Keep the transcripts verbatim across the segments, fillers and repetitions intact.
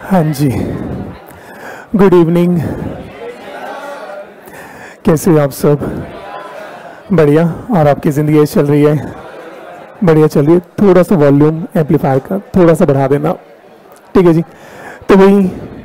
हाँ जी, good evening. कैसे हो आप सब? बढ़िया। और आपकी ज़िंदगी चल रही है? बढ़िया चल रही है। थोड़ा सा वॉल्यूम एम्पलीफायर का थोड़ा सा बढ़ा देना, ठीक है जी। तो वही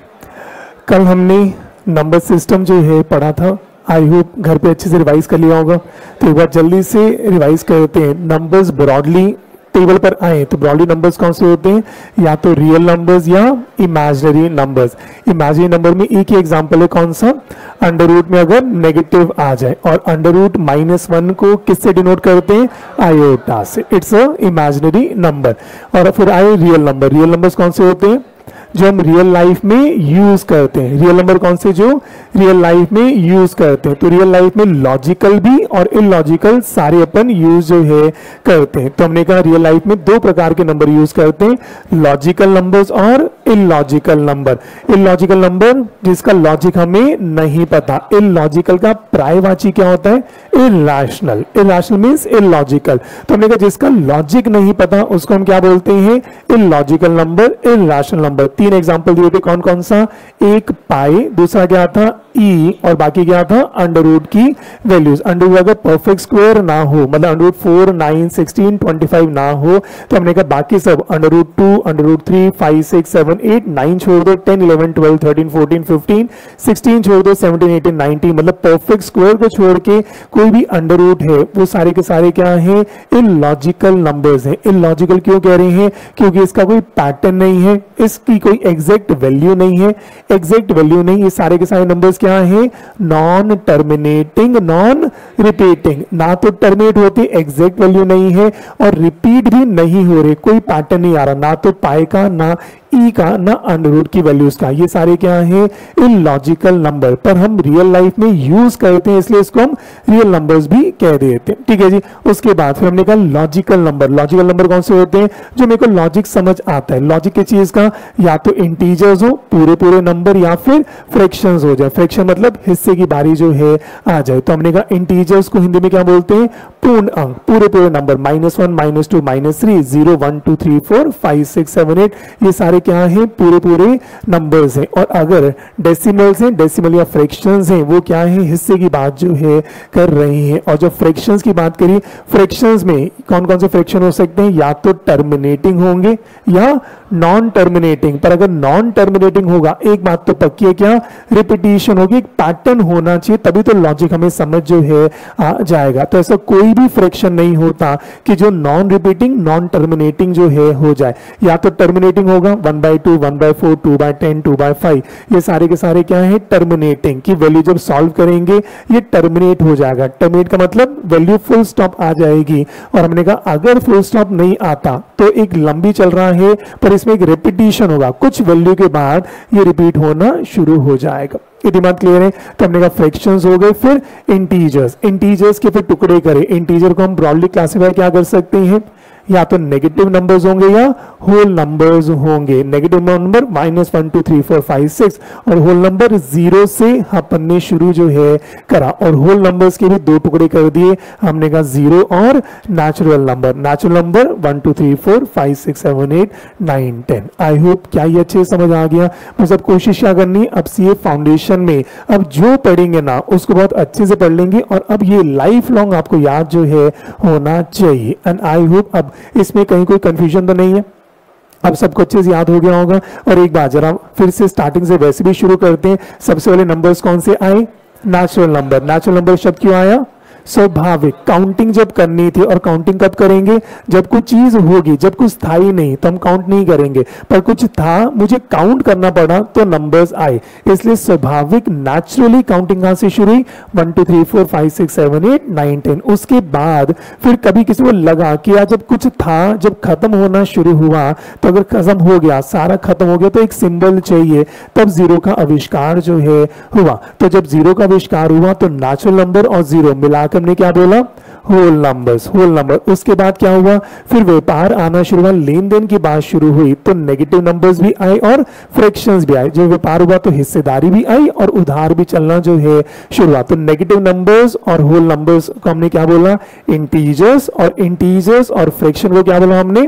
कल हमने नंबर सिस्टम जो है पढ़ा था, आई होप घर पे अच्छे से रिवाइज कर लिया होगा। तो एक बार जल्दी से रिवाइज करते हैं। नंबर्स ब्रॉडली टेबल पर आए तो ब्रॉडली नंबर्स कौन से होते हैं? या तो रियल नंबर्स या इमेजिनरी नंबर्स। इमेजिनरी नंबर में एक ही एग्जांपल है, कौन सा? अंडर रूट में अगर नेगेटिव आ जाए, और अंडर रूट माइनस वन को किससे डिनोट करते हैं? आयोटा से। It's a imaginary number. और फिर आए रियल नंबर। रियल नंबर्स कौन से होते हैं? जो हम रियल लाइफ में यूज करते हैं। रियल नंबर कौन से जो रियल लाइफ में यूज करते हैं? तो रियल लाइफ में लॉजिकल भी और इलॉजिकल सारे अपन यूज जो है करते हैं। तो हमने कहा रियल लाइफ में दो प्रकार के नंबर यूज करते हैं, लॉजिकल नंबर्स और इलॉजिकल नंबर। इलॉजिकल नंबर जिसका लॉजिक हमें नहीं पता। इलॉजिकल का पर्यायवाची क्या होता है? इरैशनल। Irrational means illogical. तो हमने कहा जिसका लॉजिक नहीं पता उसको हम क्या बोलते हैं? Illogical number, irrational number. तीन एग्जांपल दिए थे, कौन कौन सा? एक पाई, दूसरा क्या था? ई, और बाकी क्या था? अंडर रूट की वैल्यूज। अंडर रूट अगर परफेक्ट स्क्वायर ना हो, मतलब under root four, nine, sixteen, twenty five ना हो, तो हमने कहा बाकी सब under root two, under root three, five, six, seven, eight, nine छोड़ दो, ten, eleven, twelve, thirteen, fourteen, fifteen, sixteen छोड़ दो, सेवनटीन, एटीन, नाइनटीन, मतलब परफेक्ट स्क्वायर को छोड़ के कोई भी अंडर रूट है वो सारे के सारे क्या है? इलॉजिकल नंबर्स हैं। इलॉजिकल क्यों कह रहे हैं? क्योंकि इसका कोई पैटर्न नहीं है, इसकी कोई एग्जैक्ट वैल्यू नहीं है। एग्जैक्ट वैल्यू नहीं, ये सारे के सारे नंबर्स क्या है? Non terminating, non repeating. ना तो टर्मिनेट होते, एग्जैक्ट वैल्यू नहीं है, और रिपीट भी नहीं हो रहे, कोई पैटर्न नहीं आ रहा, ना तो पाई का, ना ई का, ना अंडर रूट की वैल्यूज का। ये सारे क्या है? Illogical number. पर हम रियल लाइफ में यूज करते हैं, इसलिए इसको हम रियल नंबर्स भी कह देते हैं, ठीक है जी। उसके बाद फिर हमने कहा लॉजिकल नंबर। लॉजिकल नंबर कौन से होते हैं? जो मेरे को लॉजिक समझ आता है। लॉजिक की चीज का या तो इंटीजर्स हो, पूरे पूरे नंबर, या फिर फ्रैक्शंस हो जाए। फ्रैक्शन मतलब हिस्से की बारी जो है आ जाए। तो हमने कहा इंटीजर्स को हिंदी में क्या बोलते हैं? पूर्ण अंक, पूरे पूरे number. Minus one, minus two, minus three, zero, one, two, three, four, five, six, seven, eight, ये सारे क्या है? पूरे पूरे नंबर्स हैं। और अगर डेसिमल्स हैं, डेसिमल या फ्रैक्शंस हैं, वो क्या है? हिस्से की बात जो है कर रहे हैं। और जब फ्रैक्शंस की बात करी, फ्रैक्शंस में कौन कौन से फ्रैक्शन हो सकते हैं? या तो टर्मिनेटिंग होंगे या नॉन टर्मिनेटिंग। पर अगर नॉन टर्मिनेटिंग होगा, एक बात तो पक्की है, क्या? रिपीटिशन होगी, एक पैटर्न होना चाहिए, तभी तो लॉजिक हमें समझ जो है आ जाएगा। तो ऐसा कोई भी फ्रैक्शन नहीं होता कि जो नॉन रिपीटिंग, नॉन टर्मिनेटिंग जो है हो जाए। या तो टर्मिनेटिंग होगा, one by two, one by four, two by ten, two by five, ये सारे के सारे क्या है? टर्मिनेटिंग की वैल्यू जब सॉल्व करेंगे ये टर्मिनेट हो जाएगा। टर्मिनेट का मतलब वैल्यू फुल स्टॉप आ जाएगी। और हमने कहा अगर फुल स्टॉप नहीं आता तो एक लंबी चल रहा है, पर इसमें एक रिपीटिशन होगा, कुछ वैल्यू के बाद ये रिपीट होना शुरू हो जाएगा। ये दिमाग क्लियर है? तो हमने कहा फ्रैक्शंस हो गए। फिर इंटीजर्स। इंटीजर्स के फिर टुकड़े करें। इंटीजर को हम ब्रॉडली क्लासिफाई क्या कर सकते हैं? या तो नेगेटिव नंबर्स होंगे या होल नंबर्स होंगे। Negative number minus one, two, three, four, five, six, और होल नंबर जीरो से अपन ने शुरू जो है करा। और होल नंबर्स के भी दो टुकड़े कर दिए, हमने कहा जीरो और natural number. Natural number one, two, three, four, five, six, seven, eight, nine, ten. I hope क्या ये अच्छे समझ आ गया। बस अब कोशिश क्या करनी, अब सी ए फाउंडेशन में अब जो पढ़ेंगे ना उसको बहुत अच्छे से पढ़ लेंगे, और अब ये लाइफ लॉन्ग आपको याद जो है होना चाहिए। एंड आई होप अब इसमें कहीं कोई कंफ्यूजन तो नहीं है, अब सबको अच्छे से याद हो गया होगा। और एक बार जरा फिर से स्टार्टिंग से वैसे भी शुरू करते हैं। सबसे पहले नंबर्स कौन से आए? Natural number. नेचुरल नंबर शब्द क्यों आया? स्वाभाविक। काउंटिंग जब करनी थी, और काउंटिंग कब करेंगे? जब कुछ चीज होगी, जब कुछ था ही नहीं तो हम काउंट नहीं करेंगे, पर कुछ था, मुझे काउंट करना पड़ा तो नंबर्स आए। इसलिए स्वाभाविक, नेचुरली काउंटिंग कहां से शुरू हुई? One, two, three, four, five, six, seven, eight, nine, ten. उसके बाद फिर कभी किसी को लगा कि यार जब कुछ था, जब खत्म होना शुरू हुआ, तो अगर खत्म हो गया, सारा खत्म हो गया, तो एक सिंबल चाहिए, तब जीरो का आविष्कार जो है हुआ। तो जब जीरो का आविष्कार हुआ तो नेचुरल नंबर और जीरो मिलाकर हमने क्या बोला? Whole numbers. Whole number. उसके बाद क्या हुआ? फिर व्यापार आना शुरू हुआ, लेन देन की बात शुरू हुई, तो नेगेटिव नंबर्स भी आए और फ्रैक्शंस भी आए। जो व्यापार हुआ तो हिस्सेदारी भी आई और उधार भी चलना जो है शुरू हुआ। तो नेगेटिव नंबर्स और होल नंबर्स को हमने क्या बोला? इंटीजर्स। और इंटीजर्स और फ्रैक्शन को क्या बोला हमने?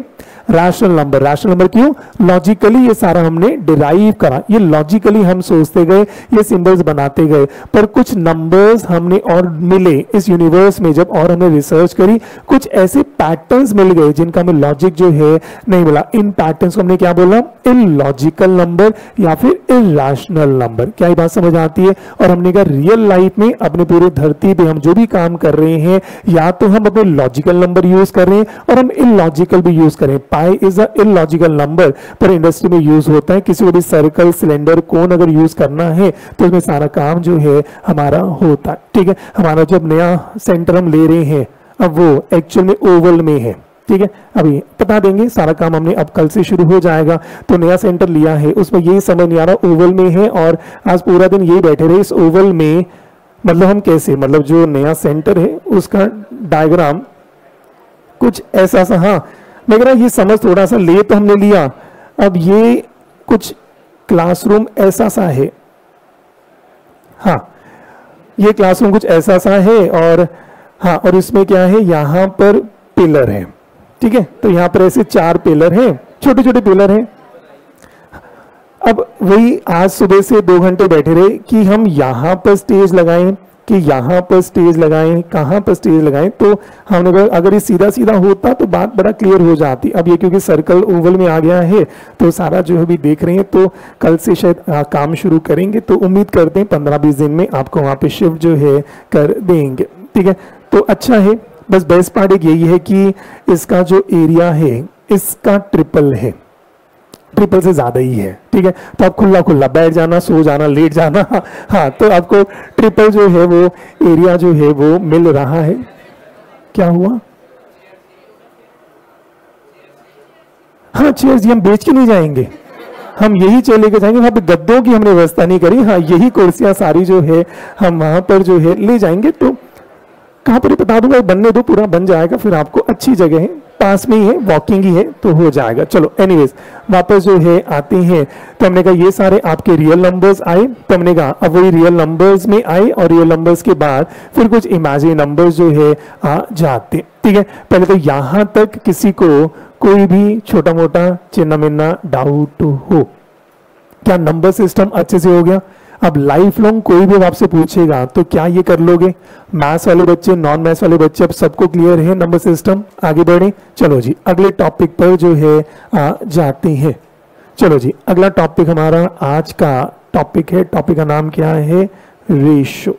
Rational number. रैशनल नंबर क्यों? लॉजिकली ये सारा हमने डिराइव करा, ये लॉजिकली हम सोचते गए, ये सिंबल्स बनाते गए, पर कुछ नंबर्स हमने और मिले इस यूनिवर्स में जब और हमने रिसर्च करी, कुछ ऐसे पैटर्न्स मिल गए जिनका हमें लॉजिक जो है नहीं मिला। इन पैटर्न्स को हमने क्या बोला? इलॉजिकल नंबर या फिर इरैशनल नंबर। क्या ये बात समझ आती है? और हमने कहा रियल लाइफ में अपने पूरे धरती पे हम जो भी काम कर रहे हैं, या तो हम अपने लॉजिकल नंबर यूज कर रहे हैं और हम इलॉजिकल भी यूज करें। Pi is a illogical number, पर इंडस्ट्री में यूज होता है। किसी को भी सर्कल, सिलेंडर, कोन अगर यूज करना है तो उसमें सारा काम जो है हमारा होता है। ठीक है, हमारा जब नया सेंटर हम ले रहे हैं अब वो एक्चुअल में ओवल में है। ठीक है, अभी बता देंगे, सारा काम हमने अब कल से शुरू हो जाएगा। तो नया सेंटर लिया है, उसमें यही समझ नहीं आ रहा ओवल में है, और आज पूरा दिन यही बैठे रहे इस ओवल में। मतलब हम कैसे, मतलब जो नया सेंटर है उसका डायग्राम कुछ ऐसा सा, हाँ मैं कह रहा ये समझ थोड़ा सा ले तो हमने लिया। अब ये कुछ क्लासरूम ऐसा सा है, हाँ ये क्लासरूम कुछ ऐसा सा है, और हाँ और इसमें क्या है, यहाँ पर पिलर है। ठीक है, तो यहाँ पर ऐसे चार पिलर हैं, छोटे छोटे पिलर हैं। अब वही आज सुबह से दो घंटे बैठे रहे कि हम यहाँ पर स्टेज लगाएं कि यहाँ पर स्टेज लगाएं, कहाँ पर स्टेज लगाएं। तो हमने कहा अगर ये सीधा सीधा होता तो बात बड़ा क्लियर हो जाती। अब ये क्योंकि सर्कल ओवल में आ गया है तो सारा जो है भी देख रहे हैं, तो कल से शायद आ, काम शुरू करेंगे। तो उम्मीद करते हैं पंद्रह बीस दिन में आपको वहाँ पे शिफ्ट जो है कर देंगे। ठीक है, तो अच्छा है। बस बेस्ट पार्ट एक यही है कि इसका जो एरिया है इसका ट्रिपल है, ट्रिपल से ज्यादा ही है। ठीक है, तो आप खुला खुला बैठ जाना, सो जाना, लेट जाना, हाँ तो आपको ट्रिपल जो है वो एरिया जो है वो मिल रहा है। क्या हुआ? हाँ चेयर्स हम बेच के नहीं जाएंगे, हम यही चेयर लेके जाएंगे। वहां पे गद्दों की हमने व्यवस्था नहीं करी, हाँ यही कुर्सियां सारी जो है हम वहां पर जो है ले जाएंगे। तो कहाँ पर बता दूंगा, बनने दो, पूरा बन जाएगा, फिर आपको अच्छी जगह है, पास में ही है, वॉकिंग ही है तो हो जाएगा। चलो एनीवेज वापस जो है आते हैं। तो हमने कहा ये सारे आपके रियल नंबर्स आए, तो हमने कहा अब वही रियल नंबर्स में आए, और रियल नंबर्स के बाद फिर कुछ इमेजिनरी नंबर्स जो है आ जाते। ठीक है, पहले तो यहां तक किसी को कोई भी छोटा मोटा चिन्ह मिन्ना डाउट हो? क्या नंबर सिस्टम अच्छे से हो गया? अब लाइफ लॉन्ग कोई भी आपसे पूछेगा तो क्या ये कर लोगे? मैथ्स वाले बच्चे, नॉन मैथ्स वाले बच्चे, अब सबको क्लियर है नंबर सिस्टम? आगे बढ़े, चलो जी अगले टॉपिक पर जो है आ जाते हैं। चलो जी अगला टॉपिक हमारा आज का टॉपिक है, टॉपिक का नाम क्या है? रेशो।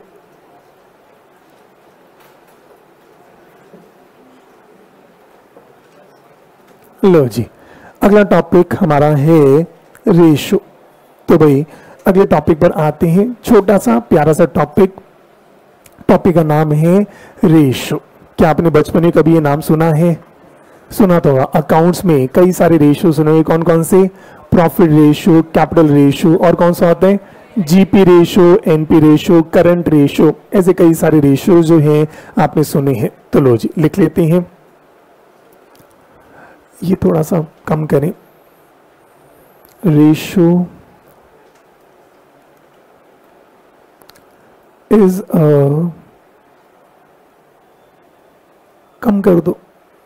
लो जी अगला टॉपिक हमारा है रेशो। तो भाई अगले टॉपिक पर आते हैं, छोटा सा प्यारा सा टॉपिक। टॉपिक का नाम है रेशो। क्या आपने बचपन में कभी ये नाम सुना है? सुना तो होगा। अकाउंट्स में कई सारे रेशो सुने हुए, कौन कौन से? प्रॉफिट रेशो, कैपिटल रेशो, और कौन सा होता है? GP ratio, NP ratio, current ratio, ऐसे कई सारे रेशो जो हैं आपने सुने हैं। तो लो जी लिख लेते हैं, ये थोड़ा सा कम करें। रेशो इज अ, कम कर दो,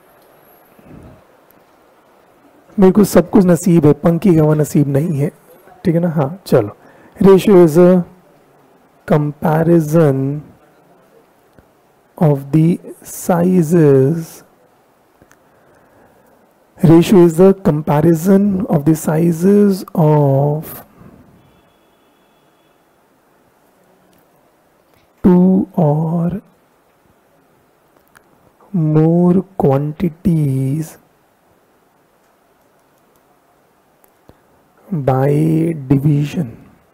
मेरे को सब कुछ नसीब है, पंखी का नसीब नहीं है। ठीक है ना, हाँ चलो। Ratio is a comparison of the sizes. Ratio is the comparison of the sizes of two or more quantities by division।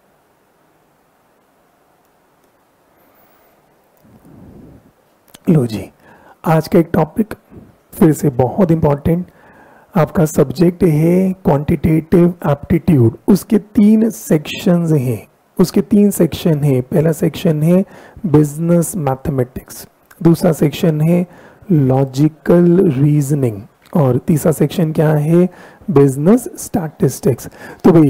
लो जी आज का एक टॉपिक फिर से बहुत इंपॉर्टेंट, आपका सब्जेक्ट है क्वांटिटेटिव एप्टीट्यूड। उसके तीन सेक्शंस हैं, उसके तीन सेक्शन है। पहला सेक्शन है बिजनेस मैथमेटिक्स, दूसरा सेक्शन है लॉजिकल रीजनिंग, और तीसरा सेक्शन क्या है? Business statistics. तो भाई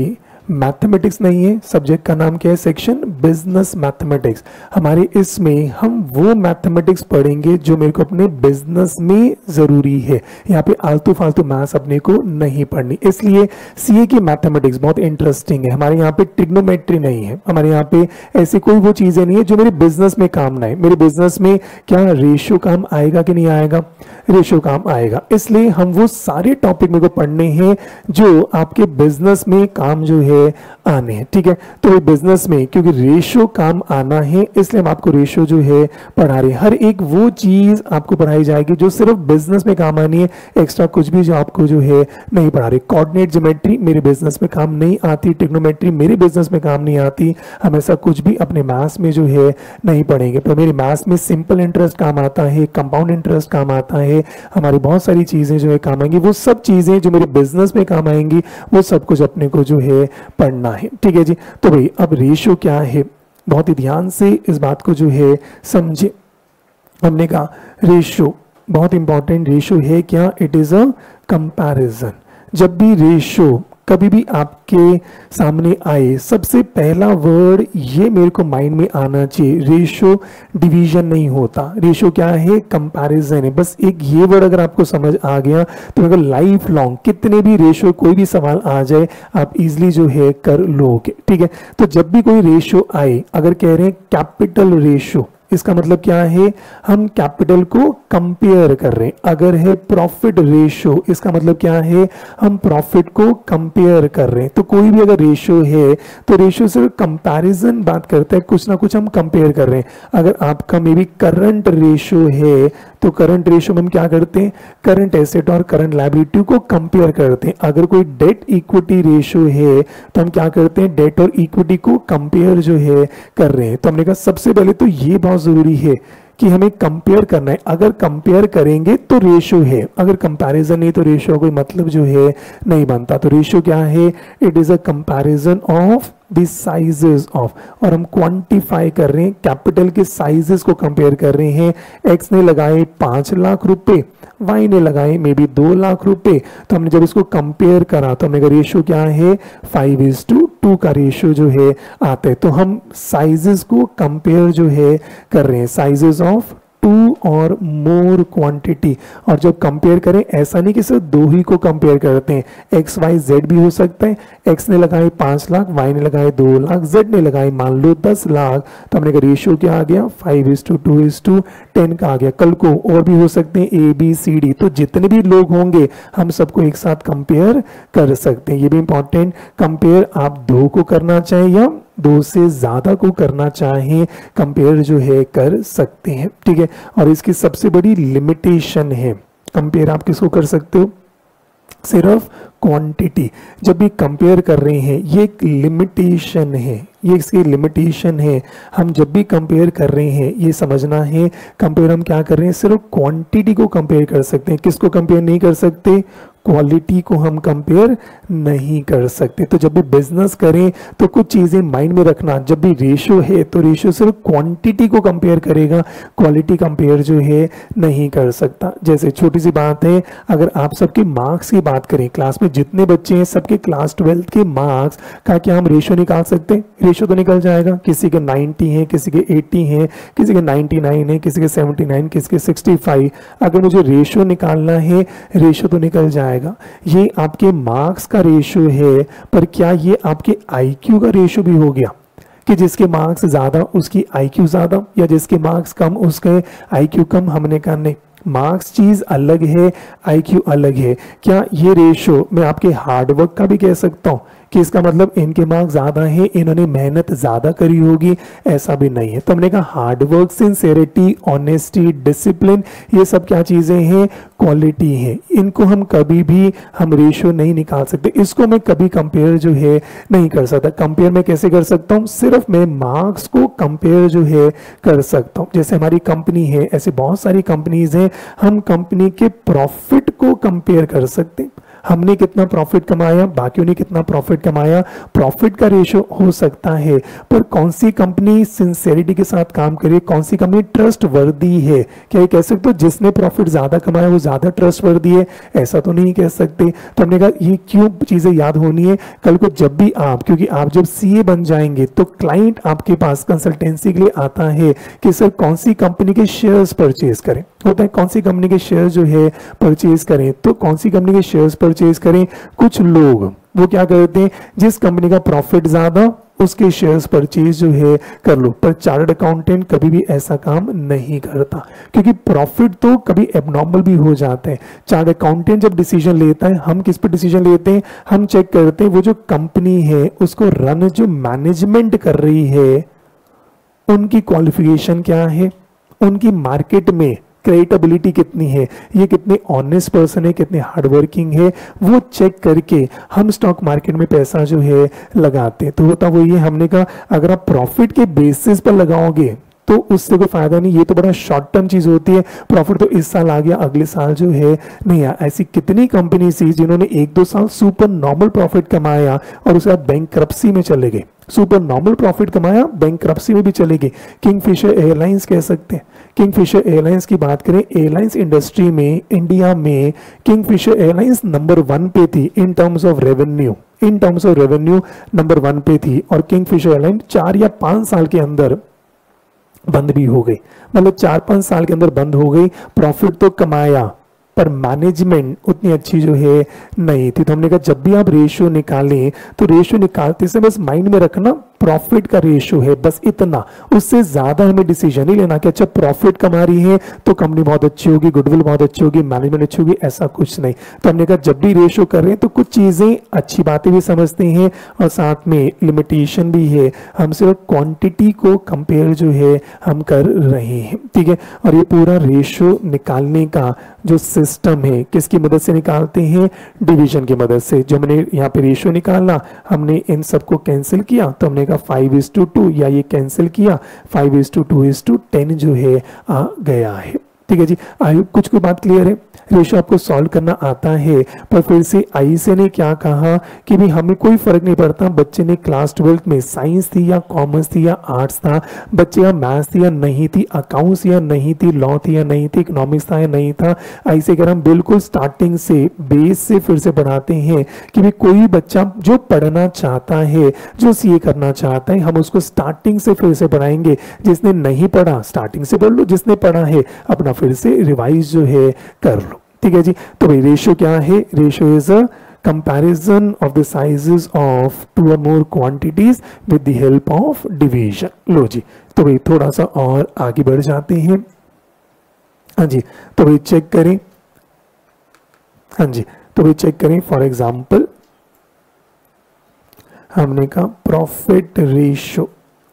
मैथमेटिक्स नहीं है, सब्जेक्ट का नाम क्या है, सेक्शन बिजनेस मैथमेटिक्स। हमारे इसमें हम वो मैथमेटिक्स पढ़ेंगे जो मेरे को अपने बिजनेस में जरूरी है। यहाँ पे आलतू फालतू मैथ्स अपने को नहीं पढ़नी, इसलिए सीए की मैथमेटिक्स बहुत इंटरेस्टिंग है। हमारे यहाँ पे ट्रिग्नोमेट्री नहीं है, हमारे यहाँ पे ऐसी कोई वो चीजें नहीं है जो मेरे बिजनेस में काम ना है। मेरे बिजनेस में क्या रेशियो काम आएगा कि नहीं आएगा, रेशियो काम आएगा। इसलिए हम वो सारे टॉपिक मेरे को पढ़ने हैं जो आपके बिजनेस में काम जो है आने हैं, ठीक है। तो बिजनेस में क्योंकि रेशियो काम आना है इसलिए हम आपको रेशियो जो है पढ़ा रहे हैं। हर एक वो चीज आपको पढ़ाई जाएगी जो सिर्फ बिजनेस में काम आनी है, एक्स्ट्रा कुछ भी जो आपको जो है नहीं पढ़ा रहे। कोऑर्डिनेट ज्योमेट्री मेरे बिजनेस में काम नहीं आती, ट्रिग्नोमेट्री मेरे बिजनेस में काम नहीं आती, हम ऐसा कुछ भी अपने मैथ्स में जो है नहीं पढ़ेंगे। पर मेरे मैथ्स में सिंपल इंटरेस्ट काम आता है, कंपाउंड इंटरेस्ट काम आता है, हमारी बहुत सारी चीजें जो है काम आएंगी। वो सब चीजें जो मेरे बिजनेस में काम आएंगी वो सब कुछ अपने को जो है पढ़ना है, ठीक है जी। तो भाई अब रेशियो क्या है, बहुत ही ध्यान से इस बात को जो है समझे। हमने कहा रेशियो बहुत इंपॉर्टेंट, रेशियो है क्या, इट इज अ कंपैरिजन। जब भी रेशियो कभी भी आपके सामने आए सबसे पहला वर्ड ये मेरे को माइंड में आना चाहिए, रेशियो डिवीजन नहीं होता, रेशियो क्या है, कंपैरिजन है। बस एक ये वर्ड अगर आपको समझ आ गया तो अगर लाइफ लॉन्ग कितने भी रेशियो कोई भी सवाल आ जाए आप इजीली जो है कर लोगे, ठीक है। तो जब भी कोई रेशियो आए, अगर कह रहे हैं कैपिटल रेशियो, इसका मतलब क्या है, हम कैपिटल को कंपेयर कर रहे हैं। अगर है प्रॉफिट रेशियो, इसका मतलब क्या है, हम प्रॉफिट को कंपेयर कर रहे हैं। तो कोई भी अगर रेशियो है तो रेशियो सिर्फ कंपैरिजन बात करता है, कुछ ना कुछ हम कंपेयर कर रहे हैं। अगर आपका मे बी करंट रेशियो है तो करंट रेशियो में हम क्या करते हैं, करंट एसेट और करंट लायबिलिटी को कंपेयर करते हैं। अगर कोई डेट इक्विटी रेशियो है तो हम क्या करते हैं, डेट और इक्विटी को कंपेयर जो है कर रहे हैं। तो हमने कहा सबसे पहले तो ये बहुत जरूरी है कि हमें कंपेयर करना है। अगर कंपेयर करेंगे तो रेशियो है, अगर कंपैरिजन नहीं तो रेशियो कोई मतलब जो है नहीं बनता। तो रेशियो क्या है, it is a comparison of the sizes of, और हम क्वांटिफाई कर रहे हैं, कैपिटल के साइजेस को कंपेयर कर रहे हैं। एक्स ने लगाए पांच लाख रुपए, वाई ने लगाए मे बी दो लाख रुपए। तो हमने जब इसको कंपेयर करा तो हमने रेशियो क्या है, फाइव इज टू टू का रेशियो जो है आता है। तो हम साइजेस को कंपेयर जो है कर रहे हैं, sizes of two or more quantity. और जब कंपेयर करें ऐसा नहीं कि सिर्फ दो ही को कंपेयर करते हैं, एक्स वाई जेड भी हो सकता है। एक्स ने लगाए पांच लाख, वाई ने लगाए दो लाख, जेड ने लगाए मान लो दस लाख। तो हमने कहा रेशियो क्या आ गया, five is to two is to ten का आ गया। कल को और भी हो सकते हैं ए बी सी डी, तो जितने भी लोग होंगे हम सबको एक साथ कंपेयर कर सकते हैं। ये भी इंपॉर्टेंट, कंपेयर आप दो को करना चाहिए या दो से ज्यादा को करना चाहें, कंपेयर जो है कर सकते हैं, ठीक है। और इसकी सबसे बड़ी लिमिटेशन है, कंपेयर आप किसको कर सकते हो, सिर्फ क्वांटिटी। जब भी कंपेयर कर रहे हैं ये एक लिमिटेशन है, ये इसकी लिमिटेशन है। हम जब भी कंपेयर कर रहे हैं ये समझना है, कंपेयर हम क्या कर रहे हैं, सिर्फ क्वांटिटी को कंपेयर कर सकते हैं। किसको कंपेयर नहीं कर सकते, क्वालिटी को हम कंपेयर नहीं कर सकते। तो जब भी बिजनेस करें तो कुछ चीजें माइंड में रखना, जब भी रेशियो है तो रेशियो सिर्फ क्वांटिटी को कंपेयर करेगा, क्वालिटी कंपेयर जो है नहीं कर सकता। जैसे छोटी सी बात है, अगर आप सबके मार्क्स की बात करें, क्लास में जितने बच्चे हैं सबके क्लास ट्वेल्थ के मार्क्स का क्या हम रेशियो निकाल सकते हैं, रेशियो तो निकल जाएगा। किसी के नाइन्टी है, किसी के एट्टी है, किसी के नाइन्टी नाइन है, किसी के सेवेंटी नाइन, किसी के सिक्सटी फाइव। अगर मुझे रेशियो निकालना है रेशियो तो निकल जाएगा। ये आपके मार्क्स का रेशियो है, पर क्या ये आपके आईक्यू का रेशियो भी हो गया कि जिसके मार्क्स ज्यादा उसकी आईक्यू ज्यादा, या जिसके मार्क्स कम उसके आईक्यू कम? हमने कहा नहीं, मार्क्स चीज अलग है, आईक्यू अलग है। क्या ये रेशियो मैं आपके हार्डवर्क का भी कह सकता हूं कि इसका मतलब इनके मार्क्स ज्यादा है, इन्होंने मेहनत ज्यादा करी होगी? ऐसा भी नहीं है। तो हमने कहा हार्डवर्क, सिंसेरिटी, ऑनेस्टी, डिसिप्लिन, ये सब क्या चीजें हैं, क्वालिटी है। इनको हम कभी भी हम रेशियो नहीं निकाल सकते, इसको मैं कभी कंपेयर जो है नहीं कर सकता। कंपेयर मैं कैसे कर सकता हूं, सिर्फ मैं मार्क्स को कंपेयर जो है कर सकता हूं। जैसे हमारी कंपनी है, ऐसे बहुत सारी कंपनीज हैं, हम कंपनी के प्रॉफिट को कंपेयर कर सकते हैं, हमने कितना प्रॉफिट कमाया, बाकियों ने कितना प्रॉफिट कमाया, प्रॉफिट का रेशो हो सकता है, पर कौन सी कंपनी सिंसेरिटी के साथ काम करे, कौन सी कंपनी ट्रस्ट वर्दी है, क्या ये कह सकते हो जिसने प्रॉफिट ज्यादा कमाया वो ज्यादा ट्रस्ट वर्दी है? ऐसा तो नहीं कह सकते। तो हमने कहा ये क्यों चीजें याद होनी है, कल को जब भी आप, क्योंकि आप जब सीए बन जाएंगे तो क्लाइंट आपके पास कंसल्टेंसी के लिए आता है कि सर कौन सी कंपनी के शेयर्स परचेज करें, होता है कौन सी कंपनी के शेयर जो है परचेज करें, तो कौन सी कंपनी के शेयर्स परचेज करें। कुछ लोग वो क्या करते हैं, जिस कंपनी का प्रॉफिट ज्यादा उसके शेयर्स परचेज जो है कर लो, पर चार्टर्ड अकाउंटेंट कभी भी ऐसा काम नहीं करता, क्योंकि प्रॉफिट तो कभी एबनॉर्मल भी हो जाता है। चार्टर्ड अकाउंटेंट जब डिसीजन लेता है, हम किस पे डिसीजन लेते हैं, हम चेक करते हैं वो जो कंपनी है उसको रन जो मैनेजमेंट कर रही है उनकी क्वालिफिकेशन क्या है, उनकी मार्केट में क्रेडिटेबिलिटी कितनी है, ये कितने ऑनेस्ट पर्सन है, कितने हार्डवर्किंग है, वो चेक करके हम स्टॉक मार्केट में पैसा जो है लगाते हैं। तो होता वो ये, हमने कहा अगर आप प्रॉफिट के बेसिस पर लगाओगे तो उससे कोई फायदा नहीं, ये तो बड़ा शॉर्ट टर्म चीज होती है, प्रॉफिट तो इस साल आ गया अगले साल जो है नहीं आया। ऐसी कितनी कंपनी थी जिन्होंने एक दो साल सुपर नॉर्मल प्रॉफिट कमाया और उसके बाद बैंकरप्सी में चले गए, सुपर नॉर्मल प्रॉफिट कमाया बैंकरप्सी में भी चले गए। किंगफिशर एयरलाइंस कह सकते हैं, किंगफिशर एयरलाइंस की बात करें, एयरलाइंस इंडस्ट्री में इंडिया में किंगफिशर एयरलाइंस नंबर वन पे थी in terms of revenue, in terms of revenue number one पे थी, और किंगफिशर एयरलाइंस चार या पांच साल के अंदर बंद भी हो गई, मतलब चार पांच साल के अंदर बंद हो गई। प्रॉफिट तो कमाया पर मैनेजमेंट उतनी अच्छी जो है नहीं थी। तो हमने कहा जब भी आप रेशियो निकालें तो रेशियो निकालते से बस माइंड में रखना प्रॉफिट का रेशियो है, बस इतना, उससे ज्यादा हमें डिसीजन नहीं लेना कि अच्छा प्रॉफिट कमा रही है तो कंपनी बहुत अच्छी होगी, गुडविल बहुत अच्छी होगी, मैनेजमेंट अच्छी होगी, ऐसा कुछ नहीं। तो हमने कहा जब भी रेशियो कर रहे हैं तो कुछ चीजें अच्छी बातें भी समझते हैं और साथ में लिमिटेशन भी है, हम सिर्फ क्वांटिटी को कंपेयर जो है हम कर रहे हैं, ठीक है। और ये पूरा रेशियो निकालने का जो सिस्टम है किसकी मदद से निकालते हैं, डिवीजन की मदद से। जो हमने यहाँ पे रेशियो निकाला, हमने इन सबको कैंसिल किया तो हमने कहा फाइव इज टू टू, या ये कैंसिल किया five is to two is to to जो है आ गया है, ठीक है जी। आई कुछ कोई बात क्लियर है, रेशियो आपको सॉल्व करना आता है। पर फिर से आई से ने क्या कहा कि भी हमें कोई फर्क नहीं पड़ता बच्चे ने क्लास ट्वेल्थ में साइंस थी या कॉमर्स थी या आर्ट्स था, बच्चे का मैथ्स थी या नहीं थी, अकाउंट्स या नहीं थी, लॉ थी या नहीं थी, इकोनॉमिक्स था या नहीं था। ऐसे अगर हम बिल्कुल स्टार्टिंग से बेस से फिर से पढ़ाते हैं कि भी कोई बच्चा जो पढ़ना चाहता है, जो सीए करना चाहता है, हम उसको स्टार्टिंग से फिर से पढ़ाएंगे। जिसने नहीं पढ़ा स्टार्टिंग से पढ़ लो, जिसने पढ़ा है अपना फिर से रिवाइज जो है कर लो, ठीक है जी। तो भाई रेशियो क्या है, ratio is a comparison of the sizes of two or more quantities with the help of division. लो जी, तो भाई थोड़ा सा और आगे बढ़ जाते हैं। हाँ जी, तो भाई चेक करें, हाँ जी, तो भाई चेक करें फॉर एग्जांपल हमने कहा प्रॉफिट रेशियो,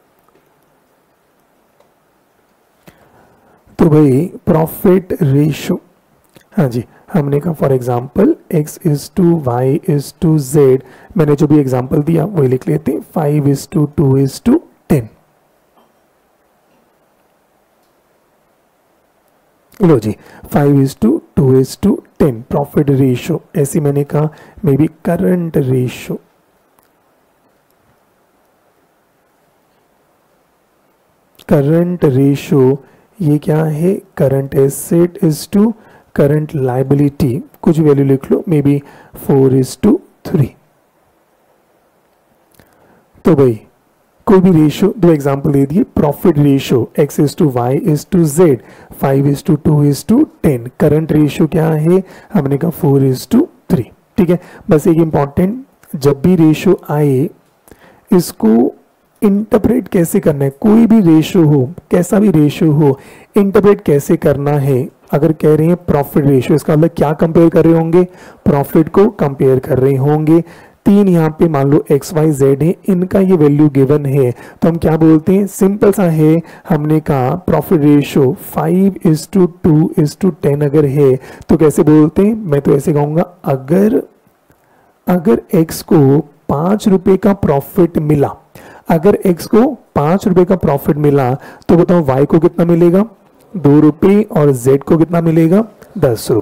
तो भाई प्रॉफिट रेशियो, हाँ जी, हमने कहा for example x is to Y is to Z, मैंने जो भी एग्जांपल दिया वही लिख लेते हैं, five is to two is to ten. लो जी, five is to two is to ten profit ratio. ऐसी मैंने कहा may be current ratio, current ratio ये क्या है, current asset is to current liability, कुछ वैल्यू लिख लो, may B four is to three. तो भाई कोई भी रेशियो, दो एग्जांपल दे दिए, profit ratio x is to Y is to z, five is to two is to to, current ratio क्या है, हमने कहा फोर इज टू थ्री, ठीक है। बस एक इंपॉर्टेंट, जब भी रेशियो आए इसको इंटरप्रेट कैसे करना है, कोई भी रेशियो हो, कैसा भी रेशियो हो, इंटरप्रेट कैसे करना है। अगर कह रहे हैं प्रॉफिट रेशियो, इसका मतलब क्या कंपेयर कर रहे होंगे, प्रॉफिट को कंपेयर कर रहे होंगे। तीन यहाँ पे मान लो एक्स वाई जेड है, इनका ये वैल्यू गिवन है, तो हम क्या बोलते हैं, सिंपल सा है, हमने कहा profit ratio five is to two is to to अगर है तो कैसे बोलते हैं, मैं तो ऐसे कहूंगा, अगर अगर एक्स को पांच रुपए का प्रॉफिट मिला, अगर x को पांच रुपए का प्रॉफिट मिला तो बताओ y को कितना मिलेगा, दो रुपए, और z को कितना मिलेगा, दस रुपए।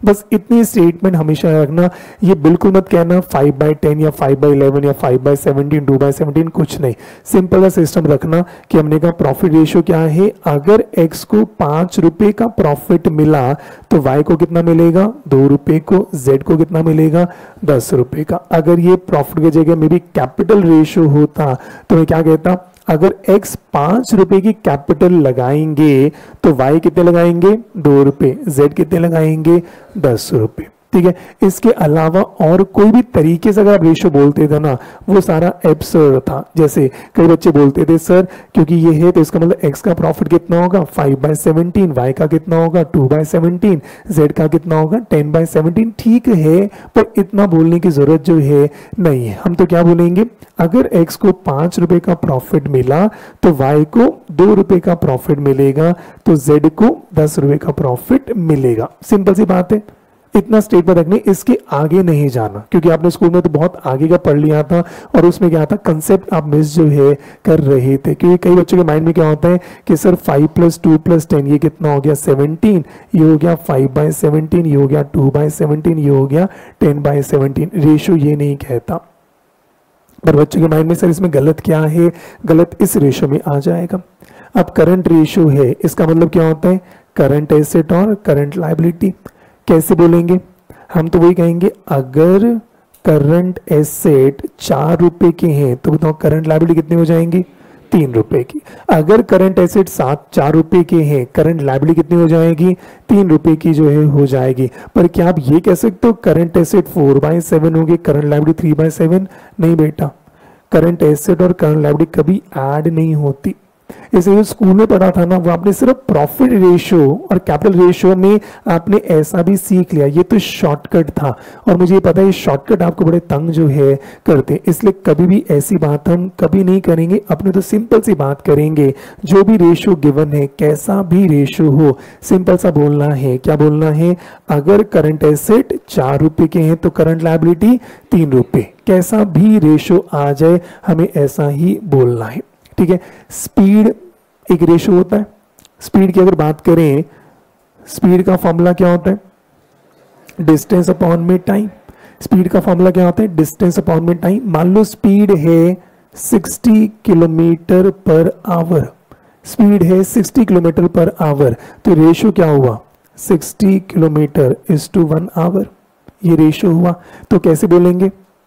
बस इतनी स्टेटमेंट हमेशा रखना। ये बिल्कुल मत कहना फाइव बाई टेन या फाइव बाई इलेवन या five by seventeen two by seventeen, कुछ नहीं। सिंपल सा सिस्टम रखना कि हमने कहा प्रॉफिट रेशियो क्या है, अगर एक्स को पांच रुपए का प्रॉफिट मिला तो वाई को कितना मिलेगा, दो रुपए को, जेड को कितना मिलेगा, दस रुपए का। अगर ये प्रॉफिट की जगह में भी कैपिटल रेशियो होता तो मैं क्या कहता, अगर x पांच रुपए की कैपिटल लगाएंगे तो y कितने लगाएंगे, दो रुपए, z कितने लगाएंगे, दस रुपए। ठीक है, इसके अलावा और कोई भी तरीके से अगर आप रेशियो बोलते थे ना वो सारा एब्सर्ड था। जैसे कई बच्चे बोलते थे सर क्योंकि ये है तो इसका मतलब x का प्रॉफिट कितना होगा, फाइव बाई सेवनटीन, y का कितना होगा, टू बाई सेवनटीन, z का कितना होगा, टेन बाई सेवनटीन। ठीक है, पर इतना बोलने की जरूरत जो है नहीं है। हम तो क्या बोलेंगे, अगर x को पांच रुपए का प्रॉफिट मिला तो y को दो रुपए का प्रॉफिट मिलेगा, तो z को दस रुपए का प्रॉफिट मिलेगा। सिंपल सी बात है, इतना स्टेट पर रखने, इसके आगे नहीं जाना, क्योंकि आपने स्कूल में तो बहुत आगे का पढ़ लिया था और उसमें क्या था, कंसेप्ट आप मिस जो है कर रहे थे। क्योंकि कई बच्चों के माइंड में क्या होता है कि sir five plus two plus ten ये कितना हो गया, सेवनटीन, ये हो गया फाइव बाई सेवनटीन, ये हो गया टू बाई सेवनटीन, ये हो गया टेन बाई सेवनटीन। रेशियो ये नहीं कहता, पर बच्चों के माइंड में सर इसमें गलत क्या है, गलत इस रेशियो में आ जाएगा। अब करंट रेशियो है, इसका मतलब क्या होता है, करंट एसेट और करंट लायबिलिटी। कैसे बोलेंगे, हम तो वही कहेंगे अगर करंट एसेट चार रुपए के हैं तो बताओ करंट लायबिलिटी कितनी हो जाएंगी, तीन रुपए की। अगर करंट एसेट सात चार रुपए के हैं, करंट लायबिलिटी कितनी हो जाएगी, तीन रुपए की जो है हो जाएगी। पर क्या आप ये कह सकते हो current asset four by seven होगी, current liability three by seven? नहीं बेटा, करंट एसेट और करंट लायबिलिटी कभी ऐड नहीं होती। इसे जो स्कूल में पढ़ा था ना वो आपने सिर्फ प्रॉफिट रेशियो और कैपिटल रेशियो में आपने ऐसा भी सीख लिया, ये तो शॉर्टकट था। और मुझे पता है ये शॉर्टकट आपको बड़े तंग जो है करते, इसलिए कभी भी ऐसी बात हम कभी नहीं करेंगे। अपने तो सिंपल सी बात करेंगे, जो भी रेशियो गिवन है, कैसा भी रेशियो हो, सिंपल सा बोलना है। क्या बोलना है, अगर करंट एसेट चार रुपए के हैं तो करंट लायबिलिटी तीन रुपए। कैसा भी रेशियो आ जाए हमें ऐसा ही बोलना है। ठीक है, स्पीड एक रेशियो होता है। स्पीड की अगर बात करें, स्पीड का फॉर्मूला क्या होता है, डिस्टेंस अपॉन में टाइम। स्पीड का फॉर्मूला क्या होता है, डिस्टेंस अपॉन में टाइम। मान लो स्पीड है साठ किलोमीटर पर आवर, स्पीड है साठ किलोमीटर पर आवर, तो रेशियो क्या हुआ, साठ kilometre is to one hour, ये रेशियो हुआ। तो कैसे बोलेंगे,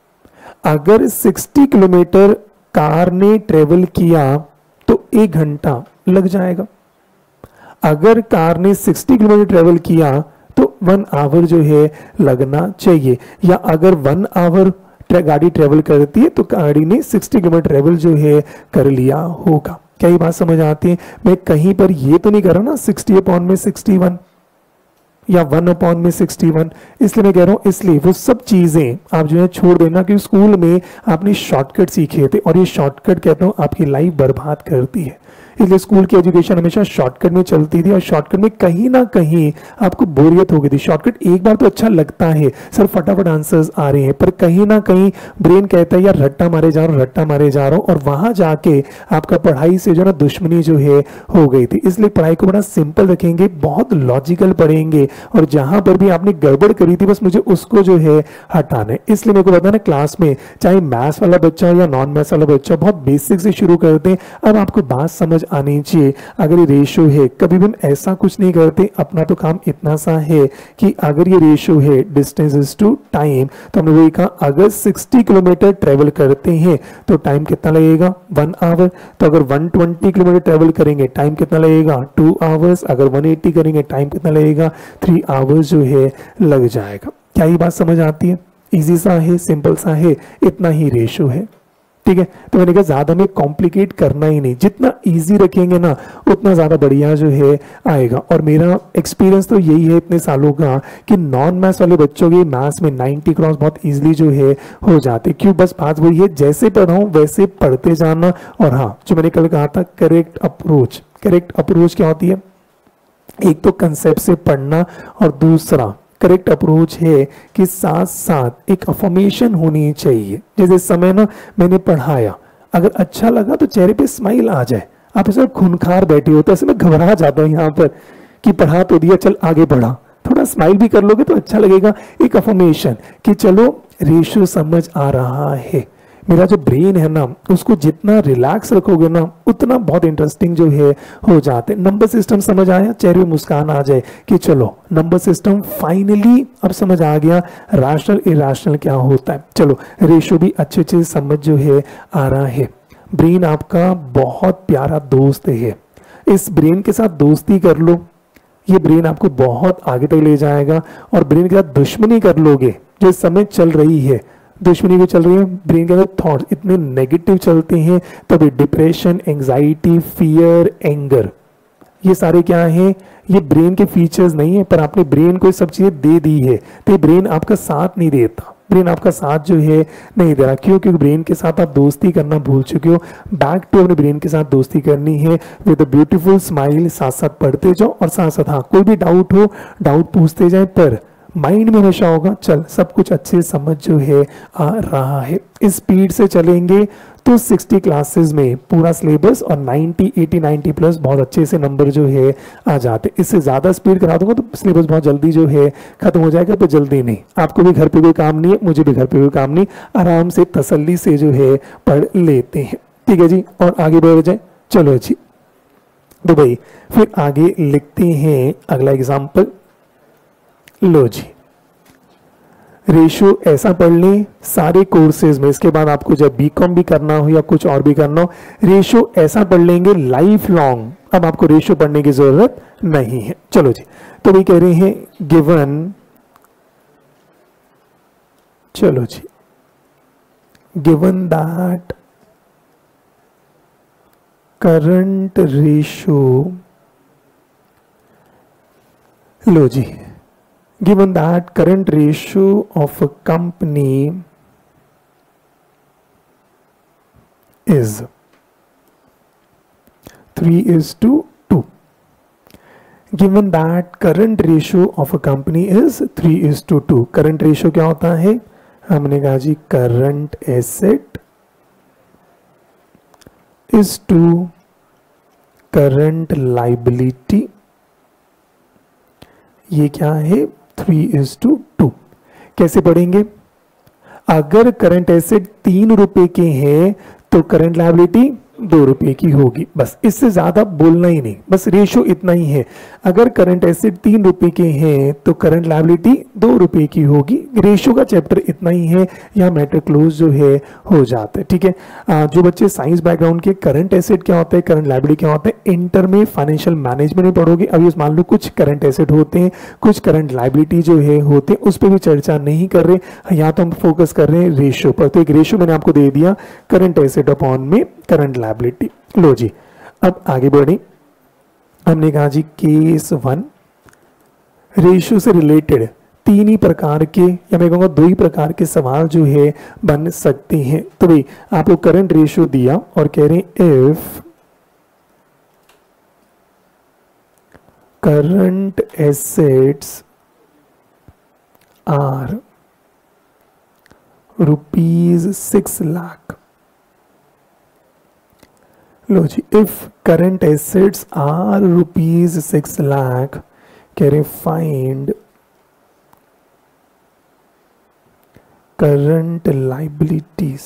अगर साठ किलोमीटर कार ने ट्रेवल किया तो एक घंटा लग जाएगा। अगर कार ने साठ किलोमीटर ट्रेवल किया तो वन आवर जो है लगना चाहिए। या अगर वन आवर गाड़ी ट्रेवल करती है तो गाड़ी ने साठ किलोमीटर ट्रेवल जो है कर लिया होगा। क्या ये बात समझ आती है? मैं कहीं पर ये तो नहीं कर रहा ना साठ अपॉन में इकसठ या वन अपॉन में सिक्सटी वन, इसलिए मैं कह रहा हूं, इसलिए वो सब चीजें आप जो है छोड़ देना, क्योंकि स्कूल में आपने शॉर्टकट सीखे थे और ये शॉर्टकट कहता हूं आपकी लाइफ बर्बाद करती है। इसलिए स्कूल की एजुकेशन हमेशा शॉर्टकट में चलती थी और शॉर्टकट में कहीं ना कहीं आपको बोरियत हो गई थी। शॉर्टकट एक बार तो अच्छा लगता है, सर फटाफट आंसर्स आ रहे हैं, पर कहीं ना कहीं ब्रेन कहता है यार रट्टा मारे जा रहा हूं रट्टा मारे जा रहा हूं, और वहां जाके आपका पढ़ाई से जो ना दुश्मनी जो है हो गई थी। इसलिए पढ़ाई को बड़ा सिंपल रखेंगे, बहुत लॉजिकल पढ़ेंगे, और जहां पर भी आपने गड़बड़ करी थी बस मुझे उसको जो है हटाना है। इसलिए मेरे को पता ना क्लास में चाहे मैथ्स वाला बच्चा हो या नॉन मैथ्स वाला बच्चा, बहुत बेसिक से शुरू करते हैं। अब आपको बात समझ आनी चाहिए, अगर ये रेशियो है, कभी भी हम ऐसा कुछ नहीं करते, अपना तो काम इतना सा है कि अगर ये रेशियो है डिस्टेंस इज टू टाइम, तो हमने वही कहा अगर साठ किलोमीटर ट्रेवल करते हैं तो टाइम कितना लगेगा, वन आवर। तो अगर एक सौ बीस किलोमीटर ट्रेवल करेंगे टाइम कितना लगेगा, टू आवर्स। अगर एक सौ अस्सी करेंगे टाइम कितना लगेगा, थ्री आवर्स जो है लग जाएगा। क्या ये बात समझ आती है? इजी सा है, सिंपल सा है, इतना ही रेशियो है। ठीक है, तो मैंने कहा ज्यादा में कॉम्प्लिकेट करना ही नहीं, जितना इजी रखेंगे ना उतना ज्यादा बढ़िया जो है आएगा। और मेरा एक्सपीरियंस तो यही है इतने सालों का कि नॉन मैथ्स वाले बच्चों के मैथ्स में नाइंटी क्रॉस बहुत इजीली जो है हो जाते। क्यों? बस बात वही है, जैसे पढ़ाऊं वैसे पढ़ते जाना। और हाँ, जो मैंने कल कहा था करेक्ट अप्रोच, करेक्ट अप्रोच क्या होती है? एक तो कंसेप्ट से पढ़ना, और दूसरा करेक्ट अप्रोच है कि साथ साथ एक अफर्मेशन होनी चाहिए। जैसे समय ना मैंने पढ़ाया, अगर अच्छा लगा तो चेहरे पे स्माइल आ जाए। आप ऐसे खूनखार बैठे हो तो ऐसे मैं घबरा जाता हूँ यहाँ पर कि पढ़ा तो दिया, चल आगे बढ़ा, थोड़ा स्माइल भी कर लोगे तो अच्छा लगेगा, एक अफर्मेशन कि चलो रेशियो समझ आ रहा है। मेरा जो ब्रेन है ना उसको जितना रिलैक्स रखोगे ना उतना बहुत इंटरेस्टिंग जो है हो जाते। नंबर सिस्टम समझ आया, चेहरे में मुस्कान आ जाए कि चलो नंबर सिस्टम फाइनली अब समझ आ गया, रैशनल इरैशनल क्या होता है। चलो रेशियो भी अच्छे अच्छे समझ जो है आ रहा है। ब्रेन आपका बहुत प्यारा दोस्त है, इस ब्रेन के साथ दोस्ती कर लो, ये ब्रेन आपको बहुत आगे तक ले जाएगा। और ब्रेन के साथ दुश्मनी कर लोगे, जो इस समय चल रही है दुश्मनी भी चल रही है, ब्रेन के अंदर थॉट्स इतने नेगेटिव चलते हैं, तभी डिप्रेशन, एंजाइटी, फियर, एंगर, ये सारे क्या हैं, ये ब्रेन के फीचर्स नहीं है, पर आपने ब्रेन को ये सब चीजें दे दी है, तो ये ब्रेन आपका साथ नहीं देता, ब्रेन आपका साथ जो है नहीं दे रहा। क्यों? क्योंकि ब्रेन के साथ आप दोस्ती करना भूल चुके हो। बैक टू अपने ब्रेन के साथ दोस्ती करनी है विद अ ब्यूटीफुल स्माइल, साथ साथ पढ़ते जाओ और साथ साथ हाँ कोई भी डाउट हो डाउट पूछते जाए, पर माइंड में हमेशा होगा चल सब कुछ अच्छे समझ जो है आ रहा है। इस स्पीड से चलेंगे तो साठ क्लासेस में पूरा सिलेबस और नब्बे, अस्सी, नब्बे प्लस बहुत अच्छे से नंबर जो है आ जाते। इससे ज़्यादा स्पीड करा दूंगा तो सिलेबस बहुत जल्दी जो है खत्म हो जाएगा, पर जल्दी नहीं। आपको भी घर पे कोई काम नहीं है, मुझे भी घर पे कोई काम नहीं, आराम से तसल्ली से जो है पढ़ लेते हैं। ठीक है जी, और आगे बढ़ जाए। चलो जी, तो भाई फिर आगे लिखते हैं अगला एग्जाम्पल। लो जी, रेशियो ऐसा पढ़ लें सारे कोर्सेज में, इसके बाद आपको जब बीकॉम भी करना हो या कुछ और भी करना हो, रेशियो ऐसा पढ़ लेंगे लाइफ लॉन्ग, अब आपको रेशियो पढ़ने की जरूरत नहीं है। चलो जी, तो भी कह रहे हैं गिवन, चलो जी, गिवन दैट करंट रेशियो, लो जी, given that current ratio of a company is three is to two, given that current ratio of a company is three is to two, current ratio क्या होता है, हमने कहा जी current asset is to current liability, ये क्या है three is to to. कैसे पढ़ेंगे? अगर करंट एसेट तीन रुपए के हैं तो करंट लायबिलिटी दो रुपए की होगी, बस इससे ज्यादा बोलना ही नहीं, बस रेशियो इतना ही है। अगर करंट एसेट तीन रुपए के हैं तो करंट लायबिलिटी दो रुपए की होगी। रेशियो का चैप्टर इतना ही है, यहाँ मैटर क्लोज जो है हो जाता है। ठीक है, आ, जो बच्चे साइंस बैकग्राउंड के, करंट एसेट क्या होता है, करंट लायबिलिटी क्या होता है, इंटर में फाइनेंशियल मैनेजमेंट में पढ़ोगे। अभी मान लो कुछ करंट एसेट होते हैं, कुछ करंट लायबिलिटी जो है होते हैं, उस पर भी चर्चा नहीं कर रहे, यहाँ तो हम फोकस कर रहे हैं रेशियो पर। तो एक रेशियो मैंने आपको दे दिया, करंट एसेट अपॉन में करंट लायबिलिटी। लो जी, अब आगे बढ़े। हमने कहा जी केस वन, रेशियो से रिलेटेड तीन ही प्रकार के या मैं कहूँगा दो ही प्रकार के सवाल जो है बन सकते हैं। तो भाई आपको करंट रेशियो दिया और कह रहे हैं if current assets are rupees six lakh, लो जी, if current assets are rupees six lakh, कह रहे फाइंड करंट लाइबिलिटीज।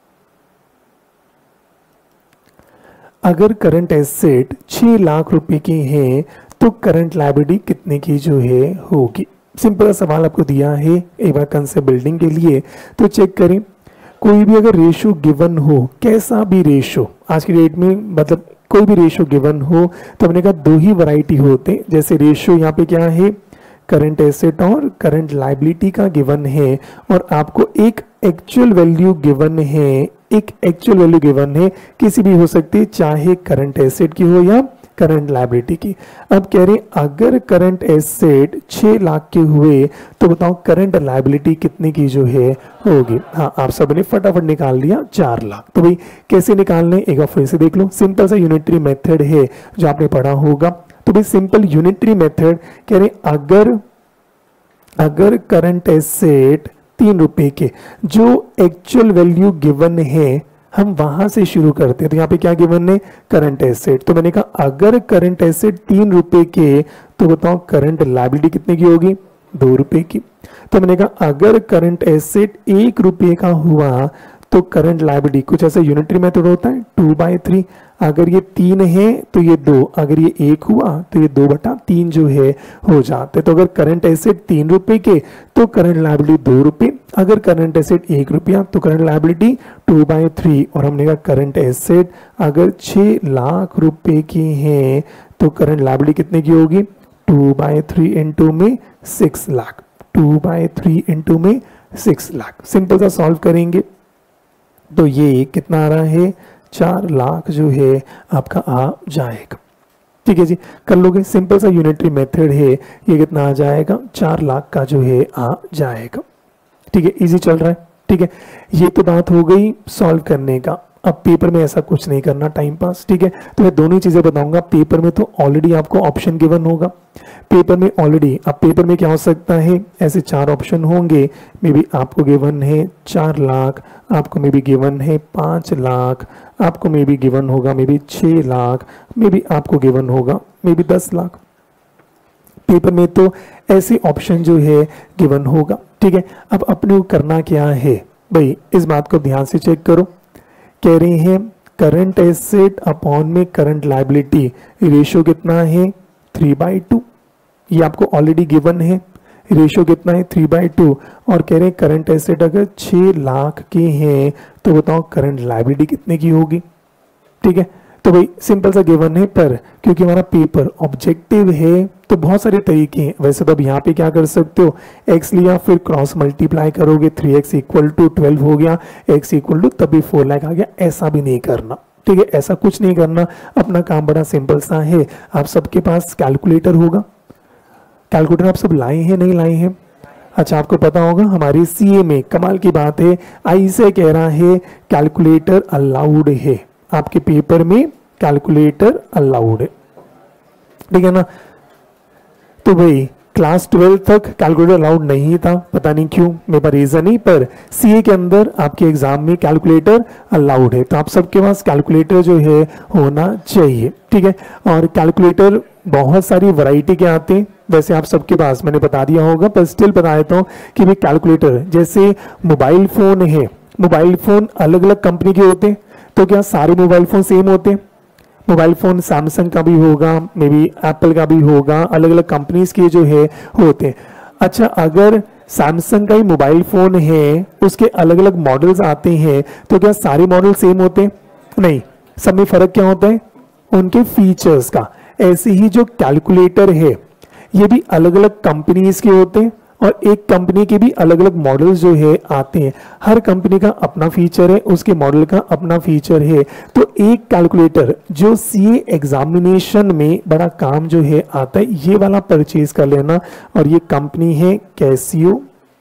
अगर करंट एसेट छह लाख रुपए के हैं तो करंट लाइबिलिटी कितने की जो है होगी। सिंपल सवाल आपको दिया है एक बार कंसेप्ट बिल्डिंग के लिए, तो चेक करें। कोई भी अगर रेशियो गिवन हो, कैसा भी रेशियो आज की डेट में, मतलब कोई भी रेशियो गिवन हो, तो हमने कहा दो ही वैरायटी होते हैं। जैसे रेशियो यहाँ पे क्या है, करंट एसेट और करंट लायबिलिटी का गिवन है, और आपको एक एक्चुअल वैल्यू गिवन है, एक एक्चुअल वैल्यू गिवन है, किसी भी हो सकती है, चाहे करंट एसेट की हो या करंट लायबिलिटी की। अब कह रहे हैं अगर करंट एसेट छह लाख के हुए तो बताओ करंट लायबिलिटी कितने की जो है होगी। हाँ, आप सबने फटाफट निकाल लिया चार लाख। तो भाई कैसे निकालने, एक बार फिर से देख लो। सिंपल सा यूनिटरी मेथड है जो आपने पढ़ा होगा। तो भाई सिंपल यूनिटरी मेथड कह रहे अगर अगर करंट एसेट तीन रुपए के, जो एक्चुअल वैल्यू गिवन है हम वहां से शुरू करते हैं। तो यहाँ पे क्या गिवन है, करंट एसेट। तो मैंने कहा अगर करंट एसेट तीन रुपए के, तो बताओ करंट लायबिलिटी कितने की होगी, दो रुपए की। तो मैंने कहा अगर करंट एसेट एक रुपये का हुआ तो करंट लायबिलिटी, कुछ ऐसा यूनिटरी मेथड होता है, टू बाई थ्री। अगर ये तीन है तो ये दो, अगर ये एक हुआ तो ये दो बटा तीन जो है हो जाते। तो अगर करंट एसेट तीन रुपए के तो करंट लायबिलिटी दो रुपए, अगर करंट एसेट एक रुपया तो current liability two by three. और हमने कहा करंट एसेट अगर छह लाख रुपए की है तो करंट लायबिलिटी कितने की होगी, टू बाई थ्री इंटू में six lakh, two by three into में सिक्स लाख। सिंपल सा सॉल्व करेंगे तो ये कितना आ रहा है, चार लाख जो है आपका आ जाएगा। ठीक है जी, कर लोगे, सिंपल सा यूनिटरी मेथड है, ये कितना आ जाएगा, चार लाख का जो है आ जाएगा। ठीक है, इजी चल रहा है। ठीक है, ये तो बात हो गई सॉल्व करने का। अब पेपर में ऐसा कुछ नहीं करना, टाइम पास। ठीक है, तो मैं दोनों चीजें बताऊंगा। पेपर में तो ऑलरेडी आपको ऑप्शन गिवन होगा, पेपर में ऑलरेडी। अब पेपर में क्या हो सकता है, ऐसे चार ऑप्शन होंगे, मे बी आपको गिवन है चार लाख, आपको मे बी गिवन है पाँच लाख, आपको मे बी गिवन होगा मे बी छः लाख, मे बी आपको गिवन होगा मे बी दस लाख। पेपर में तो ऐसे ऑप्शन जो है गिवन होगा। ठीक है, अब अपने को करना क्या है भाई, इस बात को ध्यान से चेक करो। कह रहे हैं करंट एसेट अपॉन में करंट लायबिलिटी रेशियो कितना है, थ्री बाई टू। ये आपको ऑलरेडी गिवन है, रेशियो कितना है, थ्री बाई टू। और कह रहे हैं करंट एसेट अगर छः लाख के हैं तो बताओ करंट लायबिलिटी कितने की होगी। ठीक है, तो भाई सिंपल सा गिवन है, पर क्योंकि हमारा पेपर ऑब्जेक्टिव है तो बहुत सारे तरीके हैं। वैसे तो अब यहाँ पे क्या कर सकते हो, x लिया फिर क्रॉस मल्टीप्लाई करोगे, three x equal to twelve हो गया, x इक्वल टू तभी फोर लाख आ गया। ऐसा भी नहीं करना। ठीक है, ऐसा कुछ नहीं करना, अपना काम बड़ा सिंपल सा है। आप सबके पास कैलकुलेटर होगा, कैलकुलेटर आप सब लाए हैं नहीं लाए हैं? अच्छा, आपको पता होगा हमारी सीए में कमाल की बात है, आई से कह रहा है कैलकुलेटर अलाउड है, आपके पेपर में कैलकुलेटर अलाउड है। ठीक है ना, तो भाई क्लास ट्वेल्थ तक कैलकुलेटर अलाउड नहीं था, पता नहीं क्यों, मेरे पास रीजन नहीं, पर सीए के अंदर आपके एग्जाम में कैलकुलेटर अलाउड है, तो आप सबके पास कैलकुलेटर जो है होना चाहिए। ठीक है, और कैलकुलेटर बहुत सारी वैरायटी के आते हैं, वैसे आप सबके पास मैंने बता दिया होगा, पर स्टिल बता देता हूँ कि भाई कैलकुलेटर जैसे मोबाइल फोन है, मोबाइल फोन अलग अलग कंपनी के होते हैं, तो क्या सारे मोबाइल फोन सेम होते हैं? मोबाइल फोन सैमसंग का भी होगा, मे बी एप्पल का भी होगा, अलग अलग कंपनीज के जो है होते हैं। अच्छा, अगर सैमसंग का ही मोबाइल फोन है, उसके अलग अलग मॉडल्स आते हैं, तो क्या सारे मॉडल सेम होते हैं? नहीं, सब में फर्क क्या होता है, उनके फीचर्स का। ऐसे ही जो कैलकुलेटर है ये भी अलग अलग कंपनीज के होते हैं, और एक कंपनी के भी अलग अलग मॉडल्स जो है आते हैं। हर कंपनी का अपना फीचर है, उसके मॉडल का अपना फीचर है। तो एक कैलकुलेटर जो सीए एग्जामिनेशन में बड़ा काम जो है आता है, ये वाला परचेज कर लेना। और ये कंपनी है कैसियो,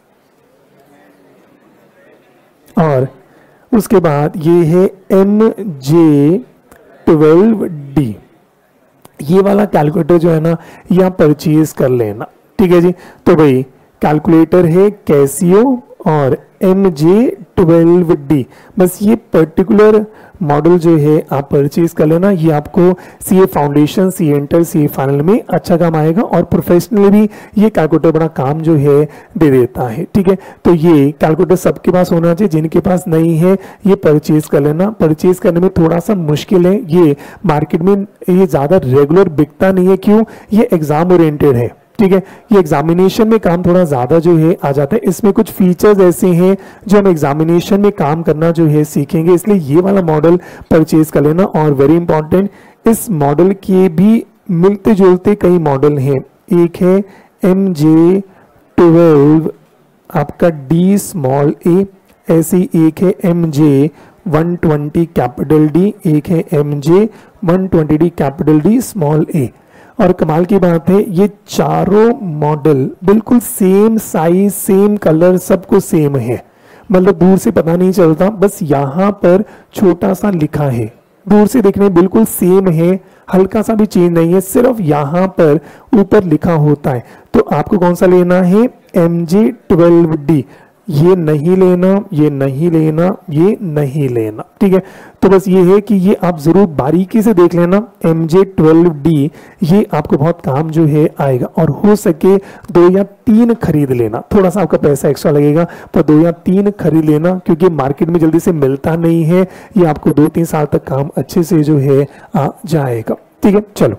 और उसके बाद ये है एम जे ट्वेल्व डी। ये वाला कैलकुलेटर जो है ना, ये आप परचेज कर लेना। ठीक है जी, तो भाई कैलकुलेटर है कैसियो और एम जे ट्वेल्व डी, बस ये पर्टिकुलर मॉडल जो है आप परचेज कर लेना। ये आपको CA foundation, CA inter, CA final में अच्छा काम आएगा, और प्रोफेशनली भी ये कैलकुलेटर बड़ा काम जो है दे देता है। ठीक है, तो ये कैलकुलेटर सबके पास होना चाहिए, जिनके पास नहीं है ये परचेज कर लेना। परचेज करने में थोड़ा सा मुश्किल है, ये मार्केट में ये ज़्यादा रेगुलर बिकता नहीं है। क्यों? ये एग्जाम ओरिएंटेड है। ठीक है, ये एग्जामिनेशन में काम थोड़ा ज्यादा जो है आ जाता है। इसमें कुछ फीचर्स ऐसे हैं जो हम एग्जामिनेशन में काम करना जो है सीखेंगे, इसलिए ये वाला मॉडल परचेज कर लेना। और वेरी इंपॉर्टेंट, इस मॉडल के भी मिलते जुलते कई मॉडल हैं। एक है एम जे ट्वेल्व आपका डी स्मॉल ए, ऐसी एक है M J one twenty capital D, एक है M J one twenty D capital D small A. और कमाल की बात है, ये चारों मॉडल बिल्कुल सेम साइज, सेम कलर, सब कुछ सेम है, मतलब दूर से पता नहीं चलता, बस यहाँ पर छोटा सा लिखा है, दूर से देखने बिल्कुल सेम है, हल्का सा भी चेंज नहीं है, सिर्फ यहाँ पर ऊपर लिखा होता है। तो आपको कौन सा लेना है? M J twelve D. ये नहीं लेना, ये नहीं लेना, ये नहीं लेना, ठीक है। तो बस ये है कि ये आप जरूर बारीकी से देख लेना, एम जे ट्वेल्व डी ये आपको बहुत काम जो है आएगा। और हो सके दो या तीन खरीद लेना, थोड़ा सा आपका पैसा एक्स्ट्रा लगेगा पर दो या तीन खरीद लेना, क्योंकि मार्केट में जल्दी से मिलता नहीं है, ये आपको दो तीन साल तक काम अच्छे से जो है आ जाएगा, ठीक है। चलो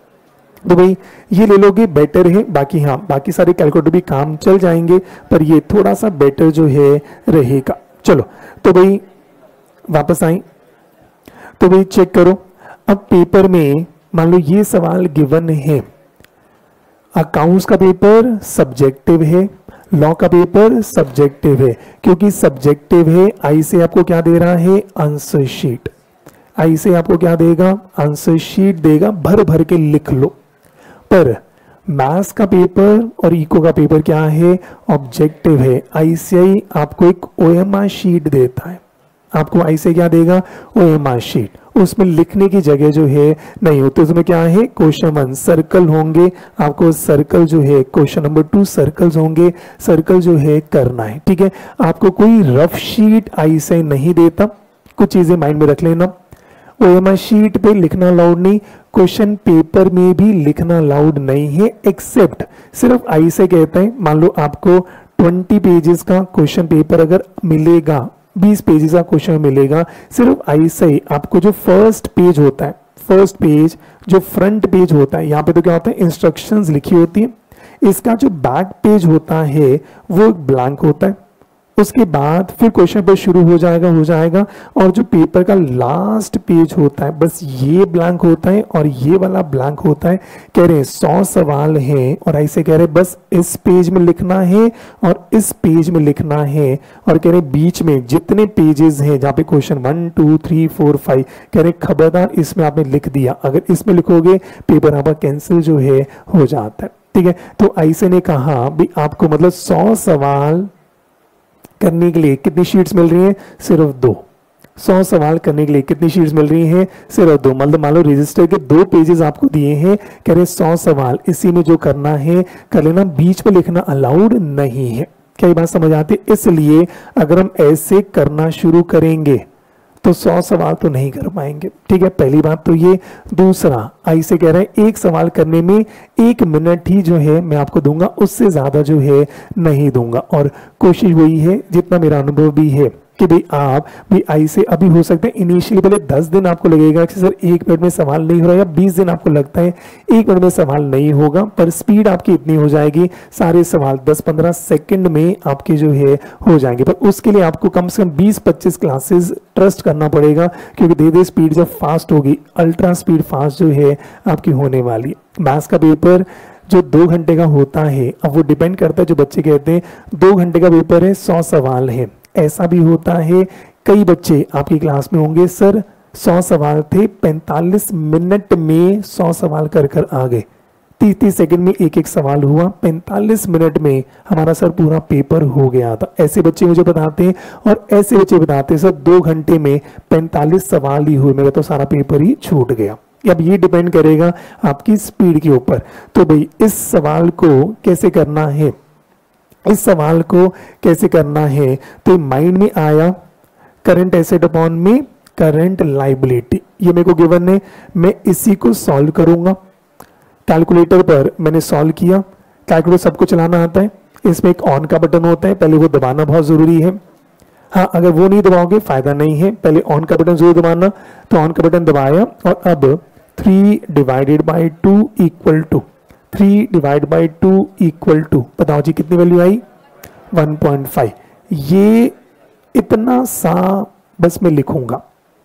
तो भाई ये ले लोगे बेटर है, बाकी हाँ बाकी सारे कैलकुलेटर भी काम चल जाएंगे पर ये थोड़ा सा बेटर जो है रहेगा। चलो तो भाई वापस आए, तो भाई चेक करो। अब पेपर में मान लो ये सवाल गिवन है, अकाउंट्स का पेपर सब्जेक्टिव है, लॉ का पेपर सब्जेक्टिव है। क्योंकि सब्जेक्टिव है, आई से आपको क्या दे रहा है, आंसर शीट। आई से आपको क्या देगा, आंसर शीट देगा, भर भर के लिख लो। पर मैथ्स का पेपर और इको का पेपर क्या है, ऑब्जेक्टिव है। आईसीआई आपको एक ओएमआर शीट देता है, आपको आईसीआई क्या देगा, ओएमआर शीट। उसमें लिखने की जगह जो है नहीं होती, उसमें क्या है, क्वेश्चन वन सर्कल होंगे, आपको सर्कल जो है, क्वेश्चन नंबर टू सर्कल्स होंगे, सर्कल जो है करना है, ठीक है। आपको कोई रफ शीट आईसीआई नहीं देता, कुछ चीजें माइंड में रख लेना। ओएमआर शीट पे लिखना अलाउड नहीं, क्वेश्चन पेपर में भी लिखना अलाउड नहीं है, एक्सेप्ट सिर्फ आई से कहते हैं। मान लो आपको बीस पेजेस का क्वेश्चन पेपर अगर मिलेगा, बीस पेजेस का क्वेश्चन मिलेगा, सिर्फ आई से आपको जो फर्स्ट पेज होता है, फर्स्ट पेज जो फ्रंट पेज होता है, यहाँ पे तो क्या होता है, इंस्ट्रक्शंस लिखी होती है। इसका जो बैक पेज होता है वो ब्लैंक होता है। उसके बाद फिर क्वेश्चन पेपर शुरू हो जाएगा हो जाएगा और जो पेपर का लास्ट पेज होता है बस ये ब्लैंक होता है और ये वाला ब्लैंक होता है। कह रहे हैं सौ सवाल हैं और ऐसे कह रहे हैं बस इस पेज में लिखना है और इस पेज में लिखना है। और कह रहे हैं बीच में जितने पेजेस हैं जहाँ पे question one two three four five, कह रहे खबरदार इसमें आपने लिख दिया, अगर इसमें लिखोगे पेपर आपका कैंसिल जो है हो जाता है, ठीक है। तो ऐसे ने कहा भी आपको मतलब सौ सवाल करने के लिए कितनी शीट्स मिल रही हैं, सिर्फ दो। सौ सवाल करने के लिए कितनी शीट्स मिल रही हैं, सिर्फ दो। मतलब मान लो रजिस्टर के दो पेजेस आपको दिए हैं, कह रहे सौ सवाल, इसी में जो करना है कर लेना, बीच में लिखना अलाउड नहीं है। क्या ये बात समझ आती है? इसलिए अगर हम ऐसे करना शुरू करेंगे तो सौ सवाल तो नहीं कर पाएंगे, ठीक है। पहली बात तो ये। दूसरा, आई से कह रहे हैं एक सवाल करने में एक मिनट ही जो है मैं आपको दूंगा, उससे ज्यादा जो है नहीं दूंगा। और कोशिश वही है, जितना मेरा अनुभव भी है कि भाई आप भी आई से अभी हो सकते हैं इनिशियली पहले दस दिन आपको लगेगा कि सर एक मिनट में सवाल नहीं हो रहा, या बीस दिन आपको लगता है एक मिनट में सवाल नहीं होगा, पर स्पीड आपकी इतनी हो जाएगी सारे सवाल दस पंद्रह सेकंड में आपके जो है हो जाएंगे। पर उसके लिए आपको कम से कम बीस पच्चीस क्लासेस ट्रस्ट करना पड़ेगा, क्योंकि धीरे धीरे स्पीड जब फास्ट होगी, अल्ट्रा स्पीड फास्ट जो है आपकी होने वाली। मैथ्स का पेपर जो दो घंटे का होता है, अब वो डिपेंड करता है, जो बच्चे कहते हैं दो घंटे का पेपर है सौ सवाल है, ऐसा भी होता है। कई बच्चे आपकी क्लास में होंगे सर सौ सवाल थे, पैंतालीस मिनट में सौ सवाल कर कर आ गए, तीस तीस सेकंड में एक एक सवाल हुआ, पैंतालीस मिनट में हमारा सर पूरा पेपर हो गया था। ऐसे बच्चे मुझे बताते हैं, और ऐसे बच्चे बताते हैं सर दो घंटे में पैंतालीस सवाल ही हुए, मेरा तो सारा पेपर ही छूट गया। अब ये डिपेंड करेगा आपकी स्पीड के ऊपर। तो भाई इस सवाल को कैसे करना है, इस सवाल को कैसे करना है, तो माइंड में आया करंट एसेट अपॉन में करंट लाइबिलिटी, ये मेरे को गिवन है, मैं इसी को सॉल्व करूंगा। कैलकुलेटर पर मैंने सॉल्व किया, कैलकुलेटर सबको चलाना आता है, इसमें एक ऑन का बटन होता है, पहले वो दबाना बहुत जरूरी है। हाँ, अगर वो नहीं दबाओगे फायदा नहीं है, पहले ऑन का बटन जरूर दबाना। तो ऑन का बटन दबाया और अब three divided by two equal to three divide by two equal to बताओ जी कितनी वैल्यू आई, वन पॉइंट फाइव। ये इतना सा बस मैं लिखूंगा,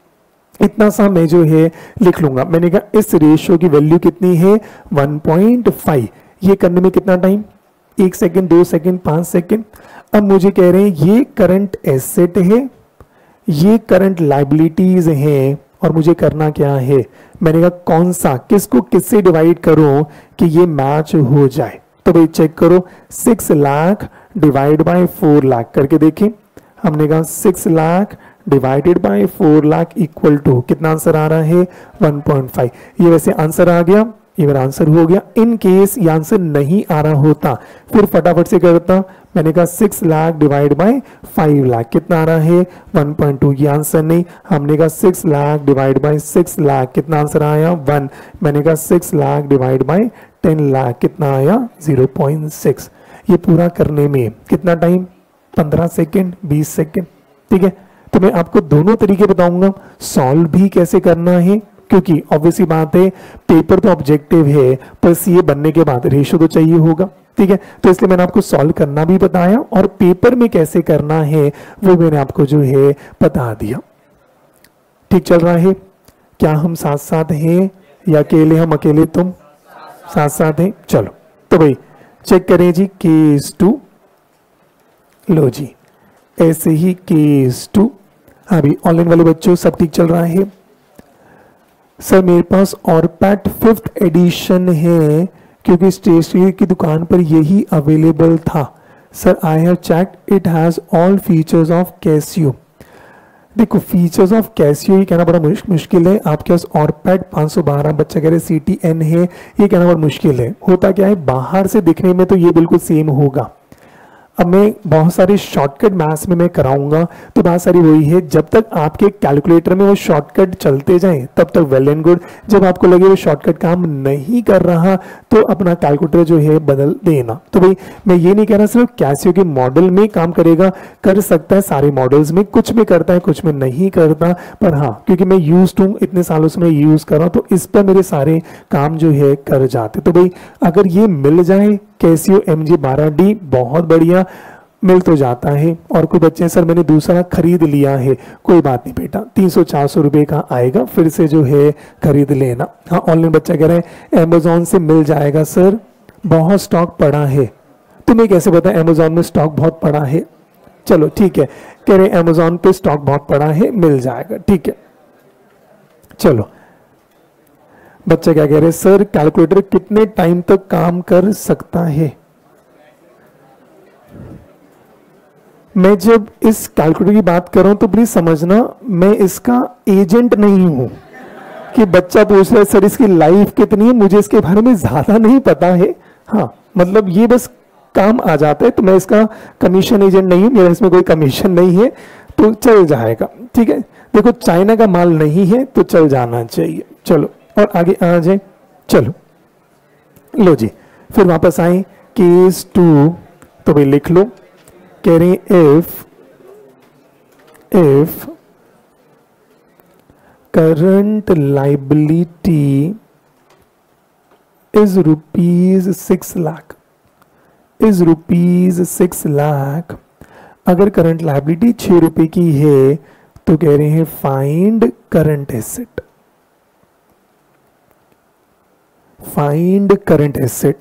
इतना सा मैं जो है लिख लूंगा। मैंने कहा इस रेशियो की वैल्यू कितनी है, वन पॉइंट फाइव। ये करने में कितना टाइम, एक सेकंड, दो सेकंड, पांच सेकंड। अब मुझे कह रहे हैं ये करंट एसेट है, ये करंट लाइबिलिटीज हैं, और मुझे करना क्या है, मैंने कहा कौन सा, किसको किससे डिवाइड करूं कि ये मैच हो जाए। तो भाई चेक करो, six lakh divide by four lakh करके देखें। हमने कहा six lakh divided by four lakh equal to कितना आंसर आ रहा है, वन पॉइंट फाइव। ये वैसे आंसर आ गया, ये मेरा आंसर हो गया। इन केस ये आंसर नहीं आ रहा होता फिर फटाफट से करता। मैंने कहा six lakh divide by five lakh कितना आ रहा है वन पॉइंट टू। ये आंसर नहीं, हमने कहा six lakh divide by six lakh कितना आंसर आया वन। मैंने कहा six lakh divide by ten lakh कितना आया जीरो पॉइंट सिक्स। ये पूरा करने में कितना टाइम पंद्रह सेकेंड बीस सेकेंड। ठीक है, तो मैं आपको दोनों तरीके बताऊंगा, सॉल्व भी कैसे करना है, क्योंकि ऑब्वियसली बात है पेपर तो ऑब्जेक्टिव है पर सीए बनने के बाद रेशो तो चाहिए होगा। ठीक है, तो इसलिए मैंने आपको सॉल्व करना भी बताया और पेपर में कैसे करना है वो मैंने आपको जो है बता दिया। ठीक चल रहा है? क्या हम साथ साथ हैं या अकेले हम अकेले तुम? साथ साथ हैं। चलो तो भाई चेक करें जी, केस टू। लो जी ऐसे ही केस टू। अभी ऑनलाइन वाले बच्चों सब ठीक चल रहा है? सर मेरे पास और पैट फिफ्थ एडिशन है क्योंकि स्टेशनरी की दुकान पर यही अवेलेबल था। Sir I have checked it has all features of Casio. देखो फीचर्स ऑफ कैसियो ये कहना बड़ा मुश्किल है। आपके पास और पैड पाँच सौ बारह बच्चा कह रहे सी टी एन है, ये कहना बड़ा मुश्किल है। होता क्या है बाहर से दिखने में तो ये बिल्कुल सेम होगा। अब मैं बहुत सारे शॉर्टकट मैथ्स में मैं कराऊंगा तो बात सारी वही है, जब तक आपके कैलकुलेटर में वो शॉर्टकट चलते जाएं तब तक वेल एंड गुड। जब आपको लगे वो शॉर्टकट काम नहीं कर रहा तो अपना कैलकुलेटर जो है बदल देना। तो भाई मैं ये नहीं कह रहा सिर्फ कैसियो के मॉडल में काम करेगा, कर सकता है सारे मॉडल्स में, कुछ में करता है कुछ में नहीं करता। पर हाँ क्योंकि मैं यूज हूँ इतने सालों से मैं यूज कर रहा हूँ तो इस पर मेरे सारे काम जो है कर जाते। तो भाई अगर ये मिल जाए कैसियो एम जी बारह डी बहुत बढ़िया, मिल तो जाता है। और कोई बच्चे सर मैंने दूसरा खरीद लिया है, कोई बात नहीं बेटा, तीन सौ चार सौ रुपए का आएगा, फिर से जो है खरीद लेना। हाँ ऑनलाइन बच्चा कह रहे हैं अमेजोन से मिल जाएगा सर, बहुत स्टॉक पड़ा है। तुम्हें कैसे पता अमेजोन में स्टॉक बहुत पड़ा है? चलो ठीक है, कह रहे अमेजोन पे स्टॉक बहुत पड़ा है, मिल जाएगा। ठीक है चलो बच्चा क्या कह रहे हैं सर कैलकुलेटर कितने टाइम तक काम कर सकता है? मैं जब इस कैलकुलेटर की बात कर रहा हूं तो प्लीज समझना मैं इसका एजेंट नहीं हूं कि बच्चा पूछ रहा है सर इसकी लाइफ कितनी है, मुझे इसके बारे में ज्यादा नहीं पता है। हाँ मतलब ये बस काम आ जाता है, तो मैं इसका कमीशन एजेंट नहीं हूं, मेरा इसमें कोई कमीशन नहीं है तो चल जाएगा। ठीक है देखो चाइना का माल नहीं है तो चल जाना चाहिए। चलो और आगे आ जाए। चलो लो जी फिर वापस आए केस टू। तो भाई लिख लो, कह रहे हैं if if current liability is rupees six lakh is rupees six lakh अगर करंट लाइबिलिटी छह रुपए की है तो कह रहे हैं find current asset. Find current asset.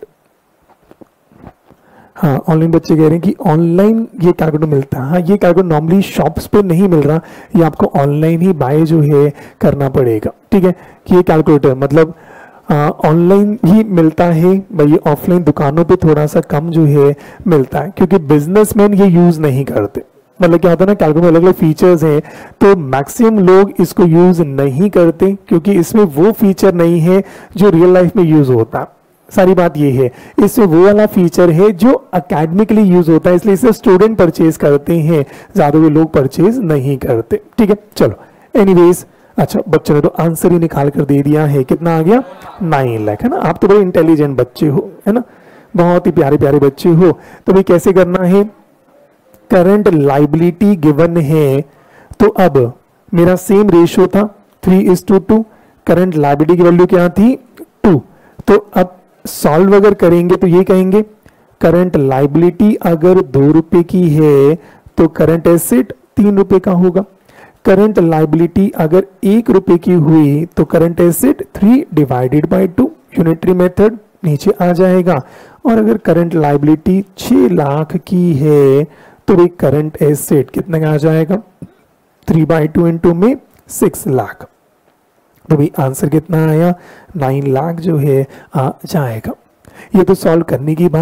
हाँ ऑनलाइन बच्चे कह रहे हैं कि ऑनलाइन ये कैलकुलेटर मिलता है। हाँ ये कैलकुलेटर नॉर्मली शॉप्स पे नहीं मिल रहा, ये आपको ऑनलाइन ही बाय जो है करना पड़ेगा। ठीक है कि ये कैलकुलेटर मतलब ऑनलाइन ही मिलता है भाई, ये ऑफलाइन दुकानों पे थोड़ा सा कम जो है मिलता है क्योंकि बिजनेसमैन ये यूज नहीं करते। मतलब क्या होता है ना कैलकुलेटर में अलग अलग फीचर्स हैं तो मैक्सिमम लोग इसको यूज नहीं करते क्योंकि इसमें वो फीचर नहीं है जो रियल लाइफ में यूज होता है। सारी बात ये है इसमें वो वाला फीचर है जो अकेडमिकली यूज होता है, इसलिए इसे स्टूडेंट परचेज करते हैं, ज्यादा भी लोग परचेज नहीं करते। ठीक है चलो एनीवेज। अच्छा बच्चों ने तो आंसर ही निकाल कर दे दिया है, कितना आ गया नाइन लाख है ना। आप तो बड़े इंटेलिजेंट बच्चे हो है ना, बहुत ही प्यारे प्यारे बच्चे हो। तो भाई कैसे करना है, करंट लाइबिलिटी गिवन है तो अब मेरा सेम रेशियो था three is to two, current liability की वैल्यू क्या थी टू। तो अब सॉल्व अगर करेंगे तो ये कहेंगे करंट लाइबिलिटी अगर दो रुपए की है तो करंट एसेट तीन रुपए का होगा। करंट लाइबिलिटी अगर एक रुपए की हुई तो current asset three divided by two, unitary method नीचे आ जाएगा। और अगर करंट लाइबिलिटी छह लाख की है तो भाई करंट एसेट कितना का आ जाएगा थ्री बाई टू इंटू में सिक्स लाख। तो भाई आंसर कितना आया नाइन लाख जो है आ जाएगा। ये तो सॉल्व करने की बात,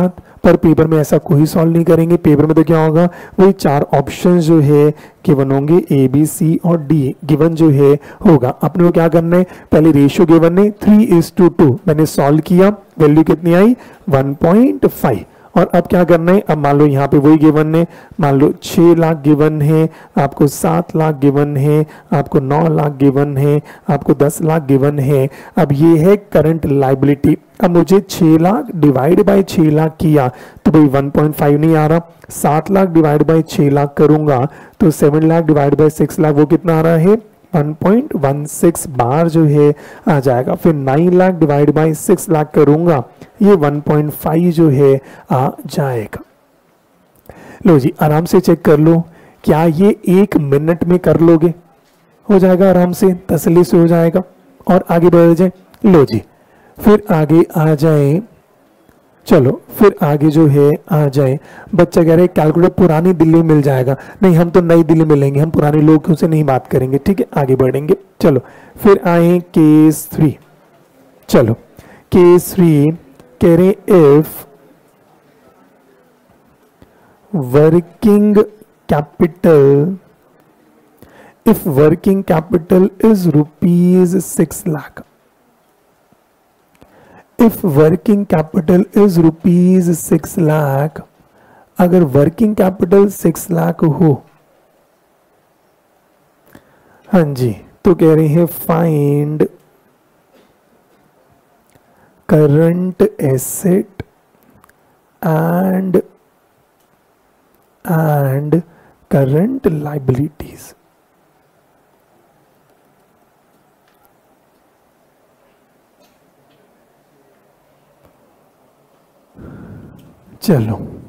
पर पेपर में ऐसा कोई सॉल्व नहीं करेंगे। पेपर में तो क्या होगा, वही चार ऑप्शन जो है गिवन होंगे, ए बी सी और डी गिवन जो है होगा। अपने को क्या करना है, पहले रेशियो गिवन है थ्री इज टू टू, मैंने सॉल्व किया, वैल्यू कितनी आई वन पॉइंट फाइव। और अब क्या करना है, अब मान लो यहाँ पे वही गिवन है, मान लो छः लाख गिवन है, आपको सात लाख गिवन है, आपको नौ लाख गिवन है, आपको दस लाख गिवन है। अब ये है करंट लाइबिलिटी। अब मुझे छः लाख डिवाइड बाय छः लाख किया तो भाई वन पॉइंट फाइव नहीं आ रहा। सात लाख डिवाइड बाय छः लाख करूंगा तो seven lakh divide by six lakh वो कितना आ रहा है, one point one six bar जो है आ जाएगा। फिर nine lakh divide by six lakh करूंगा, ये वन पॉइंट फाइव जो है आ जाएगा। लो जी, आराम से चेक कर लो, क्या ये एक मिनट में कर लोगे? हो जाएगा आराम से, तसल्ली से हो जाएगा। और आगे बढ़ जाए। लो जी, फिर आगे आ जाए, चलो फिर आगे जो है आ जाए। बच्चा कह रहे कैलकुलेटर पुरानी दिल्ली मिल जाएगा। नहीं, हम तो नई दिल्ली मिलेंगे, हम पुराने लोगों से नहीं बात करेंगे। ठीक है, आगे बढ़ेंगे। चलो फिर आए केस थ्री। चलो केस थ्री कह रहे if working capital if working capital is rupees six lakh if working capital is rupees six lakh अगर वर्किंग कैपिटल सिक्स लाख हो, हाँ जी, तो कह रहे हैं find current asset and and current liabilities. चलो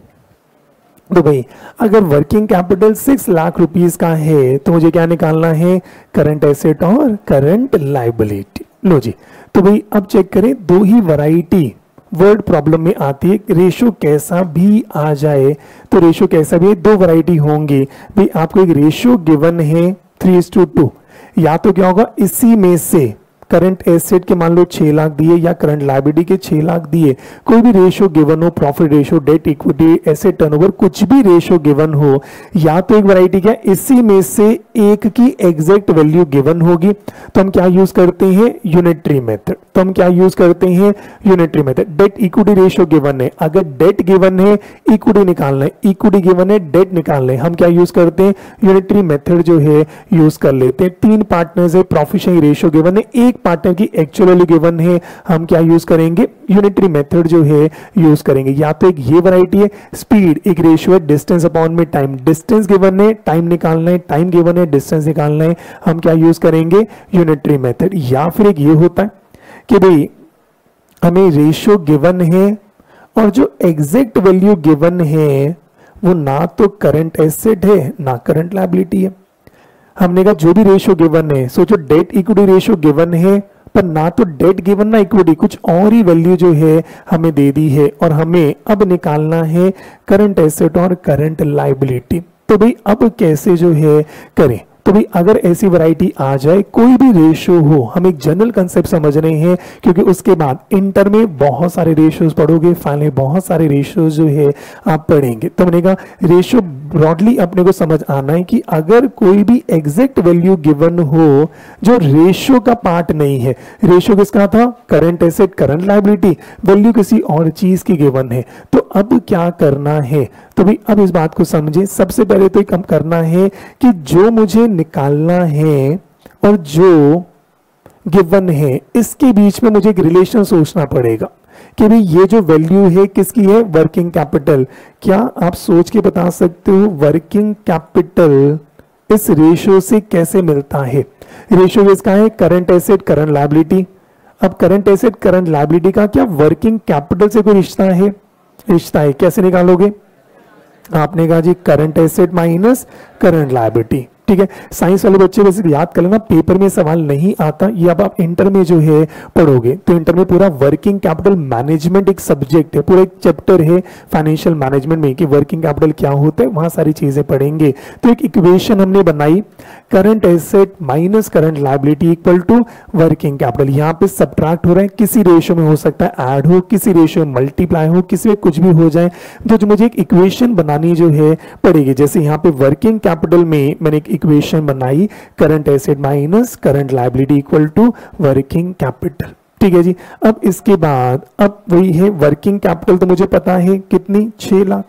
तो भाई अगर working capital six lakh rupees का है तो मुझे क्या निकालना है, करंट एसेट और करंट लाइबिलिटी। लो जी, तो भाई अब चेक करें, दो ही वैरायटी वर्ड प्रॉब्लम में आती है। रेशो कैसा भी आ जाए तो रेशो कैसा भी है, दो वैरायटी होंगी। भाई आपको एक रेशो गिवन है थ्री इज टू टू, या तो क्या होगा इसी में से करंट एसेट के मान लो छह लाख दिए या करंट लायबिलिटी के छह लाख दिए, कोई भी रेशो गिवन हो, profit ratio, debt equity, asset turnover, कुछ भी रेशो गिवन हो, या तो एक वैरायटी क्या इसी में से एक की एग्जैक्ट वैल्यू गिवन होगी, तो हम क्या यूज करते हैं, यूनिटरी मेथड। तो हम क्या यूज करते हैं, unitary method. Debt equity ratio given है, अगर डेट गिवन है इक्विटी निकालना है, इक्विटी गिवन है डेट निकालना है, हम क्या यूज करते हैं, यूनिटरी मेथड जो है यूज कर लेते हैं। तीन पार्टनर्स है, प्रॉफिट शेयरिंग रेशो गिवन है, एक पार्टनर की एक्चुअल वैल्यू गिवन है, हम क्या यूज करेंगे, यूनिटरी मेथड जो है यूज करेंगे। या तो एक ये वैरायटी है, स्पीड एक रेशियो है, डिस्टेंस अपॉन में टाइम, डिस्टेंस गिवन है, टाइम निकालना है, टाइम गिवन है, डिस्टेंस निकालना है, हम क्या यूज करेंगे, यूनिटरी मेथड। या फिर एक ये होता है कि भाई हमें रेशियो गिवन है और जो एग्जैक्ट वैल्यू गिवन है वो ना तो करंट एसेट है ना करंट लायबिलिटी है। हमने कहा जो भी रेशियो गिवन है, सोचो डेट इक्विटी रेशियो गिवन है पर ना तो डेट गिवन ना इक्विटी, कुछ और ही वैल्यू जो है हमें दे दी है और हमें अब निकालना है करंट एसेट और करंट लायबिलिटी। तो भाई अब कैसे जो है करें, तो भाई अगर ऐसी वैरायटी आ जाए, कोई भी रेशियो हो, हम एक जनरल कंसेप्ट समझ रहे हैं क्योंकि उसके बाद इंटर में बहुत सारे रेशियोज पढ़ोगे, फाइनली बहुत सारे रेशियोज जो है आप पढ़ेंगे। तो मैंने कहा रेशियो ब्रॉडली अपने को समझ आना है कि अगर कोई भी एग्जैक्ट वैल्यू गिवन हो जो रेशियो का पार्ट नहीं है, रेशियो किसका था, current asset current liability, value किसी और चीज की गिवन है, तो अब क्या करना है, तो भाई अब इस बात को समझे। सबसे पहले तो एक हम करना है कि जो मुझे निकालना है और जो गिवन है इसके बीच में मुझे एक रिलेशन सोचना पड़ेगा कि भाई ये जो वैल्यू है किसकी है, वर्किंग कैपिटल। क्या आप सोच के बता सकते हो वर्किंग कैपिटल इस रेशियो से कैसे मिलता है? रेशियो किसका है, करंट एसेट करंट लायबिलिटी। अब करंट एसेट करंट लायबिलिटी का क्या वर्किंग कैपिटल से कोई रिश्ता है, रिश्ता है, कैसे निकालोगे? आपने कहा जी current asset minus current liability, ठीक है। साइंस वाले बच्चे वैसे याद कर लेना, पेपर में सवाल नहीं आता, ये अब आप इंटर में जो है पढ़ोगे। तो इंटर में पूरा वर्किंग कैपिटल मैनेजमेंट एक सब्जेक्ट है, पूरा एक चैप्टर है फाइनेंशियल मैनेजमेंट में कि वर्किंग कैपिटल क्या होता है, वहां सारी चीजें पढ़ेंगे। तो एक इक्वेशन हमने बनाई, current asset minus current liability equal to working capital. यहाँ पे सब्ट्रैक्ट हो रहा है, किसी रेशियो में हो सकता है ऐड हो, किसी रेशियो में मल्टीप्लाई हो, किसी में कुछ भी हो जाए। तो जो मुझे एक इक्वेशन बनानी जो है पड़ेगी, जैसे यहाँ पे वर्किंग कैपिटल में मैंने एक इक्वेशन बनाई, current asset minus current liability equal to working capital. ठीक है जी। अब इसके बाद अब वही है, वर्किंग कैपिटल तो मुझे पता है कितनी, छह लाख।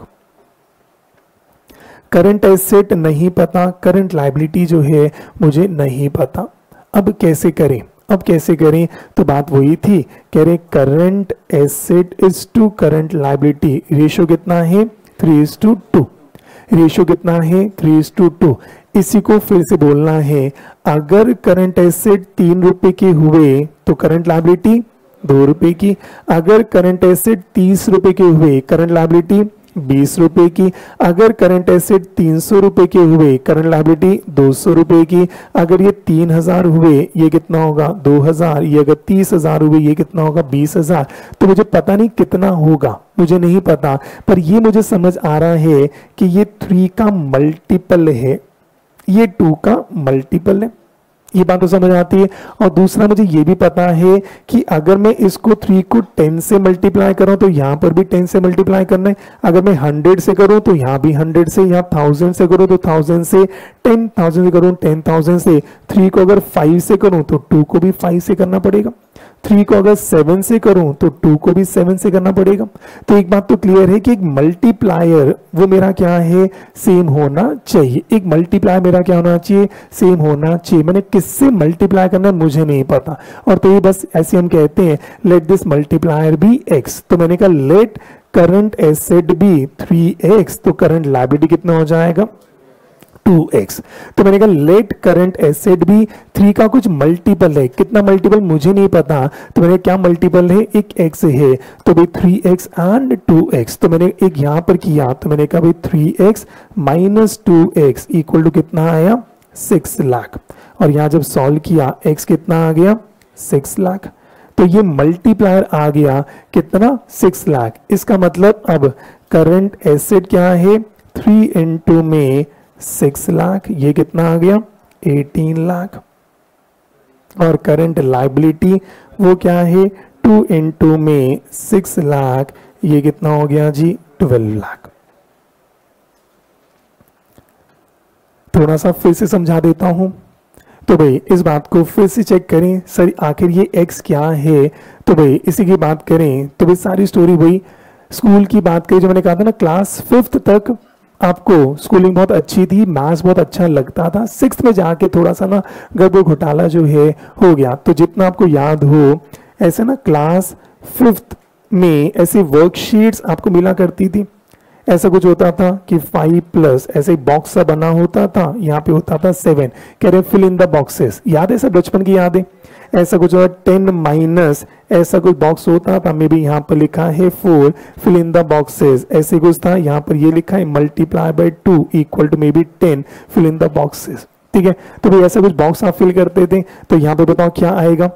करंट एसेट नहीं पता, करंट लायबिलिटी जो है मुझे नहीं पता। अब कैसे करें, अब कैसे करें, तो बात वही थी, कह रहे current asset is to current liability, ratio कितना है, three is to two. Ratio कितना है, थ्री इज टू टू। इसी को फिर से बोलना है, अगर करंट एसेट तीन रुपए के हुए तो करंट लायबिलिटी दो रुपए की, अगर करंट एसेट तीस रुपए के हुए करंट लायबिलिटी बीस रुपए की, अगर करंट एसेट तीन सौ रुपए के हुए करंट लायबिलिटी दो सौ रुपए की, अगर ये तीन हजार हुए ये कितना होगा, दो हजार, ये अगर तीस हजार हुए ये कितना होगा, बीस हजार। तो मुझे पता नहीं कितना होगा, मुझे नहीं पता, पर ये मुझे समझ आ रहा है कि ये थ्री का मल्टीपल है, ये टू का मल्टीपल है, ये बात तो समझ आती है। और दूसरा मुझे ये भी पता है कि अगर मैं इसको थ्री को टेन से मल्टीप्लाई करूं तो यहां पर भी टेन से मल्टीप्लाई करना है, अगर मैं हंड्रेड से करूं तो यहां भी हंड्रेड से, यहां थाउजेंड से करूं तो थाउजेंड से, टेन थाउजेंड से करूं टेन थाउजेंड से, थ्री को अगर फाइव से करूं तो टू को भी फाइव से करना पड़ेगा, थ्री को अगर सेवन से करूं तो टू को भी सेवन से करना पड़ेगा। तो एक बात तो क्लियर है कि एक मल्टीप्लायर वो मेरा क्या है, सेम होना चाहिए। एक मल्टीप्लायर मेरा क्या होना चाहिए, सेम होना चाहिए। मैंने किससे मल्टीप्लाई करना है मुझे नहीं पता, और तो ये बस ऐसे हम कहते हैं let this multiplier be X. तो मैंने कहा let current asset be three X, तो करंट लायबिलिटी कितना हो जाएगा, टू एक्स। तो मैंने कहा लेट करंट एसेट भी थ्री का कुछ मल्टीपल है, कितना मल्टीपल मुझे नहीं पता, तो मैंने क्या मल्टीपल है, एक एक्स है, तो भाई three X and two X. तो मैंने एक यहां पर किया, तो मैंने कहा भाई three X minus two X equal to कितना आया, सिक्स लाख। और यहां जब सॉल्व किया एक्स कितना आ गया, सिक्स लाख। तो ये मल्टीप्लायर आ गया कितना, सिक्स लाख। इसका मतलब अब करंट एसेट क्या है, थ्री इंटू में सिक्स लाख, ये कितना आ गया, एटीन लाख। और करंट लायबिलिटी वो क्या है, टू इंटू में सिक्स लाख, ये कितना हो गया जी, ट्वेल्व लाख। थोड़ा सा फिर से समझा देता हूं। तो भाई इस बात को फिर से चेक करें, सर आखिर ये x क्या है। तो भाई इसी की बात करें तो भाई सारी स्टोरी वही स्कूल की बात करें, जो मैंने कहा था ना क्लास फिफ्थ तक आपको स्कूलिंग बहुत अच्छी थी, मैथ्स बहुत अच्छा लगता था, सिक्स में जाके थोड़ा सा ना गड़बड़ घोटाला जो है हो गया। तो जितना आपको याद हो, ऐसे ना क्लास फिफ्थ में ऐसी वर्कशीट्स आपको मिला करती थी। ऐसा कुछ होता था कि फाइव प्लस ऐसे बॉक्स सा बना होता था, यहाँ पे होता था सेवन, कह रहे फिल इन द बॉक्सेस, याद है सब बचपन की याद है। ऐसा कुछ होता टेन माइनस ऐसा कुछ बॉक्स होता था, मे बी यहाँ पर लिखा है four, fill in the boxes, ऐसे कुछ था, यहाँ पर ये लिखा है multiply by two equal to maybe ten, fill in the boxes. ठीक है, तो भाई ऐसा कुछ बॉक्स आप फिल करते थे। तो यहाँ पे बताओ क्या आएगा,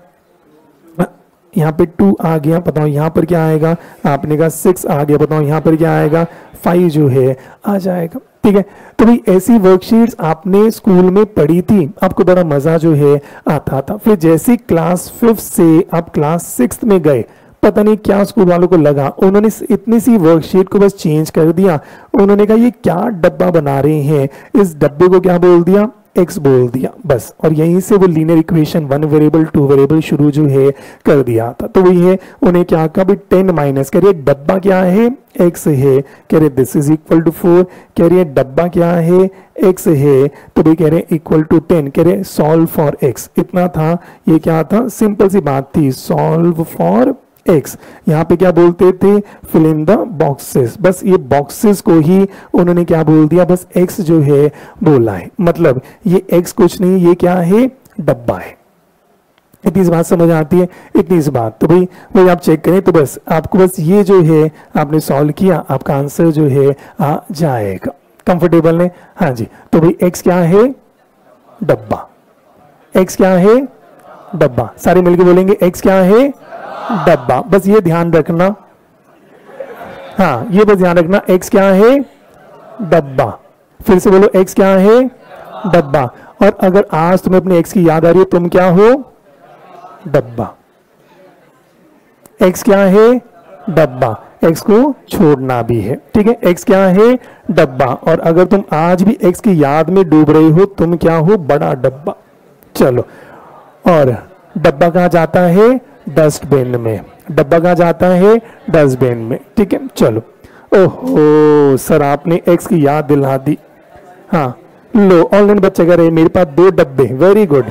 यहाँ पे टू आ गया, बताओ यहाँ पर क्या आएगा, आपने कहा सिक्स आ गया, बताओ यहाँ पर क्या आएगा, फाइव जो है आ जाएगा। ठीक है, तो भाई ऐसी वर्कशीट्स आपने स्कूल में पढ़ी थी, आपको बड़ा मजा जो है आता था। फिर जैसे क्लास फिफ्थ से आप क्लास सिक्स में गए, पता नहीं क्या स्कूल वालों को लगा, उन्होंने इतनी सी वर्कशीट को बस चेंज कर दिया। उन्होंने कहा ये क्या डब्बा बना रहे हैं, इस डब्बे को क्या बोल दिया, एक्स बोल दिया बस। और यहीं से वो linear equation one variable two variable शुरू जो है कर दिया था। तो वही है, उन्हें क्या कहा भाई टेन माइनस, कह रहे डब्बा क्या है, एक्स है, कह रहे this is equal to four, कह रहे डब्बा क्या है, एक्स है, तो भाई कह रहे इक्वल टू टेन, कह रहे सॉल्व फॉर एक्स। इतना था, ये क्या था, सिंपल सी बात थी, सॉल्व फॉर एक्स। यहाँ पे क्या बोलते थे, फिल इन द बॉक्सेस, बस ये बॉक्सेस को ही उन्होंने क्या बोल दिया, बस एक्स जो है बोला है। मतलब ये एक्स कुछ नहीं, ये क्या है, डब्बा है। इतनी सी बात समझ आती है, इतनी सी बात। तो भाई वही आप चेक करें, तो बस आपको बस ये जो है आपने सॉल्व किया, आपका आंसर जो है आ जाएगा। कंफर्टेबल है, हाँ जी। तो भाई एक्स क्या है, डब्बा। एक्स क्या है? डब्बा। सारे मिलके बोलेंगे एक्स क्या है? डब्बा। बस ये ध्यान रखना, हाँ ये बस ध्यान रखना, एक्स क्या है? डब्बा। फिर से बोलो, एक्स क्या है? डब्बा। और अगर आज तुम्हें अपने एक्स की याद आ रही है, तुम क्या हो? डब्बा। एक्स क्या है? डब्बा। एक्स को छोड़ना भी है, ठीक है। एक्स क्या है? डब्बा। और अगर तुम आज भी एक्स की याद में डूब रही हो, तुम क्या हो? बड़ा डब्बा। चलो, और डब्बा कहाँ जाता है? डस्टबिन में। डब्बा कहाँ जाता है? डस्टबिन में, ठीक है। चलो, ओहो सर आपने एक्स की याद दिला दी। हाँ लो, ऑनलाइन बच्चे कह रहे मेरे पास दो डब्बे, वेरी गुड।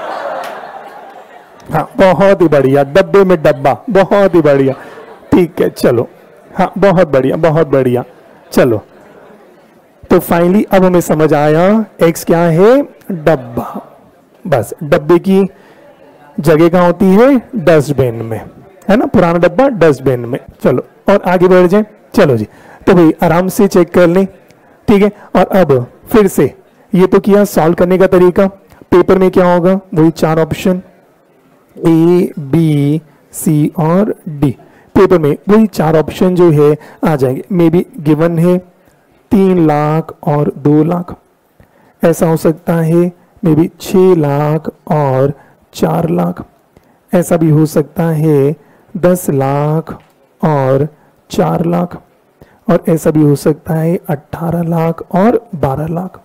हाँ बहुत ही बढ़िया, डब्बे में डब्बा, बहुत ही बढ़िया, ठीक है। चलो, हाँ बहुत बढ़िया, बहुत बढ़िया। चलो, तो फाइनली अब हमें समझ आया एक्स क्या है? डब्बा। बस डब्बे की जगह कहाँ होती है? डस्टबिन में, है ना। पुराना डब्बा डस्टबिन में। चलो और आगे बढ़ जाए। चलो जी, तो भाई आराम से चेक कर लें, ठीक है। और अब फिर से ये तो किया सॉल्व करने का तरीका। पेपर में क्या होगा? वही चार ऑप्शन ए बी सी और डी। पेपर में वही चार ऑप्शन जो है आ जाएंगे। मे बी गिवन है तीन लाख और दो लाख, ऐसा हो सकता है मे बी छह लाख और चार लाख, ऐसा भी हो सकता है दस लाख और चार लाख, और ऐसा भी हो सकता है अठारह लाख और बारह लाख।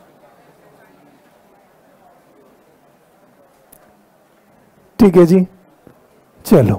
ठीक है जी। चलो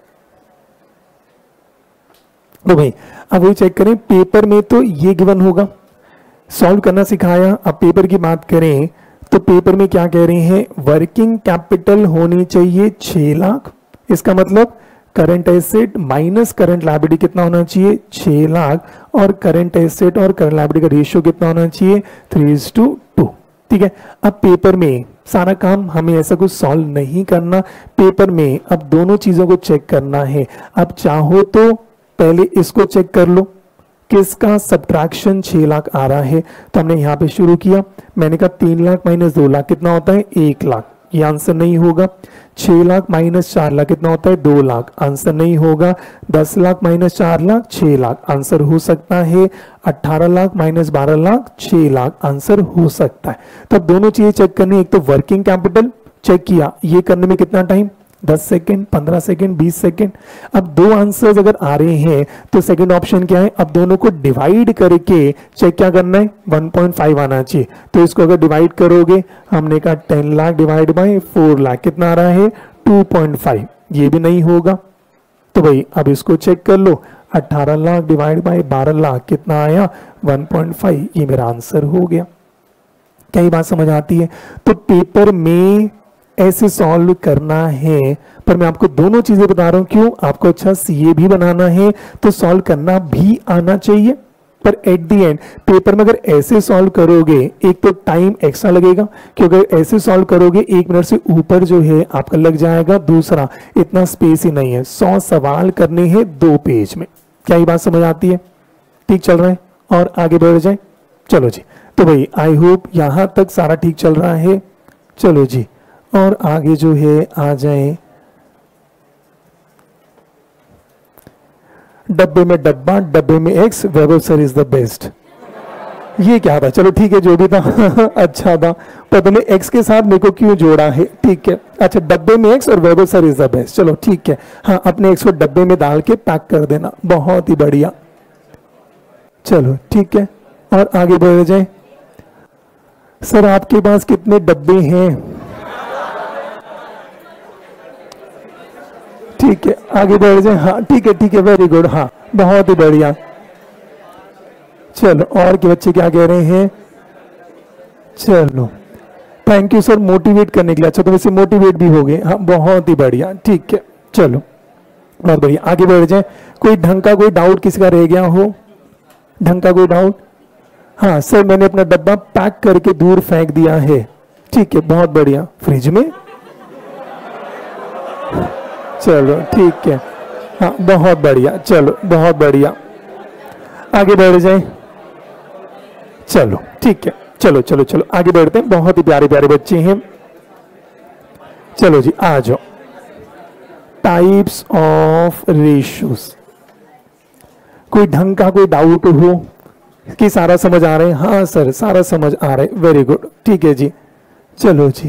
तो भाई अब वही चेक करें। पेपर में तो ये गिवन होगा, सॉल्व करना सिखाया। अब पेपर की बात करें तो पेपर में क्या कह रहे हैं? वर्किंग कैपिटल होनी चाहिए छह लाख। इसका मतलब current asset minus current liability कितना होना चाहिए? छह लाख। और करंट एसेट और करंट लायबिलिटी का रेशियो कितना होना चाहिए? Three is to two. ठीक है। अब पेपर में सारा काम हमें ऐसा कुछ सॉल्व नहीं करना। पेपर में अब दोनों चीजों को चेक करना है। अब चाहो तो पहले इसको चेक कर लो, किसका सब्ट्रैक्शन छह लाख आ रहा है। तो हमने यहां पे शुरू किया, मैंने कहा तीन लाख माइनस दो लाख कितना होता है? एक लाख। ये आंसर नहीं होगा। छह लाख माइनस चार लाख कितना होता है? दो लाख। आंसर नहीं होगा। दस लाख माइनस चार लाख छह लाख। आंसर हो सकता है अठारह लाख माइनस बारह लाख छह लाख। आंसर हो सकता है। तो अब दोनों चीजें चेक करनी है। एक तो वर्किंग कैपिटल चेक किया, ये करने में कितना टाइम? दस सेकेंड, पंद्रह सेकेंड, बीस सेकेंड। अब दो आंसर्स अगर आ रहे हैं तो सेकंड ऑप्शन क्या है? अब दोनों को डिवाइड करके चेक क्या करना है? वन पॉइंट फाइव आना चाहिए। तो इसको अगर डिवाइड करोगे, हमने कहा ten lakh divide by four lakh कितना आ रहा है? Two point five. ये भी नहीं होगा। तो भाई अब इसको चेक कर लो, अठारह लाख डिवाइड बाय बारह लाख कितना आया? One point five. ये मेरा आंसर हो गया। क्या ये बात समझ आती है? तो पेपर में ऐसे सॉल्व करना है। पर मैं आपको दोनों चीजें बता रहा हूं, क्यों? आपको अच्छा सीए भी बनाना है तो सॉल्व करना भी आना चाहिए। पर एट दी एंड पेपर में अगर ऐसे सॉल्व करोगे, एक तो टाइम एक्स्ट्रा लगेगा, क्योंकि अगर ऐसे सॉल्व करोगे एक मिनट से ऊपर जो है आपका लग जाएगा। दूसरा, इतना स्पेस ही नहीं है, सौ सवाल करने हैं दो पेज में। क्या ये बात समझ आती है? ठीक चल रहा है? और आगे बढ़ जाए। चलो जी, तो भाई आई होप यहां तक सारा ठीक चल रहा है। चलो जी, और आगे जो है आ जाए। डब्बे में डब्बा, डब्बे में X, Vaibhav sir is the best. ये क्या था? चलो ठीक है, जो भी था अच्छा था, पर तुमने एक्स के साथ मेरे को क्यों जोड़ा है? ठीक है, अच्छा डब्बे में एक्स और Vaibhav sir is the best. चलो ठीक है, हाँ अपने एक्स को डब्बे में डाल के पैक कर देना, बहुत ही बढ़िया। चलो ठीक है, और आगे बढ़ जाए। सर आपके पास कितने डब्बे हैं? ठीक है, आगे बढ़ जाए। हाँ ठीक है, ठीक है, वेरी गुड। हाँ बहुत ही बढ़िया। चलो, और के बच्चे क्या कह रहे हैं? चलो, थैंक यू सर मोटिवेट करने के लिए। अच्छा, तो वैसे मोटिवेट भी हो गए। हाँ बहुत ही बढ़िया, ठीक है। चलो बहुत बढ़िया, आगे बढ़ जाए। कोई ढंग का कोई डाउट किसी का रह गया हो? ढंग का कोई डाउट? हाँ सर, मैंने अपना डब्बा पैक करके दूर फेंक दिया है। ठीक है, बहुत बढ़िया। फ्रिज में? चलो ठीक है, हाँ बहुत बढ़िया। चलो बहुत बढ़िया, आगे बढ़ जाए। चलो ठीक है। चलो चलो चलो आगे बढ़ते हैं, बहुत ही प्यारे प्यारे बच्चे हैं। चलो जी आ जाओ। टाइप्स ऑफ रेशियोज, कोई ढंग का कोई डाउट हो कि सारा समझ आ रहे हैं? हाँ सर सारा समझ आ रहा है, वेरी गुड, ठीक है जी। चलो जी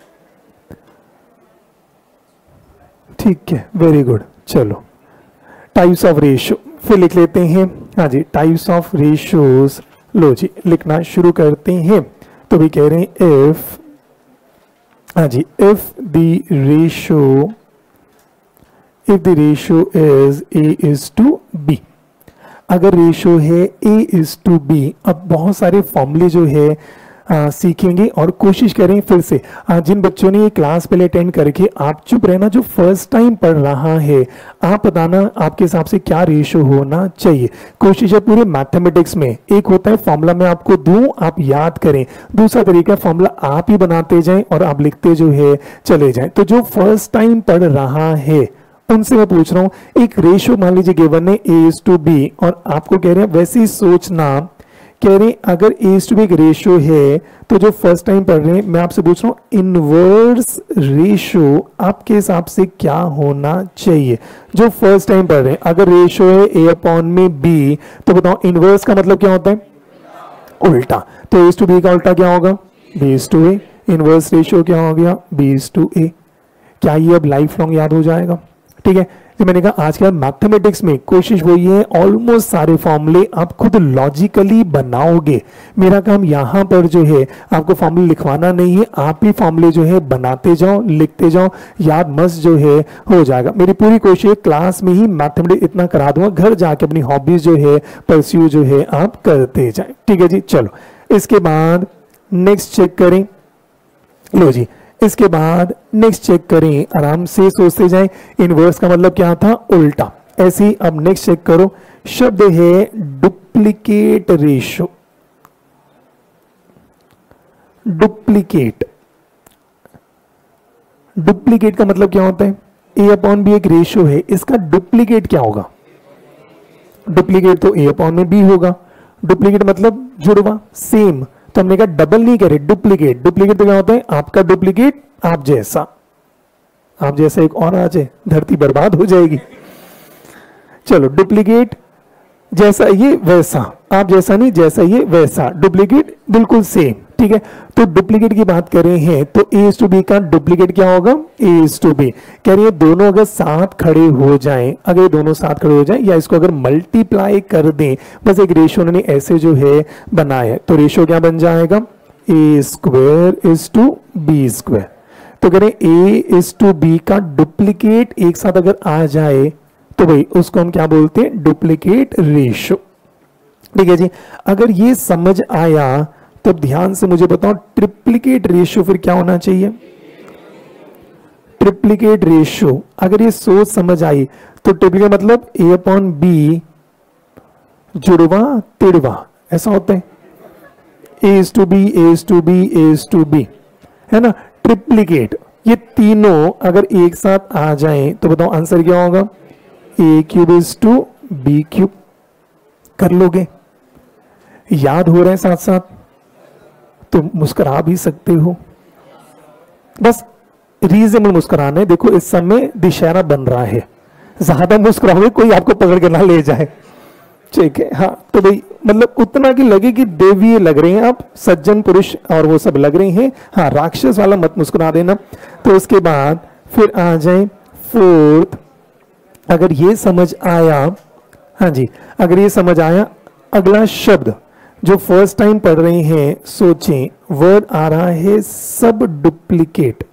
ठीक है, वेरी गुड। चलो टाइप्स ऑफ रेशियो फिर लिख लेते हैं। हाँ जी, टाइप्स ऑफ रेशियोज, लो जी लिखना शुरू करते हैं। तो भी कह रहे हैं इफ, हाँ जी, if the ratio, if the ratio is A is to B, अगर रेशियो है ए इज टू बी। अब बहुत सारे फॉर्मूले जो है आ, सीखेंगे और कोशिश करें फिर से। आ, जिन बच्चों ने ये क्लास पहले अटेंड करके, आप चुप रहना, जो फर्स्ट टाइम पढ़ रहा है आप बताना आपके हिसाब से क्या रेशियो होना चाहिए। कोशिश है पूरे मैथमेटिक्स में, एक होता है फॉर्मूला मैं आपको दूं आप याद करें, दूसरा तरीका फॉर्मूला आप ही बनाते जाएं और आप लिखते जो है चले जाएं। तो जो फर्स्ट टाइम पढ़ रहा है उनसे मैं पूछ रहा हूं, एक रेशियो मान लीजिए गिवन है ए इज टू बी, और आपको कह रहे हैं वैसे ही सोचना, कह रहे हैं अगर ए इज टू बी एक रेशियो है तो जो फर्स्ट टाइम पढ़ रहे हैं मैं आपसे पूछ रहा हूं इनवर्स रेशियो आपके हिसाब से क्या होना चाहिए। जो फर्स्ट टाइम पढ़ रहे हैं, अगर रेशियो है ए अपॉन में बी, तो बताओ इनवर्स का मतलब क्या होता है? उल्टा। तो ए इज टू बी का उल्टा क्या होगा? B is to A. Inverse ratio क्या हो गया? B is to A. क्या ये अब लाइफ लॉन्ग याद हो जाएगा? ठीक है, तो मैंने कहा आज के बाद मैथमेटिक्स में कोशिश वही है, ऑलमोस्ट सारे फॉर्मूले आप खुद लॉजिकली बनाओगे। मेरा काम यहाँ पर जो है आपको फॉर्मूले लिखवाना नहीं है, आप ही फॉर्मूले जो है बनाते जाओ, लिखते जाओ, याद मस्त जो है हो जाएगा। मेरी पूरी कोशिश है क्लास में ही मैथमेटिक्स इतना करा दूंगा, घर जाके अपनी हॉबीज जो है परस्यू जो है आप करते जाए। ठीक है जी, चलो इसके बाद नेक्स्ट चेक करें। लो जी, इसके बाद नेक्स्ट चेक करें, आराम से सोचते जाएं। इनवर्स का मतलब क्या था? उल्टा। ऐसे ही अब नेक्स्ट चेक करो, शब्द है डुप्लीकेट रेशियो। डुप्लीकेट, डुप्लीकेट का मतलब क्या होता है? ए अपॉन बी एक रेशियो है, इसका डुप्लीकेट क्या होगा? डुप्लीकेट तो ए अपॉन में बी होगा। डुप्लीकेट मतलब जुड़वा, सेम। तो हमने कहा डबल नहीं करे, डुप्लीकेट। डुप्लीकेट तो क्या होता है? आपका डुप्लीकेट आप जैसा, आप जैसा एक और आ जाए धरती बर्बाद हो जाएगी। चलो डुप्लीकेट जैसा ये वैसा, आप जैसा नहीं, जैसा ये वैसा, डुप्लीकेट बिल्कुल सेम। ठीक है, तो डुप्लीकेट की बात कर रहे हैं तो ए इज टू बी का डुप्लीकेट क्या होगा? A is to B. कह रही है दोनों अगर साथ खड़े हो जाएं, अगर दोनों साथ खड़े हो जाएं या इसको अगर मल्टीप्लाई कर दें, बस एक रेशियो उन्होंने ऐसे जो है बनाया है, तो रेशियो क्या बन जाएगा? A square is to B square. तो कह रहे ए इज टू बी का डुप्लीकेट एक साथ अगर आ जाए तो भाई उसको हम क्या बोलते हैं? Duplicate ratio. ठीक है जी, अगर ये समझ आया तो ध्यान से मुझे बताओ ट्रिप्लीकेट रेशियो फिर क्या होना चाहिए? ट्रिप्लीकेट रेशियो अगर ये सोच समझ आई तो ट्रिप्लीकेट मतलब ए अपॉन बी जुड़वा तिड़वा, ऐसा होता है। A is to B, A is to B, A is to B, है ना। ट्रिप्लीकेट ये तीनों अगर एक साथ आ जाएं तो बताओ आंसर क्या होगा? A cube is to B cube. कर लोगे? याद हो रहा है साथ साथ तो मुस्कुरा भी सकते हो, बस रीजनेबल मुस्कुराना है। देखो इस समय दशहरा बन रहा है, ज्यादा मुस्कुराओगे कोई आपको पकड़ के ना ले जाए। ठीक है, हाँ तो भाई मतलब उतना कि लगे कि देवी लग रहे हैं आप, सज्जन पुरुष और वो सब लग रहे हैं। हाँ राक्षस वाला मत मुस्कुरा देना। तो उसके बाद फिर आ जाए फोर्थ, अगर ये समझ आया, हाँ जी अगर ये समझ आया, अगला शब्द जो फर्स्ट टाइम पढ़ रहे हैं सोचें, वर्ड आ रहा है सब डुप्लीकेट।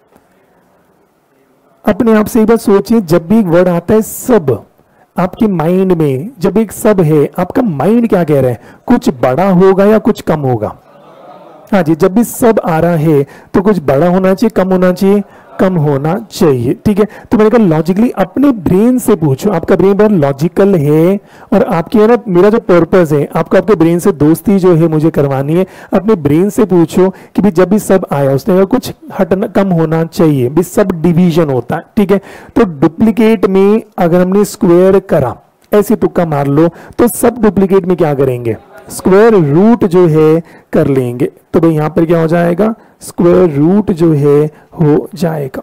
अपने आप से एक बार सोचें, जब भी एक वर्ड आता है सब, आपके माइंड में जब एक सब है, आपका माइंड क्या कह रहा है? कुछ बड़ा होगा या कुछ कम होगा? हाँ जी, जब भी सब आ रहा है तो कुछ बड़ा होना चाहिए, कम होना चाहिए, कम होना चाहिए। ठीक है, तो मैंने कहा लॉजिकली अपने ब्रेन से पूछो, आपका ब्रेन बहुत लॉजिकल है और आपके है ना, मेरा जो पर्पस है आपको आपके ब्रेन से दोस्ती जो है मुझे करवानी है। अपने ब्रेन से पूछो कि भी जब भी सब आया उसने कहा कुछ हटना कम होना चाहिए, भी सब डिवीजन होता है। ठीक है, तो डुप्लीकेट में अगर हमने स्क्वायर करा, ऐसे तुक्का मार लो, तो सब डुप्लीकेट में क्या करेंगे? स्क्वायर रूट जो है कर लेंगे। तो भाई यहां पर क्या हो जाएगा, स्क्वायर रूट जो है हो जाएगा।